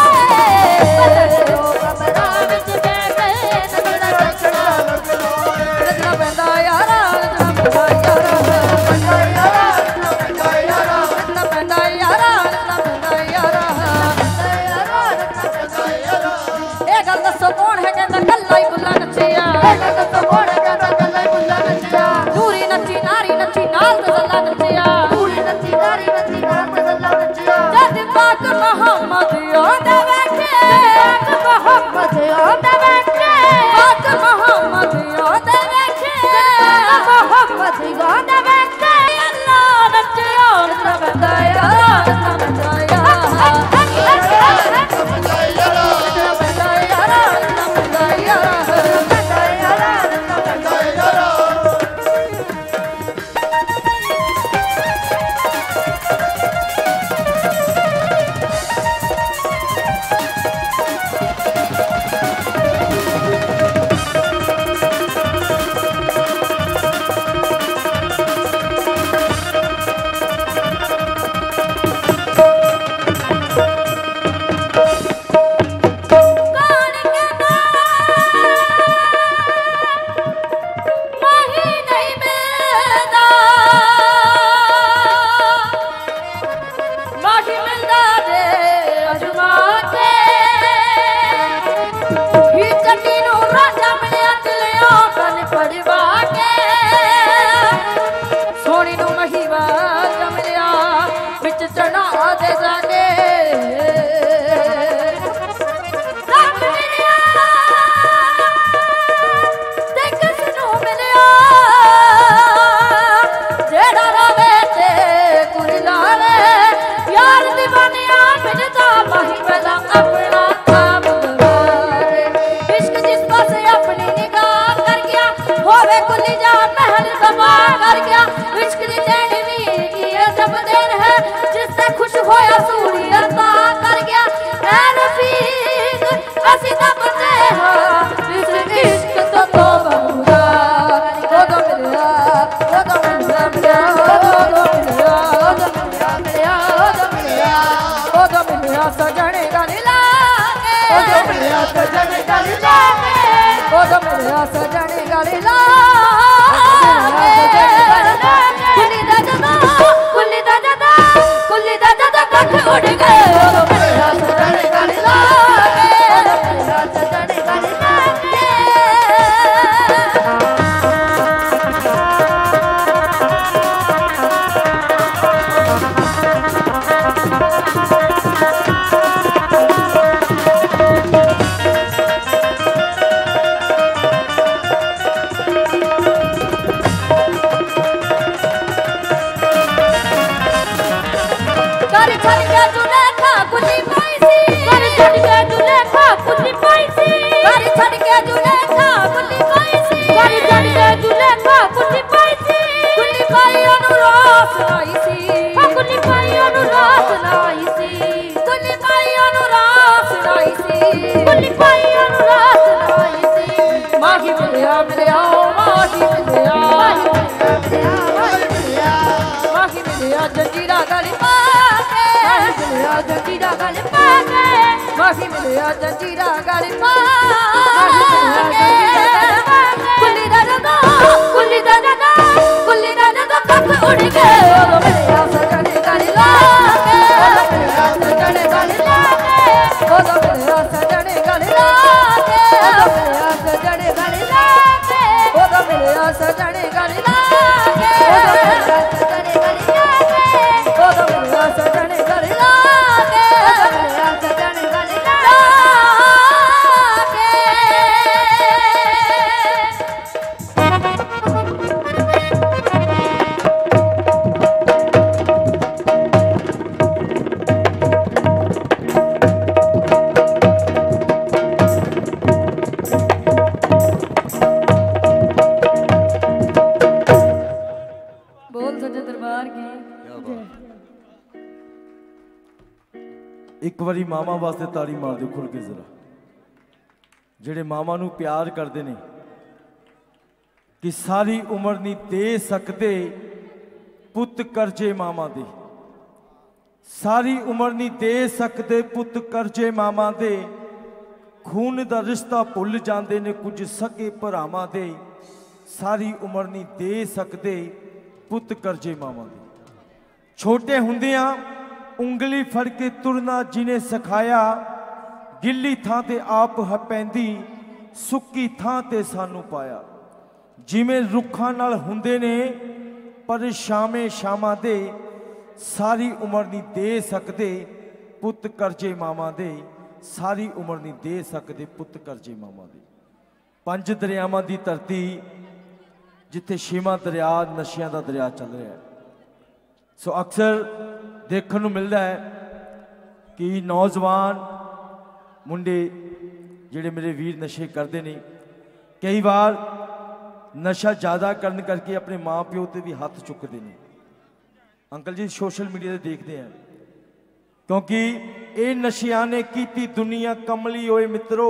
एक बारी मामा वास्ते ताड़ी मार दो खुल के जरा, जेड़े मामा नू प्यार करते ने कि सारी उम्र नहीं दे सकते पुत करजे मामा दे, सारी उम्र नहीं दे सकते पुत करजे मामा दे, खून दा रिश्ता भुल जाते ने कुछ सके भरावां दे, सारी उम्र नहीं दे सकते पुत करजे मामा दे। छोटे हुंदियां उंगली फड़ के तुरना जिन्हें सिखाया, गिल्ली थां ते आप हपैंदी सुक्की थां ते सानू पाया, जिमें रुखां नाल हुंदे ने पर शामे शामां दे, सारी उम्र नहीं दे सकते पुत करजे मामा दे, सारी उम्र नहीं दे सकते पुत करजे मामा दे। पंज दरियावां दी धरती जिथे छेवां दरिया नशियां दा दरिया चल रहा है। सो अक्सर देखने को मिलता है कि नौजवान मुंडे जिहड़े मेरे वीर नशे करते हैं, कई बार नशा ज़्यादा करने करके अपने माँ प्यो ते भी हाथ चुकते हैं। अंकल जी सोशल मीडिया ते देखते हैं, क्योंकि ये नशिया ने की दुनिया कमली होए मित्रों,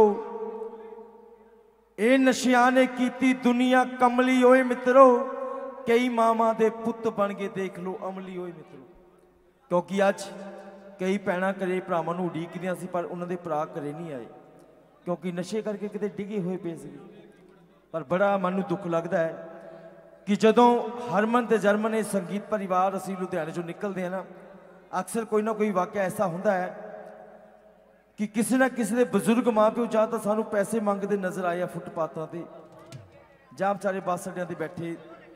ये नशिया ने की दुनिया कमली होए मित्रों, कई मामा दे पुत बन के देख लो अमली होए मित्रों। क्योंकि अज कई भैणां घरे भरावां नूं उडीकदियां सी पर उन्होंने भरा घरे नहीं आए, क्योंकि नशे करके किते डिगे हुए पे सी। पर बड़ा मन नूं दुख लगता है कि जदों हरमन ते जरमन ये संगीत परिवार असीं लुधियाने चों निकलते हैं ना, अक्सर कोई ना कोई वाक़या ऐसा होंदा है कि किसी ना किसी दे बजुर्ग माँ प्यो जां तां सानूं पैसे मंगते नज़र आए फुटपाथां ते, जां बेचारे बस अड्डियां ते बैठे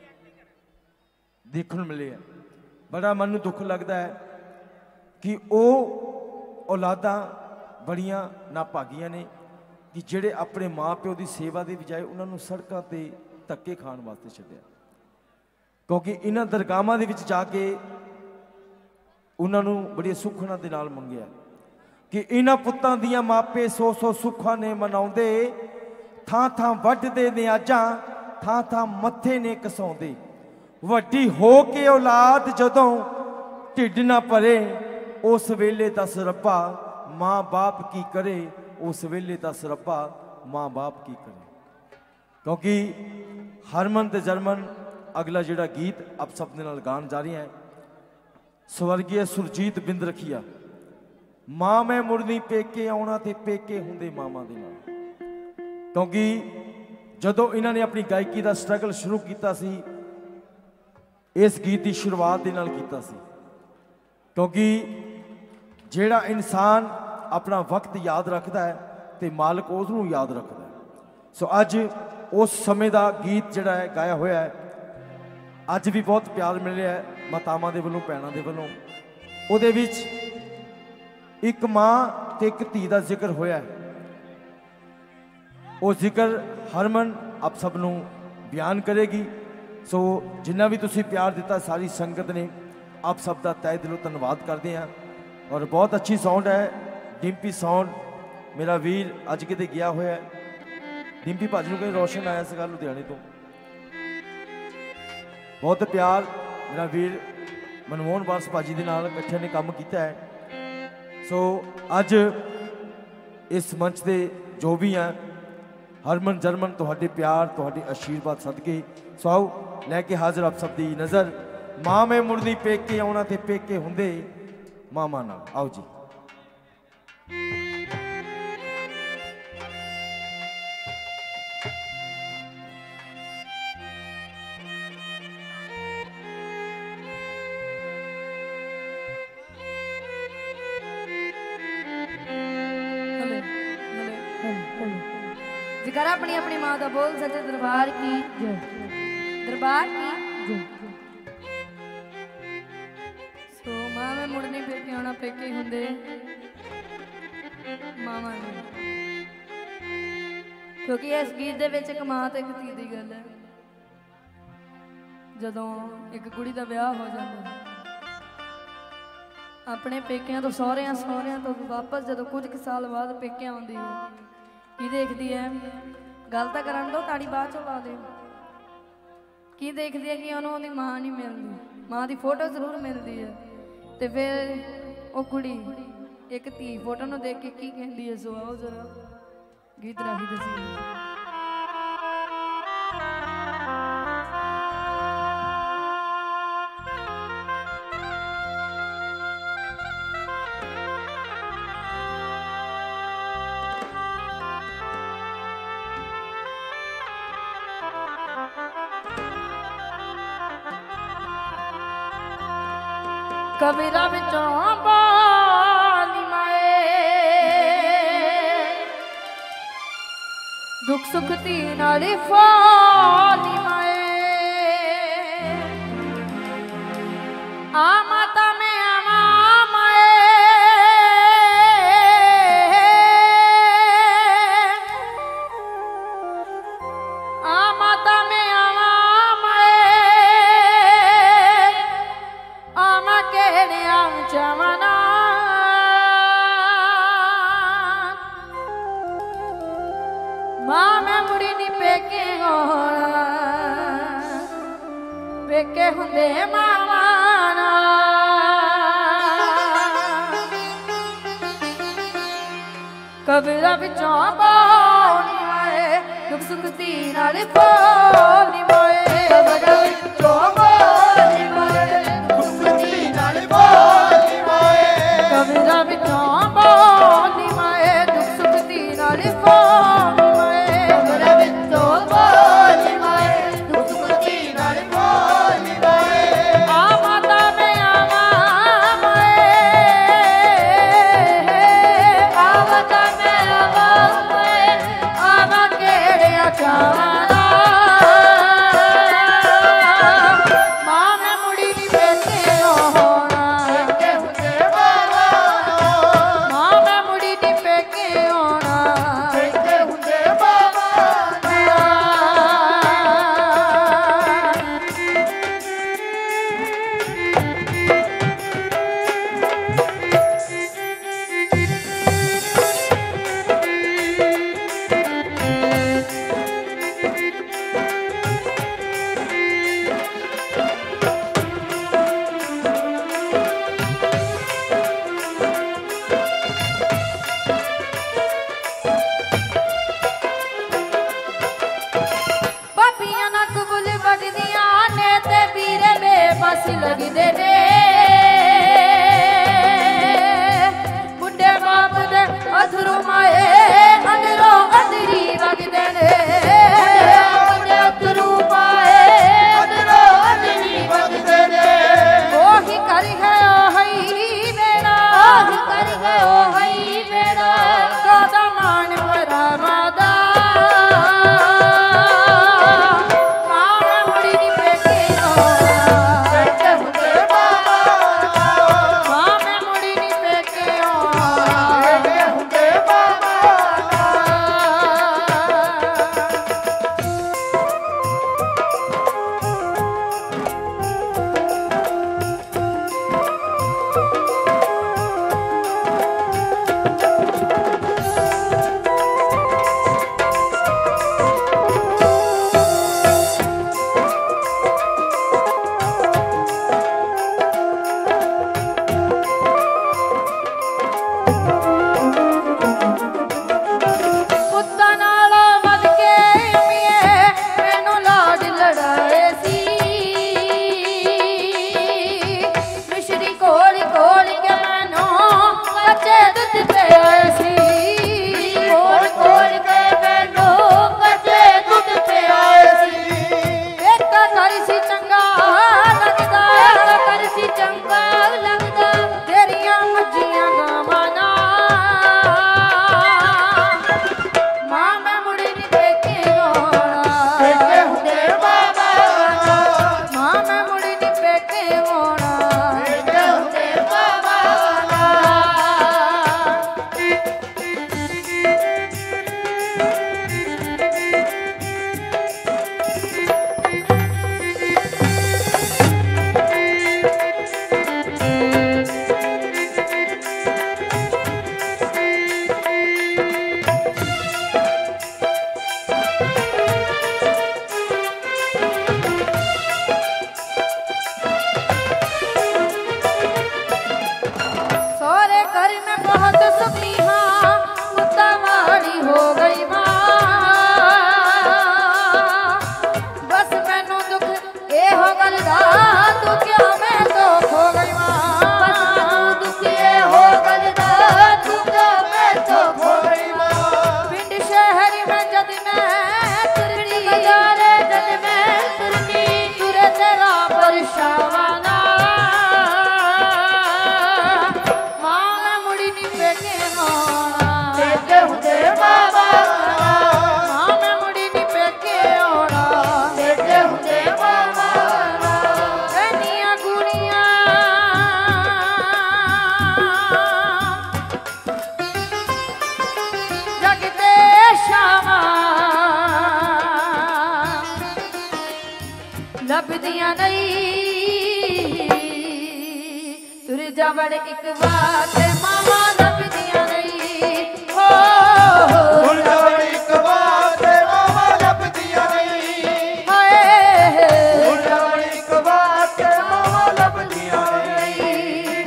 देखने मिले हैं। बड़ा मन नूं दुख लगता है कि वो औलादां बड़ियां नाभागियां ने कि जेड़े अपने माँ प्यो की सेवा के बजाय उन्होंने सड़कों पर धक्के खाण वास्ते छड्डिया, क्योंकि इन्हां दरगाहां दे विच जाके उन्होंने बड़ी सुखना दे नाल मंगिया कि इन्हां पुत्तां दियां मापे सौ सौ सुखां ने मनाउंदे, थां थां वड्डदे ने आजां, थां थां मत्थे ने घसाउंदे, वड्डी हो के औलाद जदों ढिड ना भरे, उस वेले दस रब्बा माँ बाप की करे, उस वेले दस रब्बा माँ बाप की करे। क्योंकि हरमन ते जरमन अगला जिहड़ा गीत आप सब दे नाल गान जा रही है, स्वर्गीय सुरजीत बिंद रखिया, माँ मैं मुड़नी पेके आउणा ते पेके हुंदे मामा दे नाल। क्योंकि जदों इन्हां ने अपनी गायकी का स्ट्रगल शुरू किया सी, इस गीत की शुरुआत दे नाल कीता सी, क्योंकि जिहड़ा इंसान अपना वक्त याद रखता है तो मालिक उसनूं याद रखता है। सो अज उस समय का गीत जिहड़ा है गाया होया है, अज भी बहुत प्यार मिल रहा है मातावां दे वल्लों भैणां दे वल्लों। उहदे विच एक माँ ते एक धी का जिक्र होया है, वो जिक्र हरमन आप सबनों बयान करेगी। सो जिन्ना भी तुसी प्यार दिता सारी संगत ने आप सब का तहे दिलों धन्यवाद करते हैं। और बहुत अच्छी साउंड है, डिम्पी साउंड मेरा वीर अज किते गया होया है, डिम्पी भाजी कोई रोशन आया सीगा लुधियाने तो, बहुत प्यार मेरा वीर मनमोहन वारस भाजी के नाल इकट्ठे ने काम किया है। सो अज इस मंच के जो भी हैं हरमन जरमन तुहाडे प्यार तुहाडे आशीर्वाद सदके, सो आओ लैके हाजिर आप सब दी नज़र माँ मैं मुड़नी पेके आउणा ते पेके हुंदे मामा नाल। आओ जी।
जयकारा अपनी अपनी माँ का बोल सच्चे दरबार की जय, दरबार की जय। सो माँ मैं मुड़नी पेके आना पेके हुंदे मामा ने, क्योंकि इस गीत दे विच एक माँ ते एक धी दी गल है। जदों एक कुड़ी दा विआह हो जाता अपने पेकियां तो सौहरियां सौहरियां तो वापस जदों कुछ क साल बाद पेकियां आउंदी है, की देखती है गल तो करन दो ताड़ी बाद चो ला दे, की देखती है कि उन्होंने माँ नहीं मिलती, माँ की फोटो जरूर मिलती है। तो फिर वो कुड़ी ਇੱਕ ਧੀ ਫੋਟੋ ਨੂੰ ਦੇਖ ਕੇ ਕੀ ਕਹਿੰਦੀ ਹੈ ਸੋ ਆਓ ਜ਼ਰਾ ਗੀਤ ਰਾਹੀ ਦੱਸੀ कबीरा विचों बानी माए दुख सुख धी नाली फानी माए आ माता में आवा माए आ माता में आवा चमना मां मैं मुड़ी नी पेके होना पेके हुंदे मावाना कबीरा विचों बोली माए दुख सुख धी नाल बोली माए कबीरा विचों बोली माए दुख सुख धी नाल बोली कबीरा विचों बोली माए दुख सुख धी नाल बोली माए कबीरा विचों बोली माए दुख सुख धी नाल बोली माए आ माता में आवा माए आ माता में आवा माए आवा केड़े चावाना मां मैं मुड़ी नी बेटे होना के हुंदे मां मैं मुड़ी नी पेके होना के हुंदे बाबा बस लगदे ने बुढ़े बाप दे अथरू माए अंदरों अंदरी वगदे ने अथरू पाए अंदरों अंदरी वगदे ने ओही कर है ओही मेरा ओही कर है ओही मेरा कादा मान परा मादा मां मुड़ी नी पेके दा तू क्या मैं तो खो गई मां बस क्यों दुखिए हो गलदा तू क्या मैं तो खो गई मां पिंड शहर में जद मैं तुरनी बाजारे जद मैं तुरनी तुरे तेरा परछावाना मां मैं मुड़ी नी पेके मोना पेके हुंदे बाबा मां मैं मुड़ी नी पेके आउणा पेके हुंदे बाबा कन्नियां कुड़ियां जगते शामा लभदियां नहीं तुर जावड़ एक बात मामा लभदियां नहीं हो
तुर जावड़ एक बात मामा लभदियां नहीं
हाय
तुर जावड़ एक बात मामा लभदियां नहीं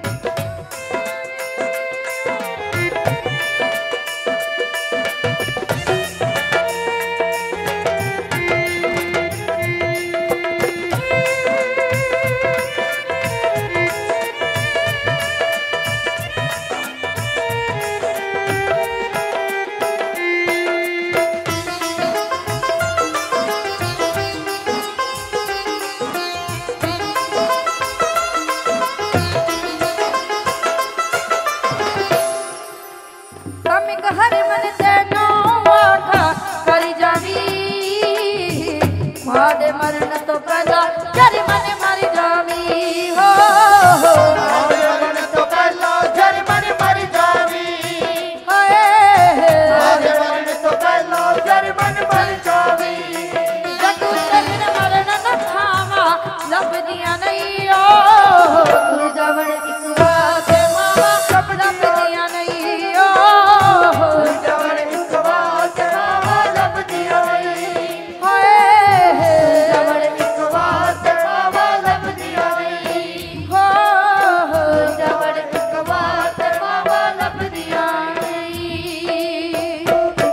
कमिक हर मन तेनो आखा करी जावी मां दे मरण तो पहला जर मन मर जावी हो
आवे मरण तो पहला जर मन मर जावी
हाय
आवे मरण तो पहला जर मन मर जावी
जतू तन मरण न थावा लभदियां नहीं ओ तुर जावड़ एक बात मावा सब लभदियां नहीं ओ
तुर जावड़ एक बात मामा लभदियां नहीं
हाय
जावड़ एक बात मामा लभदियां नहीं
हो
जावड़ एक बात मामा लभदियां नहीं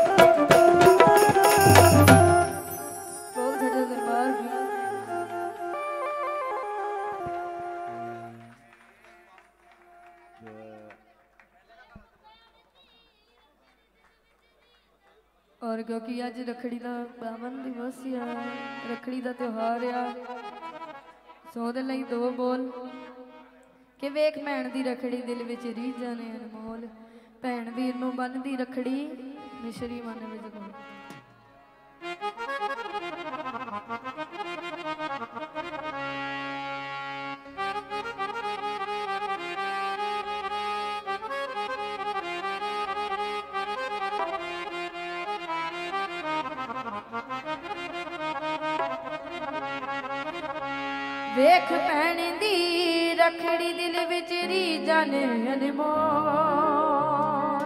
बोल सजे दरबार की और क्योंकि अज रखड़ी का पावन दिवस आ रखड़ी का त्योहार आ सो दे लई दो बोल कि वेख भैन दी रखड़ी दिल विच रीझां ने अनमोल भैन वीर नूं बन्नदी रखड़ी मिश्री मन विच घोल वेख भैन दी रखड़ी दिल विच रीझां ने अनमोल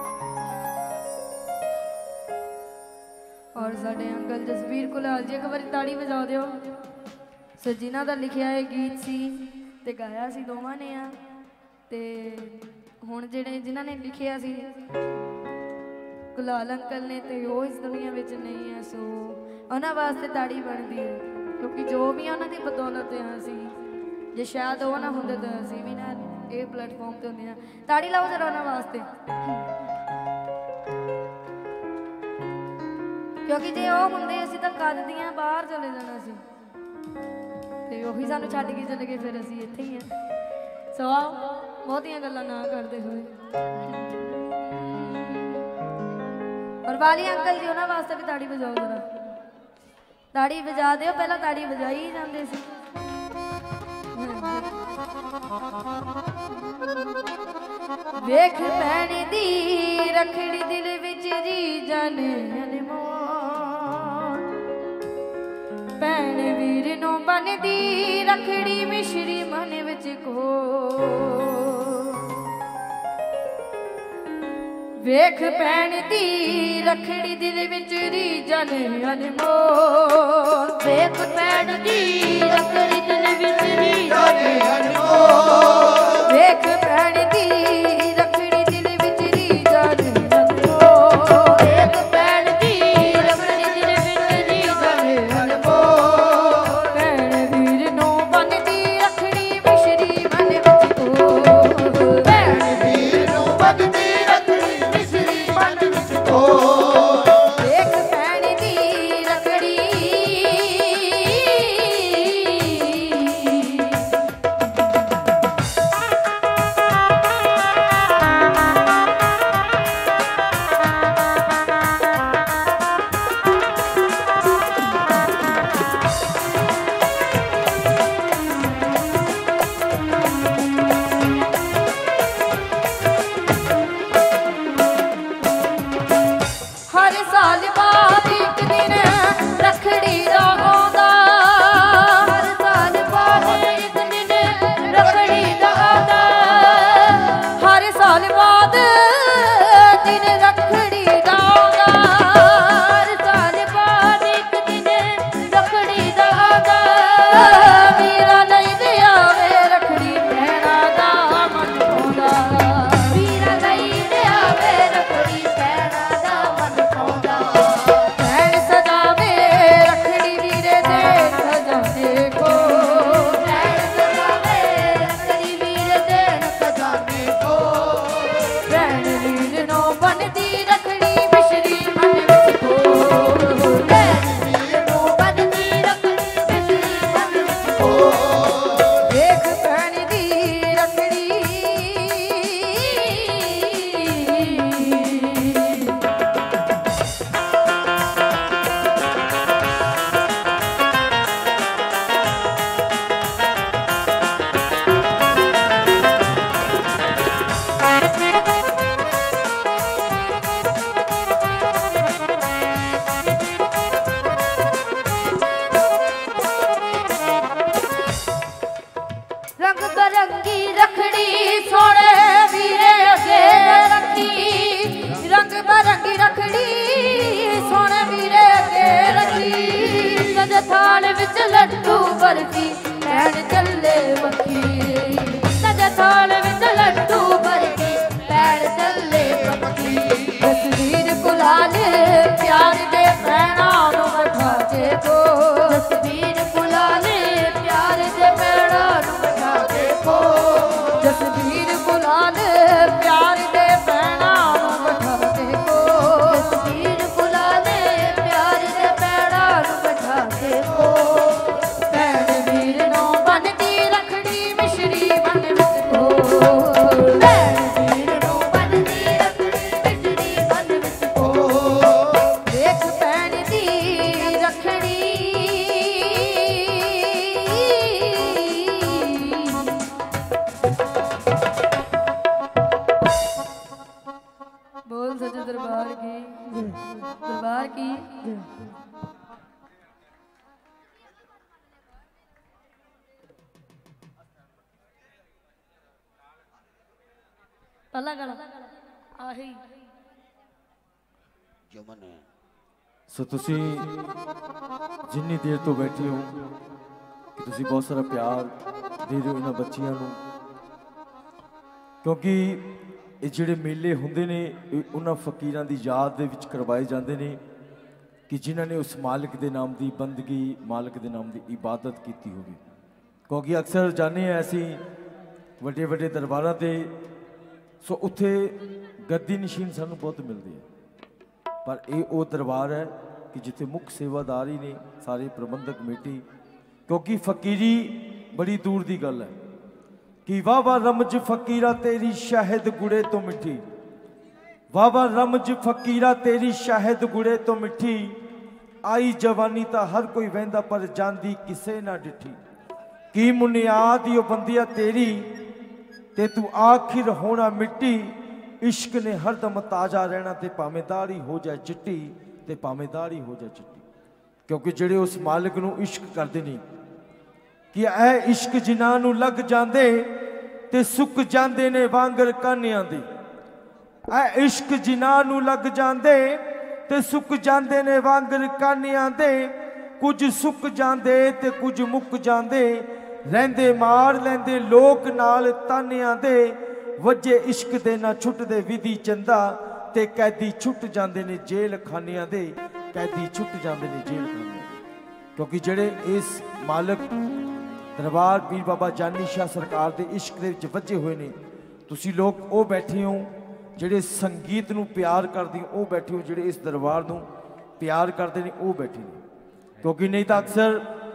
और साडे अंकल जसवीर कुलाल जी एक बार ताड़ी बजा दिओ सो जिन्हां दा लिखिया है गीत सी ते गाया सी दोवां ने आ ते हुण जिहड़े जिन्हां ने लिखिया सी कुलाल अंकल ने ते वो इस दुनिया विच नहीं है सो उन्हां वास्ते ताड़ी बनदी है क्योंकि जो भी उन्हां दी बदौलत है असी जे शायद वो ना हुंदे तां असी भी ना ये प्लेटफॉर्म ते हुंदे ताड़ी लाओ जरा उन्हां वास्ते क्योंकि जे वो हुंदे असी तां कद दियां बाहर चले जाना सी ते ओही सानू छड्ड के चले गए फिर असी इत्थे ही आ सो आओ बहुतियां गल्लां ना करदे होए और वाली अंकल जी उन्हां वास्ते भी ताड़ी बजाओ जरा ताड़ी बजा दिओ पहला ताड़ी बजाई ही जांदे सी वेख भैन दी रखड़ी दिल विच रीझां ने अनमोल भैन वीर नूं बन्नदी रखड़ी मिश्री मन विच घोल वेख भैन दी रखड़ी दिल विच रीझां ने अनमोल वेख भैन दी रखड़ी दिल विच रीझां ने अनमोल वेख भैन दी रखड़ी दिल विच रीझां ने अनमोल वेख भैन दी रखड़ी दिल विच रीझां ने अनमोल भैन वीर ਵੀਰਾ ਨਹੀਂ ਦਿਆਵੇ ਰਖੜੀ ਭੈਣਾ ਦਾ ਮਨ ਪਾਉਂਦਾ ਵੀਰਾ ਨਹੀਂ ਦਿਆਵੇ ਰਖੜੀ ਭੈਣਾ ਦਾ ਮਨ ਪਾਉਂਦਾ ਭੈਣ ਸਜਾਵੇ ਰਖੜੀ ਵੀਰੇ ਦੇ ਖਜ਼ਾਨੇ ਕੋ ਭੈਣ ਸਜਾਵੇ ਰਖੜੀ ਵੀਰੇ ਦੇ ਖਜ਼ਾਨੇ ਕੋ ਭੈਣ ਵੀਰ ਨੂੰ ਬਣਦੀ ਰਖੜੀ ਮਿਸ਼ਰੀ ਮਨ ਵਿੱਚ ਕੋ ਭੈਣ ਵੀਰ ਨੂੰ ਬਣਦੀ ਰਖੜੀ ਮਿਸ਼ਰੀ ਮਨ ਵਿੱਚ ਕੋ ਦੇਖ ਭੈਣ ਦੀ ਰਖੜੀ रंग बरंगी रखड़ी सोने वीरे अगे रखी रंग बरंगी रखड़ी सोने वीरे अगे रखी सज थाल विच लड्डू बरफी भैन चले बखी सज थाल विच लड्डू बरफी भैन चले बखी तस्वीर गुलाल प्यार दे भैणा नू बैठा जे को तस्वीर गुलाल प्यार दे भैणा नू बैठा जे को तस्वीर गुलाल प्यार दे भैणा नू बैठा जे को तस्वीर गुलाल प्यार दे भैणा नू बैठा जे को भैण वीर नू बनदी रखड़ी मिश्री मन विच को भैण वीर नू बनदी रखड़ी मिश्री मन विच को देख भैण दी रखड़ी बोल सच्चे दरबार की दरबार की पहला गला आही
ਜਮਨ ਹੈ
ਸੋ ਤੁਸੀਂ ਜਿੰਨੀ ਦੇਰ ਤੋਂ ਬੈਠੇ ਹੋ ਕਿ ਤੁਸੀਂ ਬਹੁਤ ਸਾਰਾ ਪਿਆਰ ਦੇ ਰਹੇ ਹੋ ਇਹਨਾਂ ਬੱਚੀਆਂ ਨੂੰ ਕਿਉਂਕਿ ਇਹ ਜਿਹੜੇ ਮੇਲੇ ਹੁੰਦੇ ਨੇ ਇਹ ਉਹਨਾਂ ਫਕੀਰਾਂ ਦੀ ਯਾਦ ਦੇ ਵਿੱਚ ਕਰਵਾਏ ਜਾਂਦੇ ਨੇ ਕਿ ਜਿਨ੍ਹਾਂ ਨੇ ਉਸ ਮਾਲਕ ਦੇ ਨਾਮ ਦੀ ਬੰਦਗੀ ਮਾਲਕ ਦੇ ਨਾਮ ਦੀ ਇਬਾਦਤ ਕੀਤੀ ਹੋਵੇ ਕਿਉਂਕਿ ਅਕਸਰ ਜਾਣੇ ਆ ਅਸੀਂ ਵੱਡੇ ਵੱਡੇ ਦਰਬਾਰਾਂ ਤੇ ਸੋ ਉੱਥੇ ਗੱਦੀ ਨਸ਼ੀਨ ਸਾਨੂੰ ਬਹੁਤ ਮਿਲਦੇ ਆ ਪਰ ਇਹ ਉਹ ਦਰਬਾਰ ਹੈ ਕਿ ਜਿੱਥੇ ਮੁੱਖ ਸੇਵਾਦਾਰ ਹੀ ਨੇ ਸਾਰੇ ਪ੍ਰਬੰਧਕ ਕਮੇਟੀ ਕਿਉਂਕਿ ਫਕੀਰੀ ਬੜੀ ਦੂਰ ਦੀ ਗੱਲ ਹੈ कि वावा रमज फकीरा तेरी शाहिद गुड़े तो मिठी वावा रमज फकीरा तेरी शाहिद गुड़े तो मिठी आई जवानी ता हर कोई वहंदा पर जांदी किसे ना डिठी की मुनियाद यो बंदिया तेरी ते तू आखिर होना मिट्टी इश्क ने हरदम ताजा रहना ते भावें दाढ़ी हो जाए चिट्टी ते भावें दाढ़ी हो जाए चिट्टी क्योंकि जेड़े उस मालिक नू इश्क करदे ने कि ऐ इश्क जिन्हां नू लग जांदे ते सुक जांदे ने वांगर कानियां दे ऐ इश्क जिन्हां नू लग जांदे ते सुक जांदे ने वांगर कानियां दे कुछ सुक जांदे ते कुछ मुक जांदे रहिंदे मार लैंदे लोक नाल तानियां दे वजे इश्क दे ना छुटदे विधि चंदा ते कैदी छुट जांदे ने जेल खानियां दे कैदी छुट जांदे ने जेल खानियां क्योंकि जेड़े इस मालक दरबार पीर बाबा जानी शाह सरकार के इश्क दे विच वजे हुए ने तुसी लोग वो बैठे हो जेड़े संगीत नू प्यार करदे हो बैठे हो जेड़े इस दरबार नू प्यार करते हैं वो बैठे ने क्योंकि नहीं तो अक्सर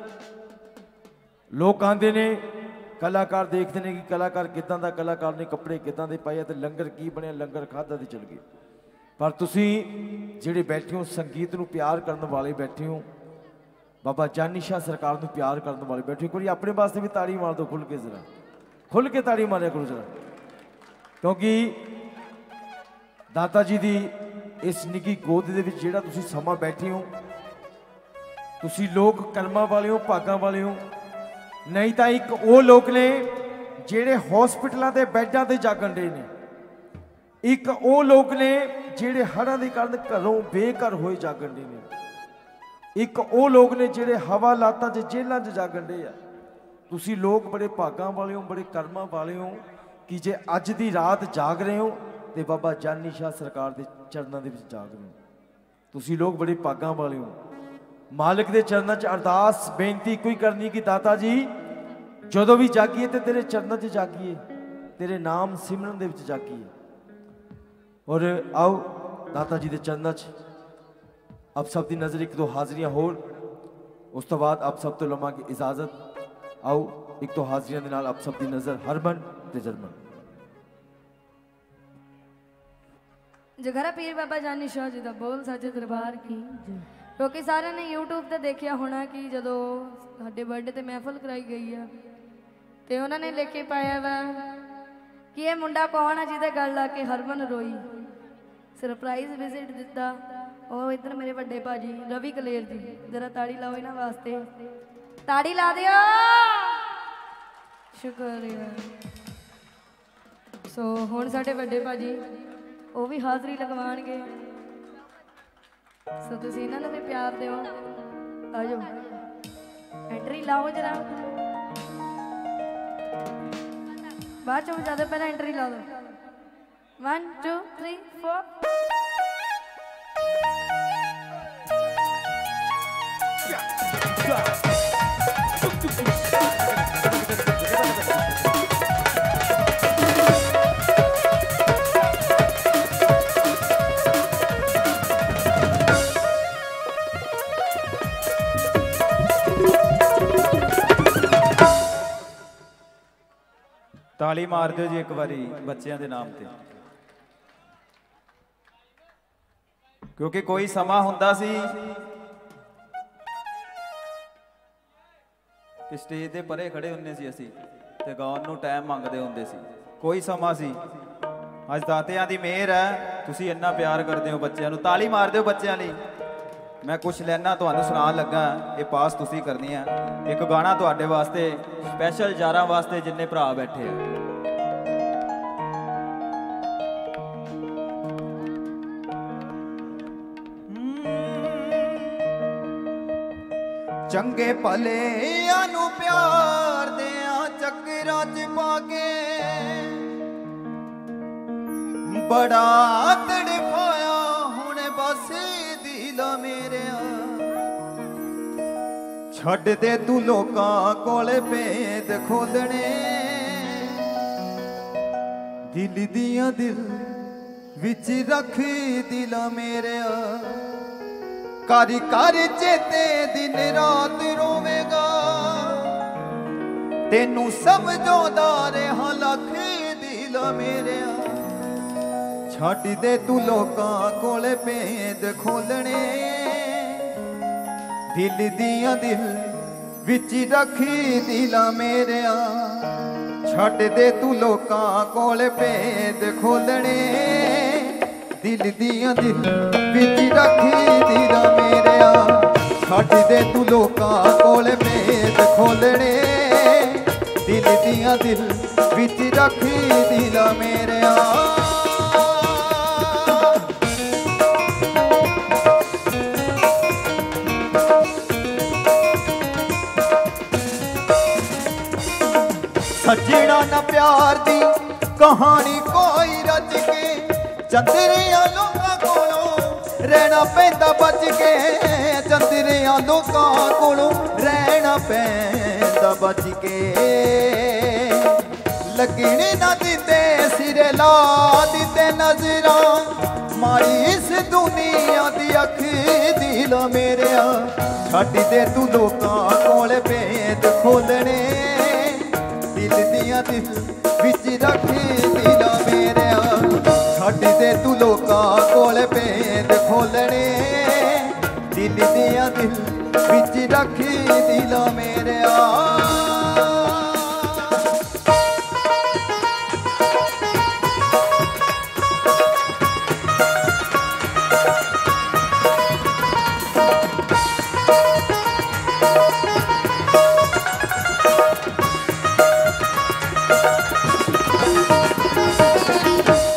लोग आते ने कलाकार देखते हैं कि कलाकार किदां दा कलाकार ने कपड़े किदां दे पाए ते लंगर की बने लंगर खादा ते चल गए पर तुसी जेड़े बैठे हो संगीत नू प्यार करने वाले बैठे हो बाबा जानी शाह सरकार को प्यार करने वाले बैठे कोई अपने वास्ते भी ताड़ी मार दो खुल के जरा खुल के ताड़ी मारिया करो जरा क्योंकि दाता जी की इस निकी गोद दे विच जिहड़ा तुसीं समा बैठे हो तुसीं लोग कर्मा वाले हो भागां वाले हो नहीं तो एक वो लोग ने जिहड़े हॉस्पिटलों के बैडां ते जागण डे ने एक वो लोग ने जिहड़े हड़ां दे कारण घरों बेघर होए जागण डे ने ਇੱਕ ਉਹ ਲੋਕ ਨੇ ਜਿਹੜੇ ਹਵਾਲਾਤਾਂ 'ਚ ਜੇਲ੍ਹਾਂ 'ਚ ਜਾ ਗੰਢੇ ਆ। ਤੁਸੀਂ ਲੋਕ ਬੜੇ ਭਾਗਾਂ ਵਾਲੇ ਹੋ, ਬੜੇ ਕਰਮਾਂ ਵਾਲੇ ਹੋ ਕਿ ਜੇ ਅੱਜ ਦੀ ਰਾਤ ਜਾਗ ਰਹੇ ਹੋ ਤੇ ਬਾਬਾ ਜਾਨੀ ਸ਼ਾਹ ਸਰਕਾਰ ਦੇ ਚਰਨਾਂ ਦੇ ਵਿੱਚ ਜਾਗ ਰਹੇ ਹੋ। ਤੁਸੀਂ ਲੋਕ ਬੜੇ ਭਾਗਾਂ ਵਾਲੇ ਹੋ। ਮਾਲਕ ਦੇ ਚਰਨਾਂ 'ਚ ਅਰਦਾਸ ਬੇਨਤੀ ਕੋਈ ਕਰਨੀ ਕਿ ਦਾਤਾ ਜੀ ਜਦੋਂ ਵੀ ਜਾਗੀਏ ਤੇ ਤੇਰੇ ਚਰਨਾਂ 'ਚ ਜਾਗੀਏ, ਤੇਰੇ ਨਾਮ ਸਿਮਰਨ ਦੇ ਵਿੱਚ ਜਾਗੀਏ। ਔਰ ਆਓ ਦਾਤਾ ਜੀ ਦੇ ਚਰਨਾਂ 'ਚ ਆਪ ਸਭ ਦੀ ਨਜ਼ਰ ਇੱਕ ਦੋ ਹਾਜ਼ਰੀਆਂ ਹੋਰ, ਉਸ ਤੋਂ ਬਾਅਦ ਆਪ ਸਭ ਤੋਂ ਲਵਾਂਗੇ ਇਜਾਜ਼ਤ। ਆਓ ਇੱਕ ਦੋ ਹਾਜ਼ਰੀਆਂ ਦੇ ਨਾਲ ਆਪ ਸਭ ਦੀ ਨਜ਼ਰ ਹਰਮਨ ਤੇ ਜਰਮਨ।
ਜਗਰਾ ਪੀਰ ਬਾਬਾ ਜਾਨੀ ਸ਼ਾਹ ਜੀ ਦਾ ਬੋਲ ਸੱਚੇ ਦਰਬਾਰ ਕੀ ਜੈ। ਕਿਉਂਕਿ ਸਾਰਿਆਂ ਨੇ YouTube ਤੇ ਦੇਖਿਆ ਹੋਣਾ ਕਿ ਜਦੋਂ ਸਾਡੇ ਬਰਥਡੇ ਤੇ ਮਹਿਫਲ ਕਰਾਈ ਗਈ ਆ ਤੇ ਉਹਨਾਂ ਨੇ ਲਿਖ ਕੇ ਪਾਇਆ ਵਾ ਕਿ ਇਹ ਮੁੰਡਾ ਕੌਣ ਆ ਜਿਹਦੇ ਗੱਲ ਲਾ ਕੇ ਹਰਮਨ ਰੋਈ। ਸਰਪ੍ਰਾਈਜ਼ ਵਿਜ਼ਿਟ ਦਿੱਤਾ ਉਹ ਇੱਧਰ ਮੇਰੇ ਵੱਡੇ ਭਾਜੀ ਰਵੀ ਕਲੇਰ ਜੀ, ਜਰਾ ਤਾੜੀ ਲਾਓ ਇਹਨਾਂ ਵਾਸਤੇ, ਤਾੜੀ ਲਾ ਦਿਓ, ਸ਼ੁਕਰੀਆ। ਸੋ ਹੁਣ ਸਾਡੇ ਵੱਡੇ ਭਾਜੀ ਉਹ ਵੀ ਹਾਜ਼ਰੀ ਲਗਵਾਉਣਗੇ, ਸੋ ਤੁਸੀਂ ਇਹਨਾਂ ਨੂੰ ਵੀ ਪਿਆਰ ਦਿਓ। ਆਜੋ ਐਂਟਰੀ ਲਾਓ ਜਰਾ, ਬਾਅਦ ਚੋਂ ਜ਼ਿਆਦਾ ਪਹਿਲਾਂ ਐਂਟਰੀ ਲਾ ਦਿਓ। One two three four.
ताली मार दो जी एक बारी बच्चों के नाम ते, क्योंकि कोई समा हुंदा सी कि स्टेज के परे खड़े हुंदे सी असीं ते गाउण नूं टाइम मंगदे हुंदे सी। कोई समा सी, अज दातियां दी मेहर है, तुसीं इन्ना प्यार करदे हो बच्चों नूं। ताली मार दिओ बच्चों लई। मैं कुछ लाइनां तुहानूं सुणाण लगा, ये पास तुसीं करनी है। एक गाना तुहाडे वास्ते स्पैशल यारां वास्ते जिन्ने भरा बैठे हैं।
चंगे भले आनू प्यार दिया चक्करां च पाके बड़ा तड़फाया हुण बस दिल मेरेया। छड्ड दे तू लोकां कोल भेद खोलने, दिल दियां दिल विच रख दिल मेरेया। कारी कर चेते दिन रात रोवेगा, तेनू समझौदा रहा लख दिल मेरेया। छड्ड दे तू लोकां कोल भेद खोलने, दिल दियां दिल विच रखी दिल मेरेया। छड्ड दे तू लोकां कोल भेद खोलने, दिल दियां दिल विच रखी दिल मेरेया। छड्ड दे तू लोकां कोल भेद खोलने, दिल दियां दिल विच रखी दिल मेरेया। सजना न प्यार दी कहानी कोई रच के, चंदरिया लोकां कोलों रहना पैंदा बच के। चंदरिया लोकां कोलों रहना पैंदा बच के। लगने ना दिंदे सिरे ला दिंदे नजरां, मारी इस दुनिया दी अख दिल मेरेया। छड्ड दे तू लोकां कोल भेद खोलने, दिल दियां दिल विच रखी दिल मेरेया। छड्ड दे तू लोकां कोल भेद खोलने, दिल दियां दिल विच रखी दिल मेरेया।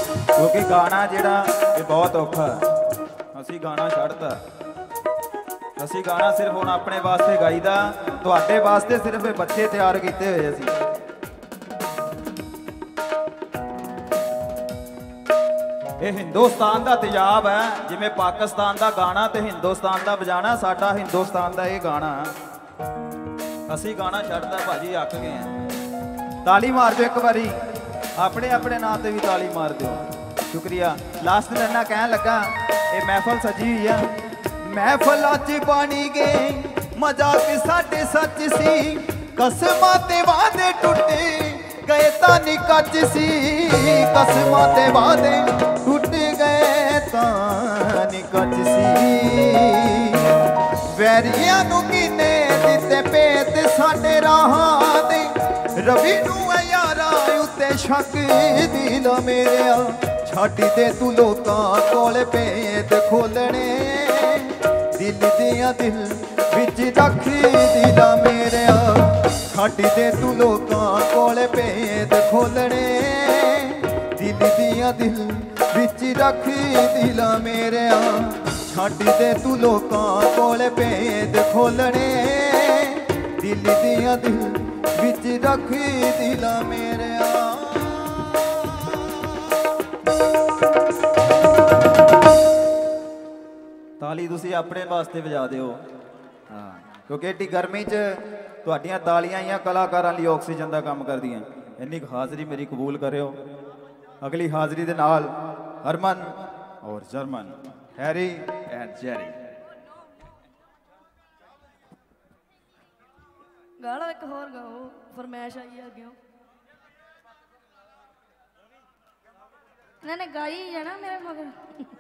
गाना जिहड़ा ये बहुत औखा, असी गाना छड्डता ਅਸੀਂ ਗਾਣਾ ਸਿਰਫ ਹੁਣ ਆਪਣੇ ਵਾਸਤੇ ਗਾਈਦਾ, ਤੁਹਾਡੇ ਵਾਸਤੇ ਸਿਰਫ ਇਹ ਬੱਚੇ ਤਿਆਰ ਕੀਤੇ ਹੋਏ ਅਸੀਂ। ਇਹ ਹਿੰਦੁਸਤਾਨ ਦਾ ਤੇਜ਼ਾਬ ਹੈ, ਜਿਵੇਂ ਪਾਕਿਸਤਾਨ ਦਾ ਗਾਣਾ ਤੇ ਹਿੰਦੁਸਤਾਨ ਦਾ ਵਜਾਣਾ, ਸਾਡਾ ਹਿੰਦੁਸਤਾਨ ਦਾ ਇਹ ਗਾਣਾ। ਅਸੀਂ ਗਾਣਾ ਛੱਡਦਾ ਭਾਜੀ, ਅੱਕ ਗਏ ਆ। ਤਾਲੀ ਮਾਰ ਦਿਓ ਇੱਕ ਵਾਰੀ, ਆਪਣੇ ਆਪਣੇ ਨਾਂ ਤੇ ਵੀ ਤਾਲੀ ਮਾਰ ਦਿਓ। ਸ਼ੁਕਰੀਆ। ਲਾਸਟ ਲੈਣਾ ਕਹਿਣ ਲੱਗਾ, ਇਹ ਮਹਿਫਲ ਸਜੀ ਹੋਈ ਆ।
महफल अज बनी गए मजाक साडे सच सी, कसमां ते वादे टुटे गए तां कच सी, कसमां ते वादे टुट गए तां कच सी। वैरियां नूं किने दिते पेत साडे राहां दे, रवि नूं यारा उत्ते शक दिल मेरिया, छड्ड दे तू लोकां कोल पेत खोलणे, दिल दिया दिल विच रख दिला मेरिया, छड्ड दे तू लोकां कोल भेद खोलणे, दिल दिया दिल विच रख दिला मेरिया, छड्ड दे तू लोकां कोल भेद खोलणे, दिल दिया दिल विच रख दिला मेरिया।
ताली तुसी अपने वास्ते बजा दिओ, हाँ, क्योंकि एडी गर्मी च तुहाडियां तालियां ही कलाकारां लई ऑक्सीजन का काम करदियां। इन्नी हाज़री मेरी कबूल करियो। अगली हाज़री दे नाल हरमन और जर्मन, हैरी एंड जेरी।
गाना एक होर गाओ, फरमाइश आई है अगे। इन्होंने गाई जाना मेरे मगर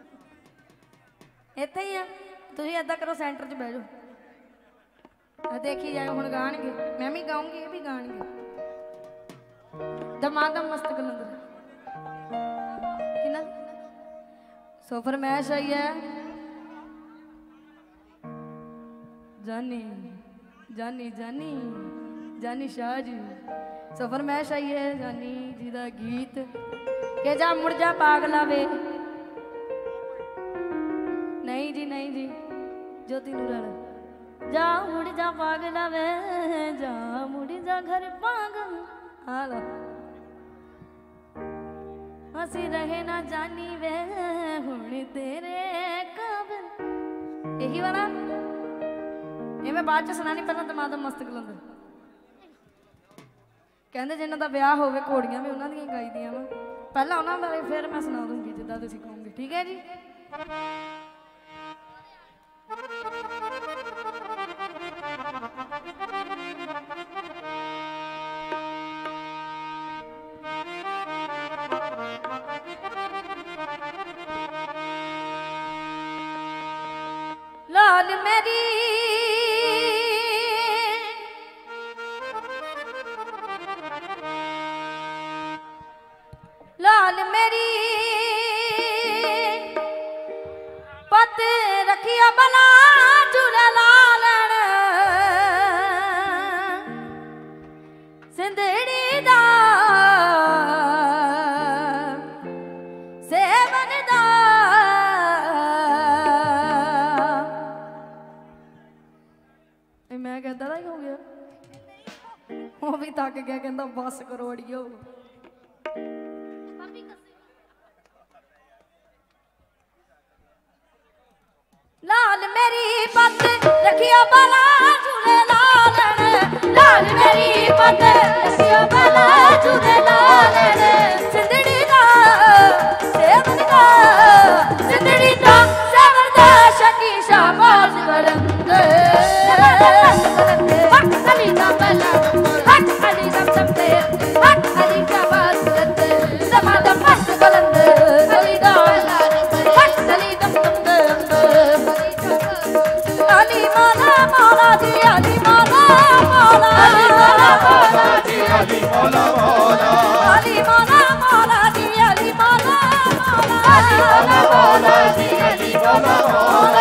इत्थे ही आ। तुसीं इदां करो, सेंटर च बह जाओ, देखी जाओ हुण गाणगे, मैं भी गाऊंगी, ये भी गाणगे। दमादम मस्त कलंदर किना सो फरमाइश आई है, जानी जानी जानी जानी शाह जी। सो फरमाइश आई है जानी जी दा गीत के जा मुड़ जा पागला वे। नहीं जी नहीं जी, ज्योति नूराला जा मुड़ जा पागला वे, जा मुड़ जा घर पागल। हालो हसी रहे ना जानी वे हुण तेरे काबिल। यही वाला ये मैं बाद च सुनानी, पहला दमादम मस्त कलंदर कहंदे जिन्हां दा विआह होवे घोड़ियां भी उन्हां दियां गाई दियां वा। पहला उन्हां बारे फिर मैं सुना दूंगी जिद्दां तुसीं कहोगे, ठीक है जी। लाल मेरी लाल मेरी पत रखिया बला झूले लालन, सिंधड़ी दा सेवन दा मैं कहता ही हो गया, वो भी थक गया, कहता बस करो अड़ियो। लाल मेरी पत रखिया बाला झूले लालन, लाल मेरी पत रखिया बाला झूले लालन, सिंधड़ी दा सेवन दा सिंधड़ी दा सेवन दा शकी शाबाश करंद हट अली दा बला हट अली दा सबते हट अली का बात करते दमादम मस्त बुलंद अली दा हट अली दम दम अली मौला मौला जी अली मौला मौला अली मौला मौला जी अली मौला मौला अली मौला मौला जी अली मौला मौला अली मौला मौला जी अली मौला मौला।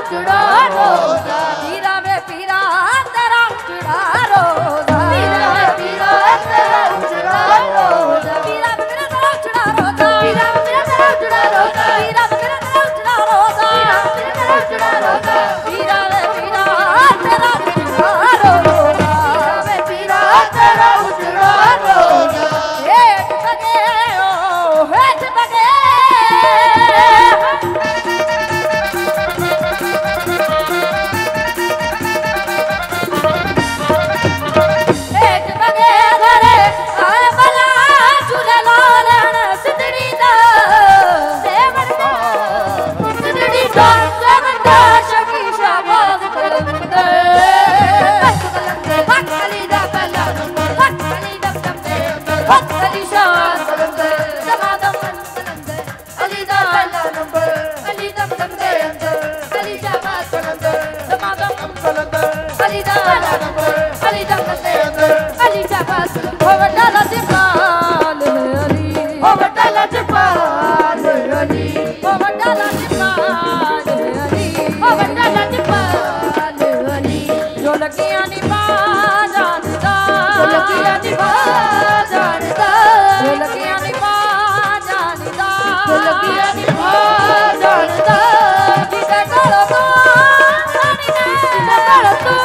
उजड़ा रोजा पीरा वे पीरा तेरा उजड़ा रोजा पीरा वे पीरा तेरा उजड़ा रोजा पीरा वे पीरा तेरा उजड़ा रोजा पीरा वे पीरा तेरा उजड़ा रोजा पीरा वे पीरा तेरा उजड़ा रोजा पीरा वे पीरा तेरा उजड़ा रोजा पीरा वे पीरा तेरा उजड़ा रोजा वे पीरा तेरा उजड़ा रोजा हेठ बगे ओ हेठ बगे हेठ बगे घरे आए बला झूले लालन सिद्धड़ी दा सेवन दा सिद्धड़ी दा सेवन दा शकी शाबाश कलंदर हकली दा पहला नंबर हकली दम दम दे हकली शान कलंदर दमादम कलंदर अली दा पहला नंबर अली दम दम दे अंदर अली शाबाश कलंदर दमादम कलंदर अली दा पहला नंबर अली दम दम दे अंदर अली शाबाश हो वड्डा लजपाल अली हो वड्डा लजपाल अली हो वड्डा लजपाल अली हो वड्डा लजपाल अली जो लगियां नी बाजानदा जो लगियां नी बाजानदा जो लगियां नी बाजानदा जो लगियां नी बाजानदा जिते कोलो तो सानी ने जिते कोलो तो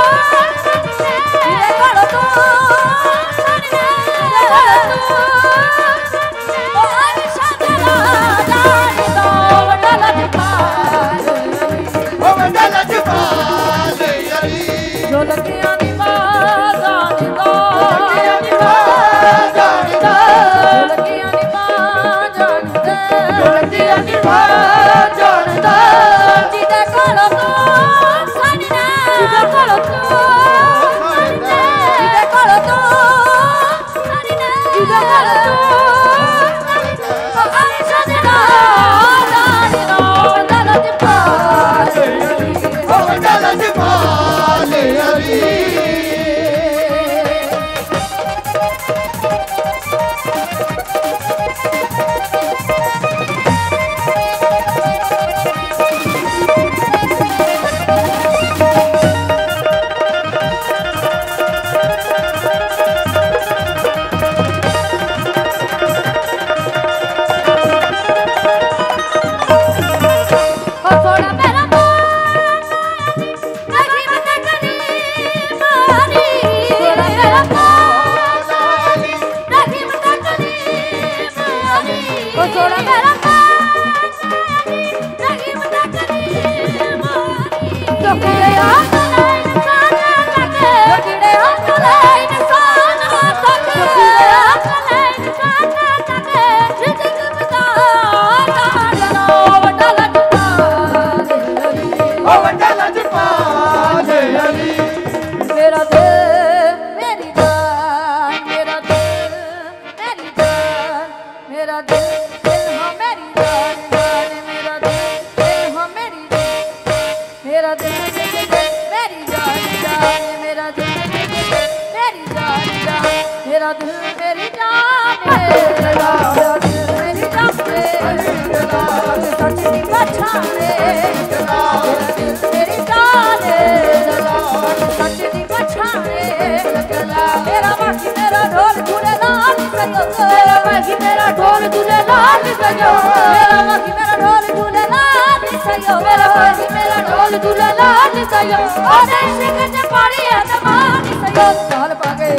जिते कोलो तो सानी ने जिते कोलो तो ओ आयशा तेरा जानिदा वड्डा लजपाल
ओ वड्डा लजपाल अली
जो लगियां नी बाजानदा
जानिदा
जो लगियां नी बाजानदा
जो लगियां नी जानिदा
जिते कोलो तो सानी ने जिते कोलो तो सानी ने जिते कोलो तो सानी ने जिते कोलो तो सानी ने ओ आयशा तेरा जानिदा वड्डा लजपाल
ओ वड्डा लजपाल अली
ओ थोड़ा मेरा मान नहीं मत करी मारी थोड़ा मेरा मान नहीं मत करी मारी ओ थोड़ा मेरा मान नहीं मत करी मारी तो किड़े हाथ ले इंसान लगे तो किड़े हाथ ले इंसान लगे तो किड़े हाथ ले इंसान लगे जिंदगी बता जाना वड्डा लजपाल
ओ वड्डा लजपाल अली
मेरा दिल मेरी जान मेरा दिल मेरी जान मेरा दिल दिल हो मेरी जान जान मेरा दिल दिल हो मेरी जान मेरा दिल दिल दिल मेरी जान जान मेरा दिल दिल दिल मेरी जान जान मेरा दिल मेरी जान मेरा दिल मेरी जान सच दी पहचाने मेरा दिल मेरी जान सच दी पहचाने मेरा बाकी मेरा ढोल झूले लाल सजो मेरा बाकी मेरा ढोल झूले लाल सजो मेरा बाकी मेरा ढोल झूले लाल सजो मेरा बाकी मेरा ढोल झूले लाल सजो और इश्क च पानी है तमान सजो चल पागे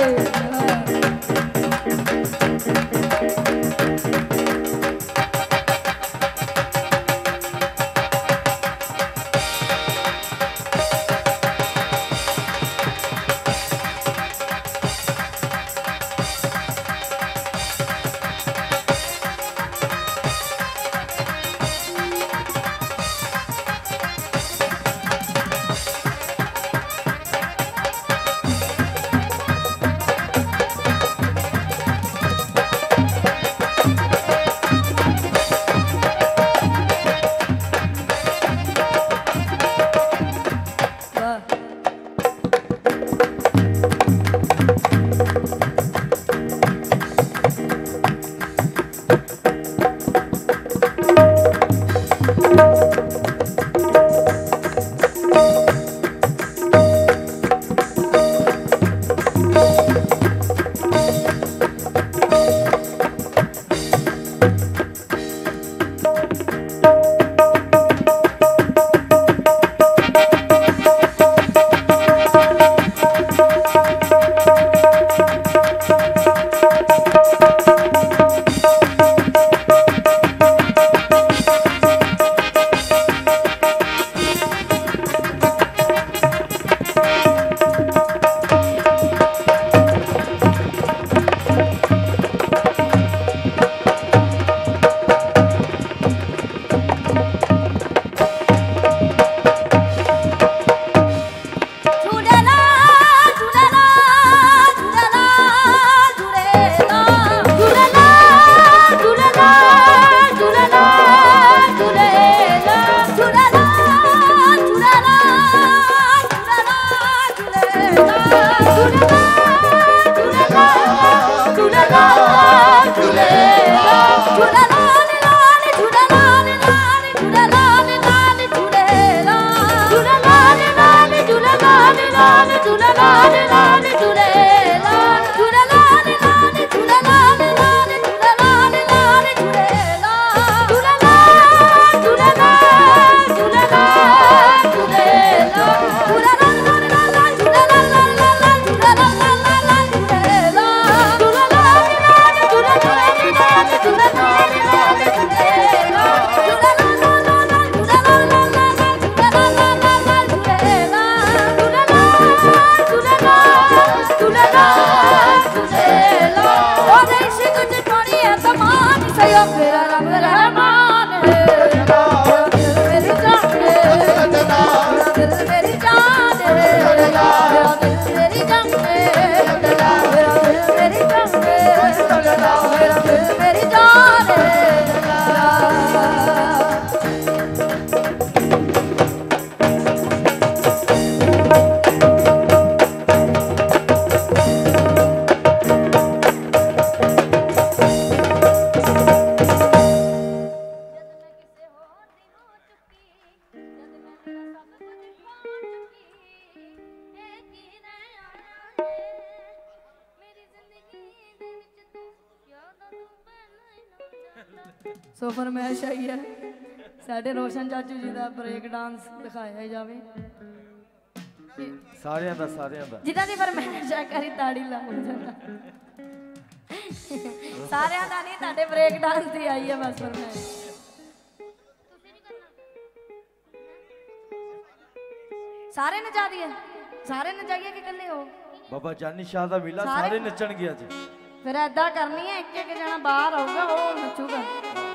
ਸੋ ਫਰਮਾਇਸ਼ ਆਈ ਹੈ ਸਾਡੇ ਰੋਸ਼ਨ ਚਾਚੂ ਜੀ ਦਾ ਬ੍ਰੇਕ ਡਾਂਸ ਦਿਖਾਇਆ ਜਾਵੇ।
ਸਾਰਿਆਂ ਦਾ ਸਾਰਿਆਂ ਦਾ
ਜਿਨ੍ਹਾਂ ਦੀ ਫਰਮਾਇਸ਼ ਹੈ ਕਰੀ ਤਾੜੀ ਲਾਓ ਜਰਾ। ਸਾਰਿਆਂ ਦਾ ਨਹੀਂ, ਤੁਹਾਡੇ ਬ੍ਰੇਕ ਡਾਂਸ ਦੀ ਆਈ ਹੈ ਬਸ ਫਰਮਾਇਸ਼। ਸਾਰੇ ਨਚਾ ਦਈਏ, ਸਾਰੇ ਨਚਾਈਏ ਕਿ ਇਕੱਲੇ ਹੋ?
ਬਾਬਾ ਜਾਨੀ ਸ਼ਾਹ ਦਾ ਮੇਲਾ
ਸਾਰੇ-
ਸਾਰੇ ਨੱਚਣਗੇ ਅੱਜ।
ਫਿਰ ਏਦਾਂ ਕਰਨੀ ਹੈ, ਇੱਕ ਇੱਕ ਜਣਾ ਬਾਹਰ ਆਊਗਾ ਉਹ ਨੱਚੂਗਾ।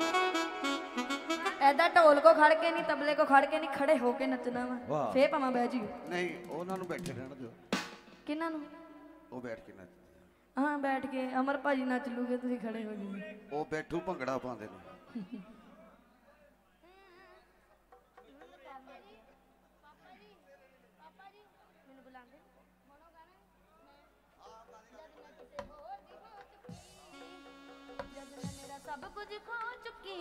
ਏਦਾਂ ਢੋਲ ਕੋ ਖੜ ਕੇ ਨਹੀਂ, ਤਬਲੇ ਕੋ ਖੜ ਕੇ ਨਹੀਂ, ਖੜੇ ਹੋ ਕੇ ਨੱਚਣਾ ਵਾ।
ਵਾਹ।
ਫੇਰ ਭਾਵੇਂ ਬਹਿ ਜੀ।
ਨਹੀਂ ਉਹਨਾਂ ਨੂੰ ਬੈਠੇ ਰਹਿਣ ਦਿਓ,
ਕਿਹਨਾਂ ਨੂੰ?
ਉਹ ਬੈਠ ਕੇ ਨੱਚ।
ਹਾਂ ਬੈਠ ਕੇ ਅਮਰ ਭਾਜੀ ਨੱਚ ਲੂਗੇ, ਤੁਸੀਂ ਖੜੇ ਹੋ ਜੀ।
ਉਹ ਬੈਠੂ ਭੰਗੜਾ ਪਾਉਂਦੇ ਨੇ।
ਸਭ ਕੁਝ ਖੋ ਚੁੱਕੀ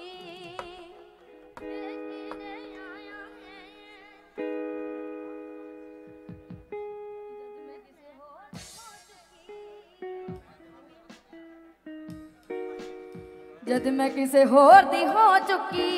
ਜਦ ਮੈਂ ਕਿਸੇ ਹੋਰ ਦੀ ਹੋ ਚੁੱਕੀ।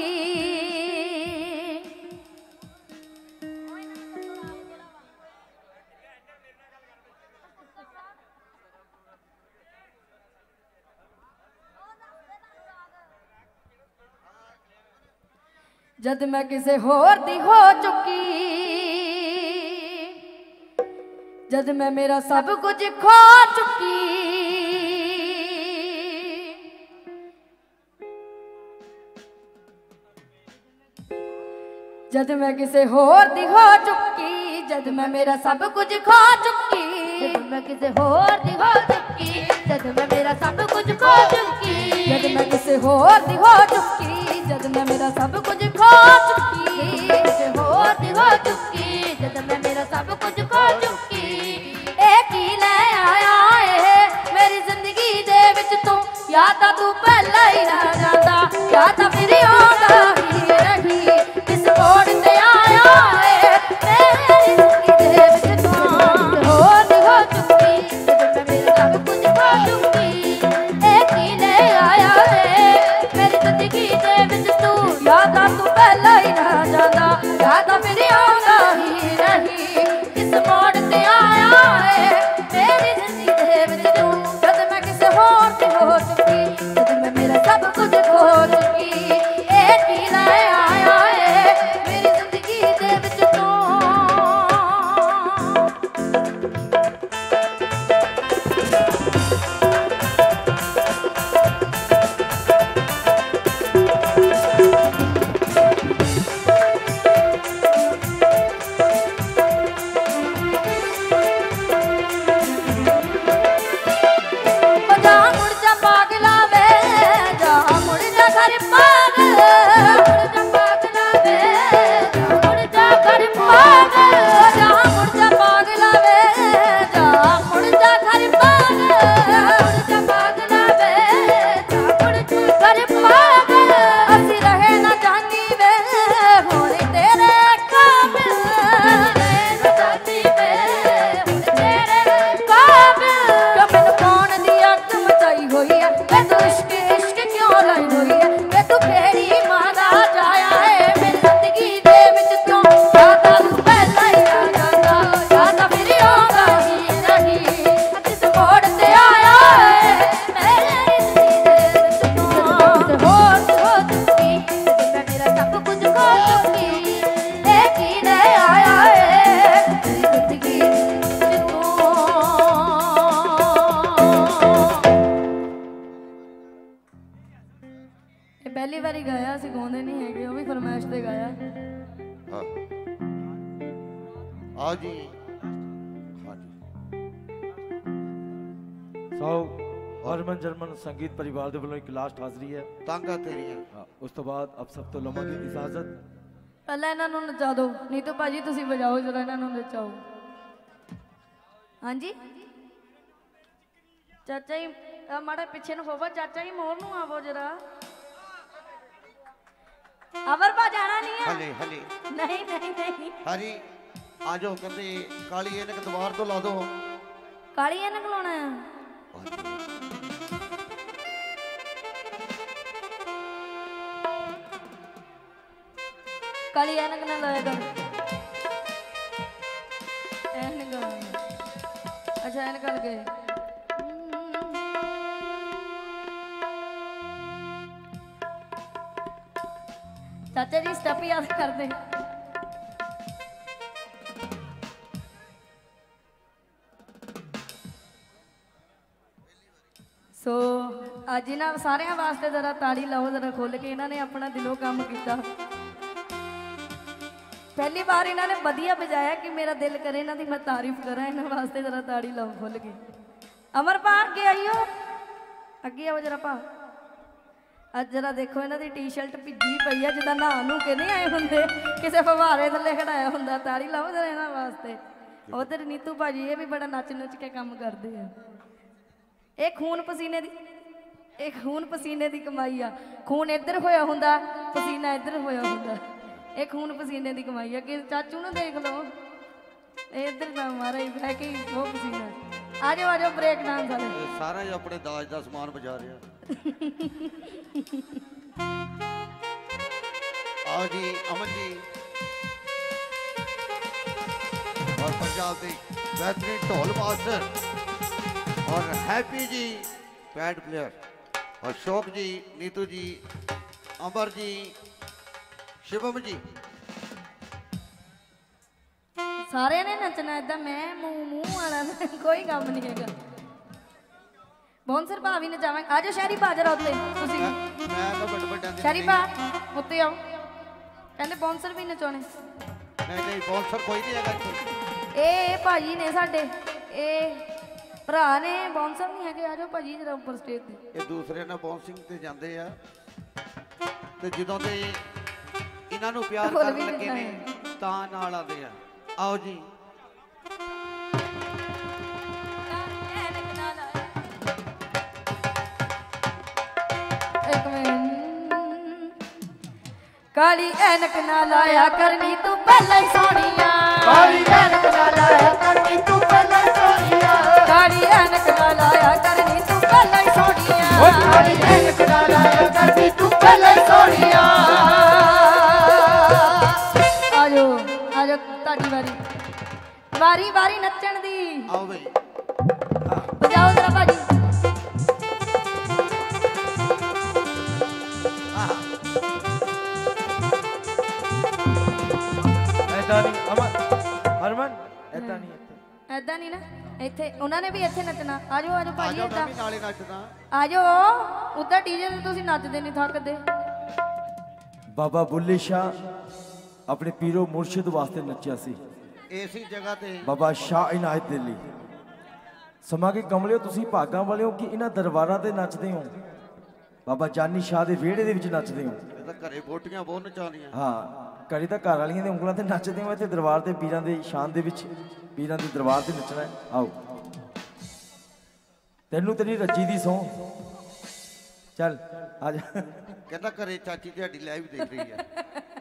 ਜਦ ਮੈਂ ਕਿਸੇ ਹੋਰ ਦੀ ਹੋ ਚੁੱਕੀ, ਜਦ ਮੈਂ ਮੇਰਾ ਸਭ ਕੁਝ ਖੋ ਚੁੱਕੀ। ਜਦ ਮੈਂ ਕਿਸੇ ਹੋਰ ਦੀ ਹੋ ਚੁੱਕੀ, ਜਦ ਮੈਂ ਮੇਰਾ ਸਭ ਕੁਝ ਖੋ ਚੁੱਕੀ। ਜਦ ਮੈਂ ਕਿਸੇ ਹੋਰ ਦੀ ਹੋ ਚੁੱਕੀ, ਜਦ ਮੈਂ ਮੇਰਾ ਸਭ ਕੁਝ ਖੋ ਚੁੱਕੀ। ਜਦ ਮੈਂ ਕਿਸੇ ਹੋਰ ਦੀ ਹੋ ਚੁੱਕੀ, ਜਦ ਮੈਂ ਮੇਰਾ ਸਭ ਕੁਝ ਖੋ ਚੁੱਕੀ। ਕਿਸੇ ਹੋਰ ਦੀ ਹੋ ਚੁੱਕੀ, ਜਦ ਮੈਂ ਮੇਰਾ ਸਭ ਕੁਝ ਖੋ ਚੁੱਕੀ। ਇਹ ਕੀ ਲੈ ਆਇਆ ਏ ਮੇਰੀ ਜ਼ਿੰਦਗੀ ਦੇ ਵਿੱਚ ਤੂੰ? ਜਾਂ ਤਾਂ ਤੂੰ ਪਹਿਲਾਂ ਹੀ ਰਹਿ ਜਾਂਦਾ, ਜਾਂ ਤਾਂ ਫਿਰ ਆਉਂਦਾ ਹੀ ਰਹੀ। ਕਿਸ ਮੋੜ ਤੇ ਆਇਆ ਏ ਮੇਰੀ ਜ਼ਿੰਦਗੀ ਦੇ ਵਿੱਚ ਤੂੰ? ਹੋਰ ਦੀ ਹੋ ਚੁੱਕੀ, ਜਦ ਮੈਂ ਮੇਰਾ ਸਭ ਕੁਝ ਖੋ ਚੁੱਕੀ। ਇਹ ਕੀ ਲੈ ਆਇਆ ਏ ਮੇਰੀ ਜ਼ਿੰਦਗੀ ਦੇ ਵਿੱਚ ਤੂੰ? ਜਾਂ ਤਾਂ ਤੂੰ ਪਹਿਲਾਂ ਹੀ ਰਹਿ ਜਾਂਦਾ, ਜਾਂ ਤਾਂ ਫਿਰ ਆਉਂਦਾ ਹੀ ਰਹੀ। ਕਿਸ ਮੋੜ ਤੇ ਆਇਆ ਏ ਮੇਰੀ ਜ਼ਿੰਦਗੀ ਦੇ ਵਿੱਚ ਤੂੰ? ਜਦ ਮੈਂ ਕਿਸੇ ਹੋਰ ਦੀ ਹੋ ਚੁੱਕੀ, ਜਦ ਮੈਂ ਮੇਰਾ ਸਭ ਕੁਝ ਖੋ ਚੁੱਕੀ। ਇਹ ਕੀ ਲੈ ਆਇਆ ਏ ਮੇਰੀ ਜ਼ਿੰਦਗੀ ਦੇ ਵਿੱਚ ਤੂੰ? ਜਾ ਮੁੜ ਜਾ ਪਾਗਲਾ ਵੇ, ਜਾ ਮੁੜ ਜਾ ਘਰ ਪਾਗਲ। ਮੁੜ ਜਾ ਪਾਗਲਾ ਵੇ, ਜਾ ਮੁੜ ਜਾ ਘਰ ਪਾਗਲ। ਜਾ ਮੁੜ ਜਾ ਪਾਗਲਾ ਵੇ, ਜਾ ਮੁੜ ਜਾ ਘਰ ਪਾਗਲ। ਮੁੜ ਜਾ ਪਾਗਲਾ ਵੇ, ਜਾ ਮੁੜ ਜਾ ਘਰ ਪਾਗਲ। ਅਸੀਂ ਰਹੇ ਨਾ ਜਾਨੀ ਵੇ ਹੋਣੇ ਤੇਰੇ ਕਾਬਿਲ। ਰਹੇ ਨਾ ਜਾਨੀ ਵੇ ਹੁਣ ਤੇਰੇ ਕਾਬਿਲ। ਕਿ ਮੈਨੂੰ ਕੌਣ ਦੀ ਅੱਗ ਮਚਾਈ ਹੋਈ ਹੈ, ਵੇ ਤੂੰ ਇਸ਼ਕ ਇਸ਼ਕ ਕਿਉਂ ਲਾਈ ਹੋਈ ਹੈ? ਵੇ ਤੂੰ ਕਿਹੜੀ ਮਾਂ ਦਾ ਜਾਇਆ ਏ ਮੇਰੀ ਜ਼ਿੰਦਗੀ ਦੇ ਵਿੱਚ ਤੂੰ? ਜਾਂ ਤਾਂ ਤੂੰ ਪਹਿਲਾਂ ਹੀ ਆ ਜਾਂਦਾ, ਜਾਂ ਤਾਂ ਫਿਰ ਆਉਂਦਾ ਹੀ ਨਹੀਂ। ਕਿਸ ਮੋੜ ਤੇ ਆਇਆ ਏ ਮੇਰੀ ਜ਼ਿੰਦਗੀ ਦੇ ਵਿੱਚ ਤੂੰ? ਕਿਸੇ ਹੋਰ ਦੀ ਹੋ ਚੁੱਕੀ, ਜਦ ਮੈਂ ਮੇਰਾ ਸਭ ਕੁਝ ਖੋ ਚੁੱਕੀ। ਇਹ ਕੀ ਲੈ ਆਇਆ ਏ ਮੇਰੀ ਜ਼ਿੰਦਗੀ ਵਿੱਚ ਤੂੰ? ਇਹ ਪਹਿਲੀ ਵਾਰੀ ਗਾਇਆ, ਅਸੀਂ ਗਾਉਂਦੇ ਨਹੀਂ ਹੈਗੇ, ਉਹ ਵੀ ਫਰਮਾਇਸ਼ ਤੇ ਗਾਇਆ।
ਹਾਂ ਆ ਜੀ। ਹਾਂ ਜੀ।
ਸੋ ਹਰਮਨ ਜਰਮਨ ਸੰਗੀਤ ਪਰਿਵਾਰ ਦੇ ਵੱਲੋਂ ਇੱਕ ਲਾਸਟ ਹਾਜ਼ਰੀ ਹੈ।
ਤਾਂਗਾ ਤੇਰੀਆਂ।
ਹਾਂ, ਉਸ ਤੋਂ ਬਾਅਦ ਆਪ ਸਭ ਤੋਂ ਲਵਾਂਗੇ ਇਜਾਜ਼ਤ।
ਪਹਿਲਾਂ ਇਹਨਾਂ ਨੂੰ ਨਚਾ ਦਿਓ, ਨਹੀਂ ਤਾਂ ਭਾਜੀ ਤੁਸੀਂ ਵਜਾਓ ਜਰਾ, ਇਹਨਾਂ ਨੂੰ ਨਚਾਓ। ਹਾਂਜੀ ਚਾਚਾ ਜੀ, ਆਹ ਮਾੜਾ ਪਿੱਛੇ ਨੂੰ ਹੋਵੋ। ਚਾਚਾ ਜੀ ਮੋਰ ਨੂੰ ਆਵੋ ਜਰਾ। ਅਮਰ ਭਾ ਜਾਣਾ ਨਹੀਂ ਹੈ?
ਹਲੇ ਹਲੇ
ਨਹੀਂ ਨਹੀਂ ਨਹੀਂ।
ਹਾਂਜੀ ਆ ਜਾਓ। ਕਹਿੰਦੇ ਕਾਲੀ ਇਹਨੇ ਦੁਬਾਰ ਤੋਂ ਲਾ ਦੋ।
ਕਾਲੀ ਐਨਕ ਲਾਉਣਾ ਆ? काली ऐनक ना लाया कर ऐनक अच्छा ऐनक लगे चाचा जी स्टेप याद कर दे सो ਅੱਜ ਇਹਨਾਂ ਸਾਰਿਆਂ ਵਾਸਤੇ ਜ਼ਰਾ ਤਾੜੀ ਲਾਓ ਜ਼ਰਾ ਖੁੱਲ ਕੇ ਇਹਨਾਂ ਨੇ ਆਪਣਾ ਦਿਲੋਂ ਕੰਮ ਕੀਤਾ ਪਹਿਲੀ ਵਾਰ ਇਹਨਾਂ ਨੇ ਵਧੀਆ ਵਜਾਇਆ ਕਿ ਮੇਰਾ ਦਿਲ ਕਰੇ ਇਹਨਾਂ ਦੀ ਮੈਂ ਤਾਰੀਫ ਕਰਾਂ ਇਹਨਾਂ ਵਾਸਤੇ ਜ਼ਰਾ ਤਾੜੀ ਲਾਓ ਖੁੱਲ ਕੇ ਅਮਰਪਾ ਅੱਗੇ ਆਈਓ ਅੱਗੇ ਆਓ ਜ਼ਰਾ ਪਾ ਅੱਜ ਜਰਾ ਦੇਖੋ ਇਹਨਾਂ ਦੀ ਟੀ-ਸ਼ਰਟ ਭਿੱਜੀ ਪਈ ਆ ਜਿੱਦਾਂ ਨਹਾ ਨੂੰ ਕੇ ਨਹੀਂ ਆਏ ਹੁੰਦੇ ਕਿਸੇ ਫਵਾਰੇ ਥੱਲੇ ਖੜਾਇਆ ਹੁੰਦਾ ਤਾੜੀ ਲਾਓ ਜ਼ਰਾ ਇਹਨਾਂ ਵਾਸਤੇ ਉਧਰ ਨੀਤੂ ਭਾਜੀ ਇਹ ਵੀ ਬੜਾ ਨੱਚ ਨੁੱਚ ਕੇ ਕੰਮ ਕਰਦੇ ਆ ਇਹ ਖੂਨ ਪਸੀਨੇ ਦੀ ਇਹ ਖੂਨ ਪਸੀਨੇ ਦੀ ਕਮਾਈ ਆ ਖੂਨ ਇੱਧਰ ਹੋਇਆ ਹੁੰਦਾ ਪਸੀਨਾ ਇੱਧਰ ਹੋਇਆ ਹੁੰਦਾ ਇਹ ਖੂਨ ਪਸੀਨੇ ਦੀ ਕਮਾਈ ਆ ਕਿ ਚਾਚੂ ਨੂੰ ਦੇਖ ਲਓ ਇਹ ਇੱਧਰ ਤਾਂ ਮਾਰਾ ਹੀ ਬਹਿ ਕੇ ਉਹ ਪਸੀਨਾ ਆ ਜਾਓ ਆ ਜਾਓ ਬ੍ਰੇਕ ਡਾਂਸ ਵਾਲੇ
ਇਹ ਸਾਰਾ ਹੀ ਆਪਣੇ ਦਾਜ ਦਾ ਸਮਾਨ ਬਜਾ ਰਿਹਾ ਆਓ ਜੀ ਅਮਨ ਜੀ ਔਰ ਪੰਜਾਬ ਦੇ ਬਿਹਤਰੀਨ ਢੋਲ ਮਾਸਟਰ और हैप्पी जी पैड प्लेयर और शोक जी नीतू जी अमर जी शिवम जी
सारे ने नचना इदा मैं मुंह मुंह वाला कोई काम नहीं हैगा बॉन्सर भा भी नचावांगे आ जाओ शहरी भा जरा उत्ते तुसी
मैं तो बड़ बड़
शहरी भा उत्ते आओ कहंदे बॉन्सर भी नचाने
नहीं नहीं बॉन्सर कोई नहीं हैगा
ए भाजी ने साडे ए ਭਰਾ ਨੇ ਬੌਂਸਰ ਨਹੀਂ ਹੈਗੇ ਆ ਜਾਓ ਭਾਜੀ ਜਰਾ ਉੱਪਰ ਸਟੇਜ ਤੇ
ਇਹ ਦੂਸਰੇ ਨਾਲ ਬੌਂਸਿੰਗ ਤੇ ਜਾਂਦੇ ਆ ਤੇ ਜਦੋਂ ਤੇ ਇਹਨਾਂ ਨੂੰ ਪਿਆਰ ਕਰਨ ਲੱਗੇ ਨੇ ਤਾਂ ਨਾਲ ਆਉਂਦੇ ਆ ਆਓ ਜੀ
ਇੱਕ ਮਿੰਟ ਕਾਲੀ ਐਨਕ ਨਾ ਲਾਇਆ ਕਰਨੀ ਤੂੰ ਪਹਿਲਾਂ ਹੀ ਸੋਹਣੀਆਂ
ਕਾਲੀ ਐਨਕ ਨਾ ਲਾਇਆ ਕਰਨੀ ਤੂੰ ਪਹਿਲਾਂ ਹੀ ਸੋਹਣੀਆਂ
ਕਾਲੀ ਐਨਕ ਨਾ ਲਾਇਆ ਕਰਨੀ ਤੂੰ ਪਹਿਲਾਂ ਹੀ ਸੋਹਣੀਆਂ
ਓ ਕਾਲੀ ਐਨਕ ਨਾ ਲਾਇਆ ਕਰਨੀ ਤੂੰ ਪਹਿਲਾਂ ਹੀ ਸੋਹਣੀਆਂ
ਆਜੋ ਆਜੋ ਤੁਹਾਡੀ ਵਾਰੀ ਵਾਰੀ ਵਾਰੀ ਨੱਚਣ ਦੀ
ਆਓ ਬਈ
ਵਜਾਓ ਜਰਾ ਭਾਜੀ
ਐਦਾਂ ਨਹੀਂ ਅਮਨ ਹਰਮਨ ਐਦਾਂ ਨਹੀਂ
ਐਦਾਂ ਨਹੀਂ ਨਾ ਇੱਥੇ ਉਹਨਾਂ ਨੇ ਵੀ ਇੱਥੇ ਨੱਚਣਾ ਆਜੋ ਆਜੋ
ਆ
ਭਾਜੀ
ਜਾਓ ਮੈਂ
ਏਦਾਂ
ਵੀ ਨਾਲੇ ਨੱਚਦਾ
ਆਜੋ ਉੱਧਰ ਡੀਜੇ ਤੇ ਤੁਸੀਂ ਨੱਚਦੇ ਨਹੀਂ ਥੱਕਦੇ
ਬਾਬਾ ਬੁੱਲੇ ਸ਼ਾਹ ਆਪਣੇ ਪੀਰੋ ਮੁਰਸ਼ਿਦ ਵਾਸਤੇ ਨੱਚਿਆ ਸੀ
ਇਸੀ ਜਗ੍ਹਾ ਤੇ
ਬਾਬਾ ਸ਼ਾਹ ਇਨਾਇਤ ਦਿੱਲੀ ਸਮਾਂ ਕੇ ਕਮਲਿਓ ਤੁਸੀਂ ਭਾਗਾਂ ਵਾਲਿਓ ਕਿ ਇਹਨਾਂ ਦਰਬਾਰਾਂ ਤੇ ਨੱਚਦੇ ਹੋ ਬਾਬਾ ਜਾਨੀ ਸ਼ਾਹ ਦੇ ਵਿਹੜੇ ਦੇ ਵਿੱਚ ਨੱਚਦੇ ਹੋ
ਇਹ ਤਾਂ ਘਰੇ ਬੋਟੀਆਂ ਬਹੁਤ ਨਚਾਉਂਦੀਆਂ
ਹਾਂ ਘਰੇ ਤਾਂ ਘਰ ਵਾਲੀਆਂ ਦੇ ਉਂਗਲਾਂ ਤੇ ਨੱਚਦੇ ਹੋ ਇੱਥੇ ਦਰਬਾਰ ਤੇ ਪੀਰਾਂ ਦੇ ਸ਼ਾਨ ਦੇ ਵਿੱਚ ਪੀਰਾਂ ਦੇ ਦਰਬਾਰ ਤੇ ਨੱਚਣਾ ਹੈ ਆਓ ਤੈਨੂੰ ਤੇਰੀ ਰੱਜੀ ਦੀ ਸੌਂ ਚੱਲ ਆ ਜਾ
ਕਹਿੰਦਾ ਘਰੇ ਚਾਚੀ ਤੁਹਾਡੀ ਲਾਈਵ ਦੇਖ ਰਹੀ ਹੈ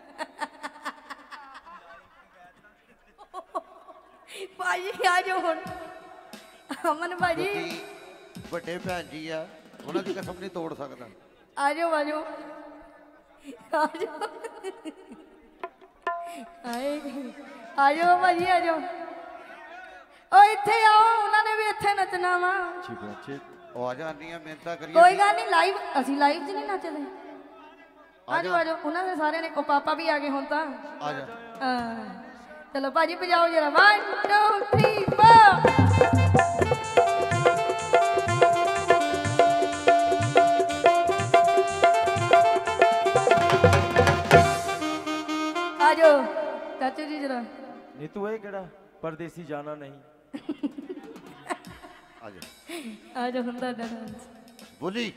ਭਾਜੀ ਆਜੋ ਹੁਣ ਅਮਨ ਭਾਜੀ
ਕਿਉਂਕਿ ਵੱਡੇ ਭੈਣ ਜੀ ਆ ਉਹਨਾਂ ਦੀ ਕਸਮ ਨਹੀਂ ਤੋੜ ਸਕਦਾ
ਆਜੋ ਆਜੋ ਆਜੋ ਆਏ ਆਜੋ ਭਾਜੀ ਆਜੋ ਓ ਇੱਥੇ ਆਓ ਉਹਨਾਂ ਨੇ ਵੀ ਇੱਥੇ ਨੱਚਣਾ ਵਾ
ਠੀਕ ਹੈ ਠੀਕ
ਉਹ ਆ ਜਾਂਦੀਆਂ ਮਿਹਨਤਾਂ ਕਰੀਏ
ਕੋਈ ਗੱਲ ਨਹੀਂ ਲਾਈਵ ਅਸੀਂ ਲਾਈਵ 'ਚ ਨਹੀਂ ਨੱਚਦੇ ਆਜੋ ਆਜੋ ਉਹਨਾਂ ਦੇ ਸਾਰਿਆਂ ਨੇ ਉਹ ਪਾਪਾ ਵੀ ਆ ਗਏ ਹੁਣ ਤਾਂ
ਆ ਜਾ
ਹਾਂ ਚਲੋ ਭਾਜੀ ਵਜਾਓ ਜਰਾ one two three four ਆਜੋ ਚਾਚੂ ਜੀ ਜਰਾ
ਨੀਤੂ ਇਹ ਕਿਹੜਾ ਪਰਦੇਸੀ ਜਾਣਾ ਨਹੀਂ
ਆ ਜਾ
ਆਜੋ ਹੁਣ ਤੁਹਾਡਾ ਡਾਂਸ
ਬੋਲੀ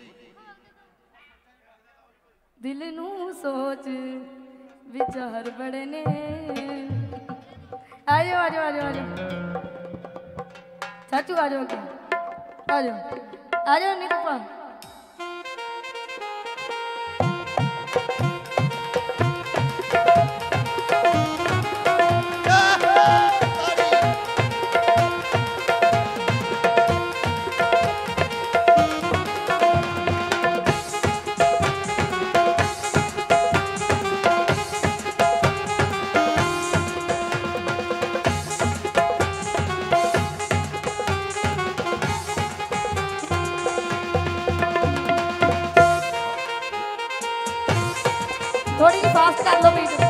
ਦਿਲ ਨੂੰ ਸੋਚ ਵਿਚਾਰ ਬੜੇ ਨੇ ਆਜੋ ਆਜੋ ਆਜੋ ਆਜੋ ਚਾਚੂ ਆਜੋ ਅੱਗੇ ਆਜੋ ਆਜੋ ਨੀਤੂਪਾ थोड़ी जी फास्ट कर लो बीट।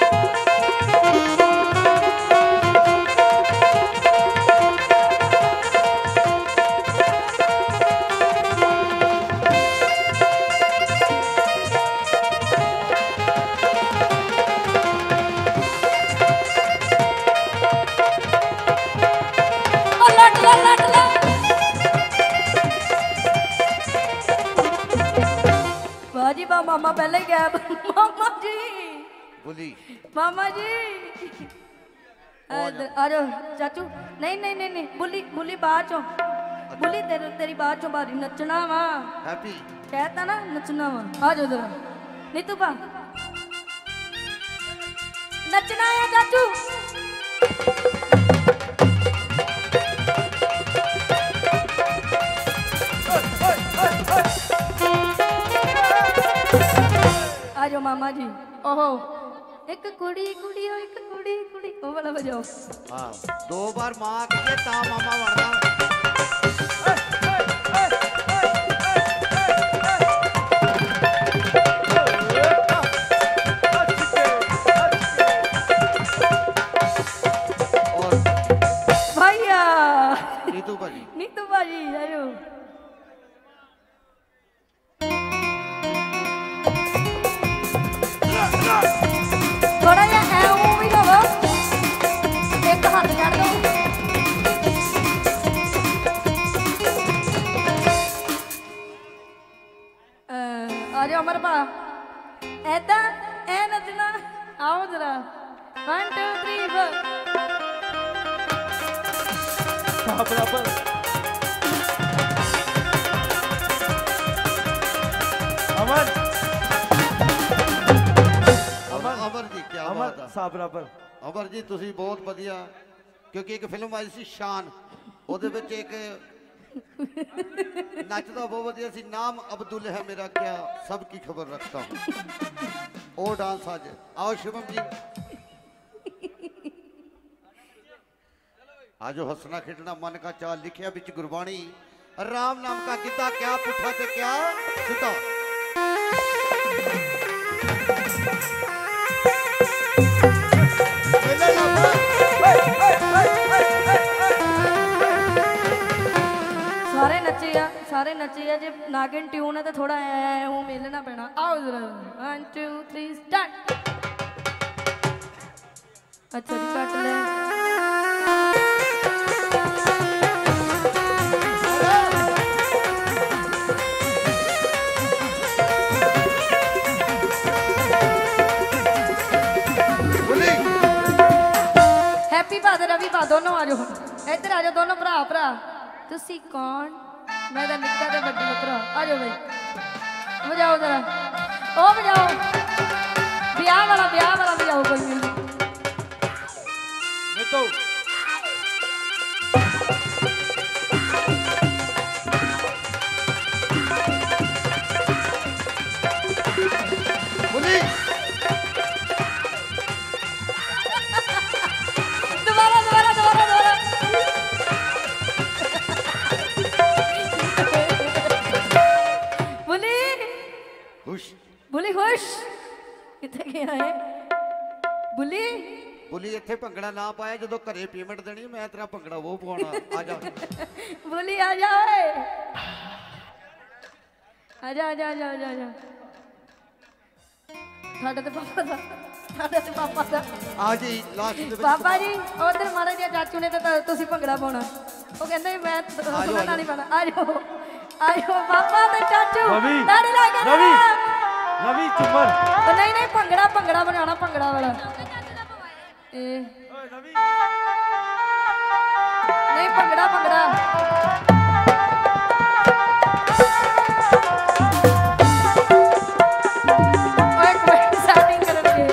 जी वाह मामा पहले ही गया मामा जी
बोली
मामा जी आ जाओ चाचू। नहीं नहीं नहीं नहीं बुली बुली बाद चो बुली तेरी तेरी बाद चो बारी नचना वा
हैप्पी
कहता ना नचना वा। आ जाओ जरा नीतू पा नचना है चाचू। आ जाओ मामा जी। ओहो एक कुड़ी कुड़ी ओ एक कुड़ी कुड़ी ओ वाला बजाओ।
हाँ दो बार माँ के ता मामा बनना। और
भैया
नीतू भाजी
नीतू भाजी आयो। थोड़ा या है वो भी करो एक हाथ चढ़ दो। आ जाओ अमर पा ऐदा ऐ नचना। आओ जरा वन टू थ्री फोर।
बराबर अमर
अमर जी क्या
अमर
बात है।
सा बराबर
अमर जी तुसी बहुत बढ़िया क्योंकि एक फिल्म आई सी शान ਉਹਦੇ ਵਿੱਚ एक नचदा बहुत बढ़िया सी नाम अब्दुल है मेरा क्या सबकी खबर रखता हूँ और डांस आज आओ शिवम जी आज हंसना खेडना मन का चाल लिखिया बिच गुरबाणी राम नाम का गिद्दा क्या पुठा ते क्या सीधा।
सारे नचे आ सारे नचे आ जे नागिन ट्यून है तो थोड़ा ऐ वो मिलना पैना। आओ जरा वन टू थ्री स्टार्ट। अच्छा जी कट ले हैप्पी पा दे रवि पा दोनों आ जाओ इधर आ जाओ दोनों भरा भरा। तुसी कौन मैं तो निक्का ते बड्डी भरा। आ जाओ भाई बजाओ जरा ओ बजाओ ब्याह वाला ब्याह वाला बजाओ कोई नहीं।
नीतू
बोली
दोबारा दोबारा दोबारा दोबारा। बुली
खुश
बुली खुश किथे गया है बुली।
बोली इत्थे भंगड़ा ना पाया जो घरे पेमेंट देनी मैं तेरा भंगड़ा वो पवाना आ जा।
बुली आ जा आजा आजा आजा आजा आजा साडे ते पापा दा साडे ते पापा दा
आ जी लास्ट दे विच
पापा जी उधर मारे जी चाचू ने तो तुसी भंगड़ा पाउणा ਉਹ ਕਹਿੰਦੇ ਮੈਂ ਹੱਸਣਾ ਨਾਲ ਹੀ ਪਾਣਾ ਆ ਜਾਓ ਆ ਜਾਓ ਪਾਪਾ ਤੇ ਚਾਚੂ
ਰਵੀ
ਤਾੜੀ ਲਾ ਕੇ
ਰਵੀ ਰਵੀ ਚੁੱਪਰ
ਉਹ ਨਹੀਂ ਨਹੀਂ ਭੰਗੜਾ ਭੰਗੜਾ ਬਣਾਉਣਾ ਭੰਗੜਾ ਵਾਲਾ ਇਹ
ਓਏ ਰਵੀ
ਨਹੀਂ ਭੰਗੜਾ ਭੰਗੜਾ ਓਏ ਕੋਈ ਸੈਟਿੰਗ ਕਰਨਗੇ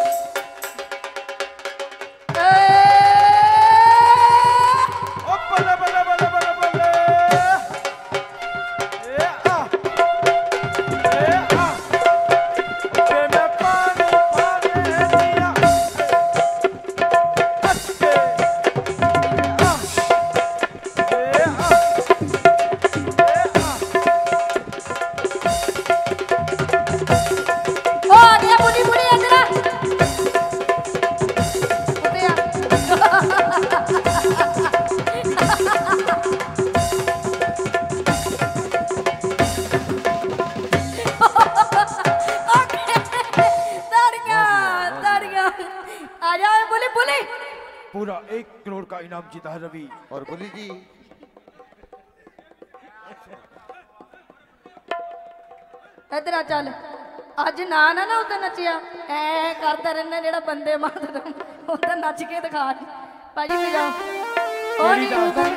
ਓ ਬੱਲੇ ਬੱਲੇ ਬੱਲੇ ਬੱਲੇ ਬੱਲੇ ਏ ਆ ਏ ਆ ਤੇ ਮੈਂ ਪਾਣੀ ਪਾਣੇ ਦੀਆਂ ਹੱਥੇ ਏ ਆ ਏ ਆ
बोले
पूरा एक करोड़ का इनाम जीता है रवि।
और बोली जी
इधर आ चल अज ना ना ना उधर नचिया ऐ करता रहना जेड़ा बंदे मारदा उधर नच के दिखा भाजी भी जाओ और
केड़ी डांस?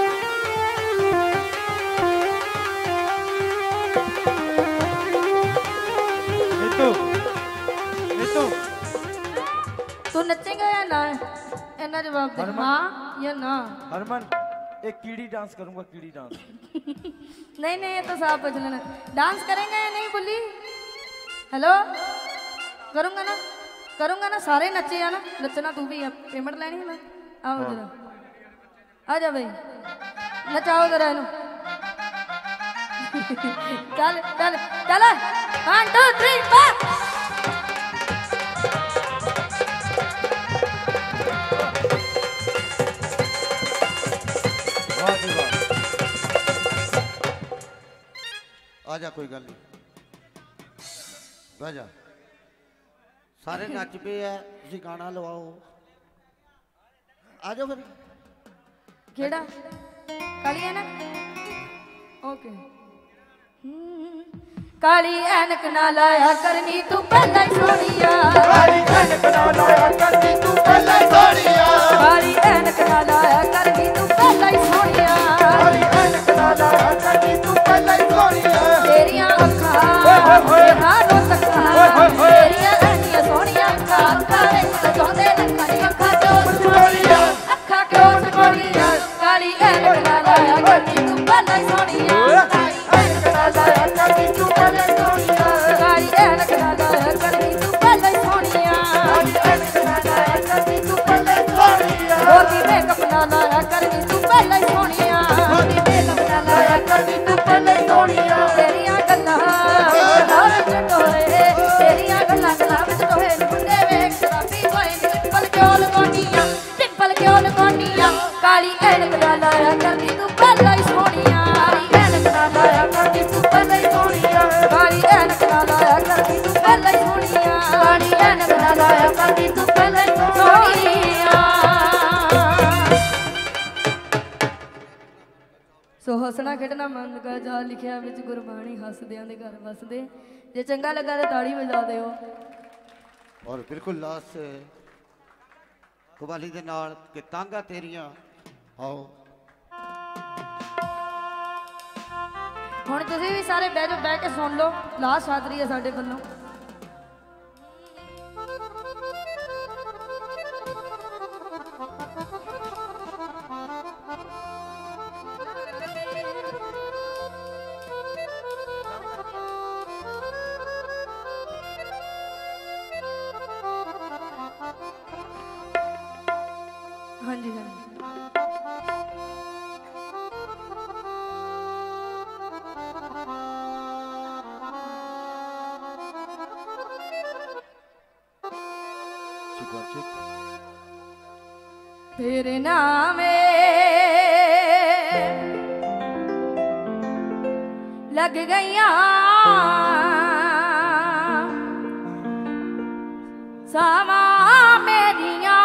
नीतू नीतू
तू नचेगा या ना इन्ना जवाब दे
हरमन।
हाँ या ना
हरमन एक कीड़ी डांस करूंगा, कीड़ी डांस।
नहीं नहीं ये तो साफ पूछ लेना डांस करेंगे या नहीं बोली हेलो करूंगा ना करूंगा ना सारे नचे या ना नचना तू भी है पेमेंट लेनी है ना आओ जरा आ जा भाई नचाओ जरा इनू चल चल चल वन टू थ्री फोर
वाह जी वाह।
आ जा कोई गल नहीं बह जा सारे नच पे है तुसी गाना लवाओ आ जाओ फिर
केड़ा काली है ना ओके काली ऐनक ना लाया करनी तू पहला ही सोनिया
काली ऐनक ना लाया करनी तू पहला ही सोनिया
काली ऐनक ना लाया करनी तू पहला ही सोनिया
काली ऐनक ना लाया करनी तू पहला ही सोनिया
तेरियां अखां हारो तक्का तेरियां ऐनियां सोनिया अखां अखां विच जोंदे लखां दी अखां चोर सोनिया अखां क्यों सोनिया काली ऐनक ना लाया करनी तू पहला ही सोनिया
ऐनक ना लाया करनी तू पहला ही सोनिया
काली ऐनक ना लाया करनी तू पहला ही सोनिया
काली ऐनक ना लाया करनी तू पहला ही सोनिया
होती मेकअप ना लाया करनी तू पहला ही सोनिया
होती मेकअप ना लाया करनी तू पहला ही सोनिया
तेरियां गल्लां गल्लां विच टोए तेरियां गल्लां गल्लां विच टोए मुंडे वेख शराबी होए नी पिंपल क्यों लगाउणियां पिंपल क्यों लगाउणियां काली ऐनक ना लाया करनी तू पहला ही सोनिया काली ऐनक ना लाया करनी तू पहला ही सोनिया काली ऐनक ना लाया करनी तू पहला ही सोनिया काली ऐनक ना लाया करनी तू पहला ही सोनिया सो हसना खेडना मन का जा लिखिया विच गुरबाणी हसदियां दे घर वसदे जे चंगा लगा तो ताड़ी बजा दिओ
और बिल्कुल लास्ट कवाली दे नाल कि तांगा तेरियां आओ
हुण तुसीं भी सारे बह जाओ बह के सुन लो लास्ट शादरी है साडे वल्लों हाँ जी हाँ जी
चिकवा चिक
तेरे नामे लग गईया सावा मेरिया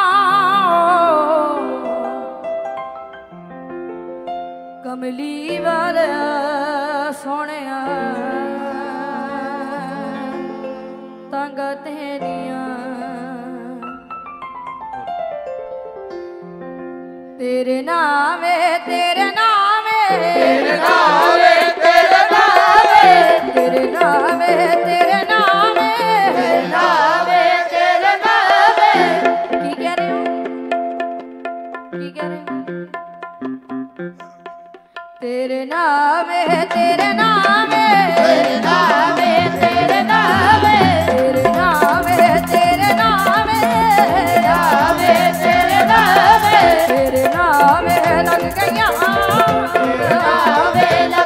कमली वाल सोने तंग तेरिया तेरे नामे तेरे नामे तेरे नामे तेरे नामे तेरे नामे तेरे नामे तेरे नामे तेरे नामे की कह रहे हो की कह रहे हो तेरे नामे तेरे नामे तेरे नामे तेरे नामे तेरे नामे तेरे नामे नामे तेरे नामे तेरे नामे लग गईया नामे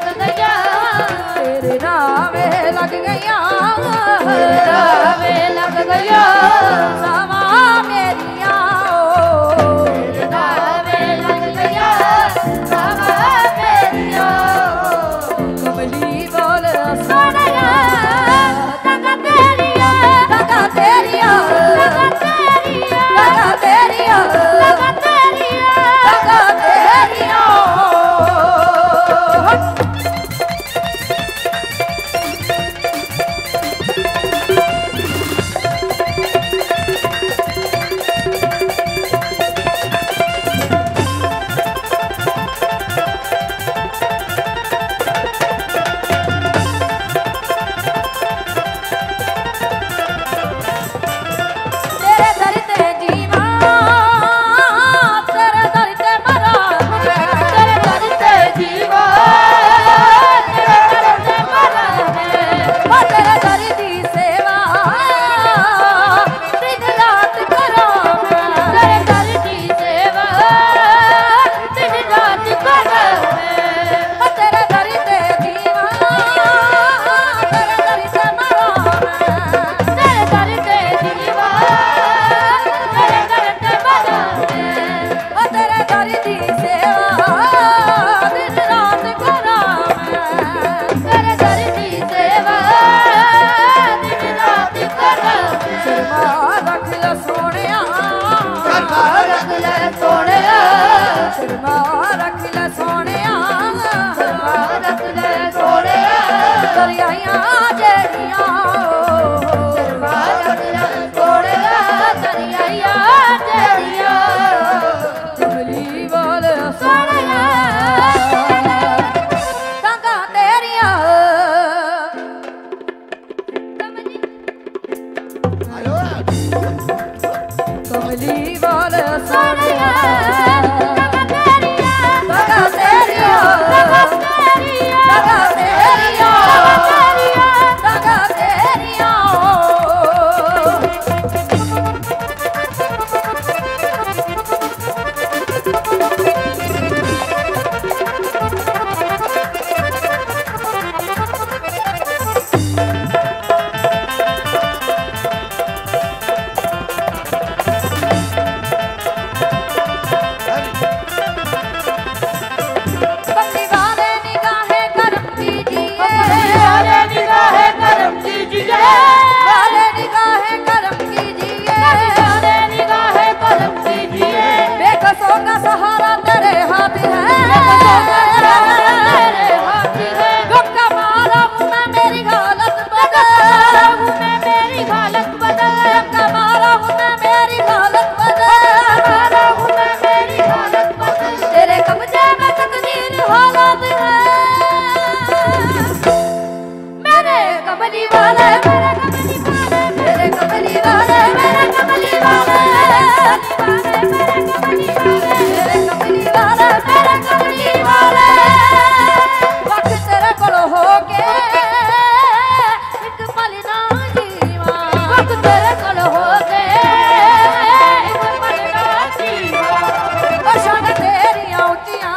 तेरे कोल हो के इक पल ना जीवा बशां तेरियां उच्चियां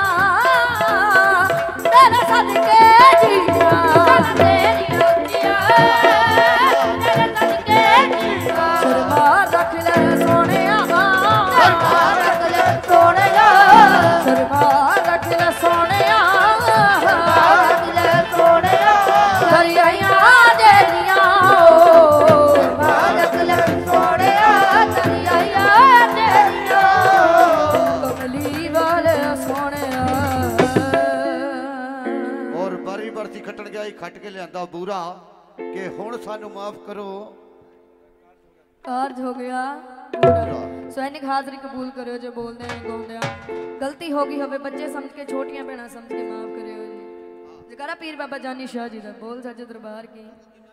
तेरे सदके जीवा तेरियां उच्चियां तेरे सदके जीवा सरमार रख ले सोहणिया सरमार रख ले सोहणिया सरमार रख ले सोहणिया सरमार रख ले सोहणिया दरियाइयां तेरियां सरमार रख ले सोहणिया दरियाइयां तेरियां कमली वाले सोहणिया
और बारी बरसी खट्टण गया ही खट के लियांदा बूरा कि हुण सानू माफ करो
कार्ज हो गया पूरा सैनिक हाजरी कबूल करो जो बोलते हैं गाउंदे गलती हो गई होवे बच्चे समझ के छोटियां भैणा समझ के माफ करियो जी जकारा पीर बाबा जानी शाह जी दा बोल सच्चे दरबार की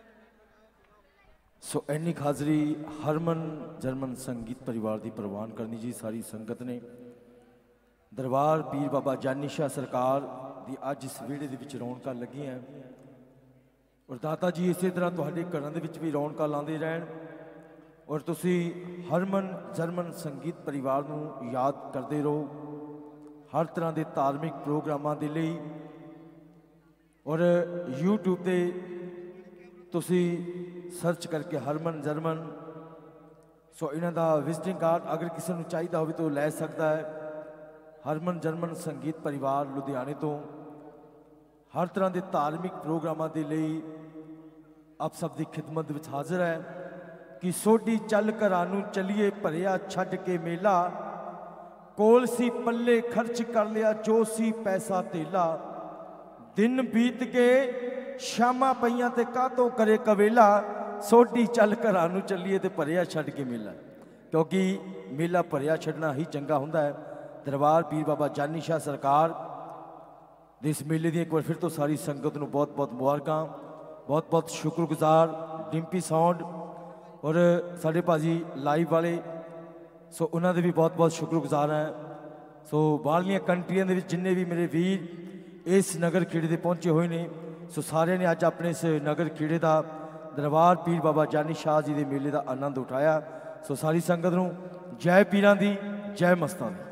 सो एनी हाजरी हरमन जर्मन संगीत परिवार की प्रवान करनी जी सारी संगत ने दरबार पीर बाबा जानी शाह सरकार की अज इस वेड़े दे विच रौनकां लगियां और दाता जी इस तरह तुहाडे घरां दे विच भी रौनकां लांदे रहन और तुसी हरमन जर्मन संगीत परिवार नूं याद करते रहो हर तरह के धार्मिक प्रोग्रामां दे लई और यूट्यूब ते तुसी सर्च करके हरमन जर्मन सो इन्हां दा विजिटिंग कार्ड अगर किसी नूं चाहिदा होवे तो लै सकदा है। हरमन जर्मन संगीत परिवार लुधियाने तो हर तरह के धार्मिक प्रोग्रामां दे लई आप सब की खिदमत विच हाजिर है कि सोडी चल घरां नूं चलीए भरिया छड्ड के मेला कोल सी पल्ले खर्च कर लिया जो सी पैसा तेला दिन बीत गए शामां पईयां ते कातों करे कवेला सोडी चल घरां नूं चलीए ते भरिया छड्ड के मेला क्योंकि मेला भरिया छड्डना ही चंगा हुंदा है। दरबार पीर बाबा जानी शाह सरकार दे इस मेले दी एक बार फिर तो सारी संगत नूं बहुत बहुत मुबारकां बहुत बहुत शुक्रगुजार डिंपी साउंड और साढ़े भाजी लाइव वाले सो उन्होंने दे भी बहुत बहुत शुक्रगुजार हैं। सो बाहरलियां कंट्रियां दे विच जिन्ने भी मेरे वीर इस नगर खेड़े दे पहुंचे हुए ने सो सारे ने अज अपने इस नगर खेड़े का दरबार पीर बाबा जानी शाह जी के मेले का आनंद उठाया। सो सारी संगत नूं जय पीरां दी जय मस्तां दी।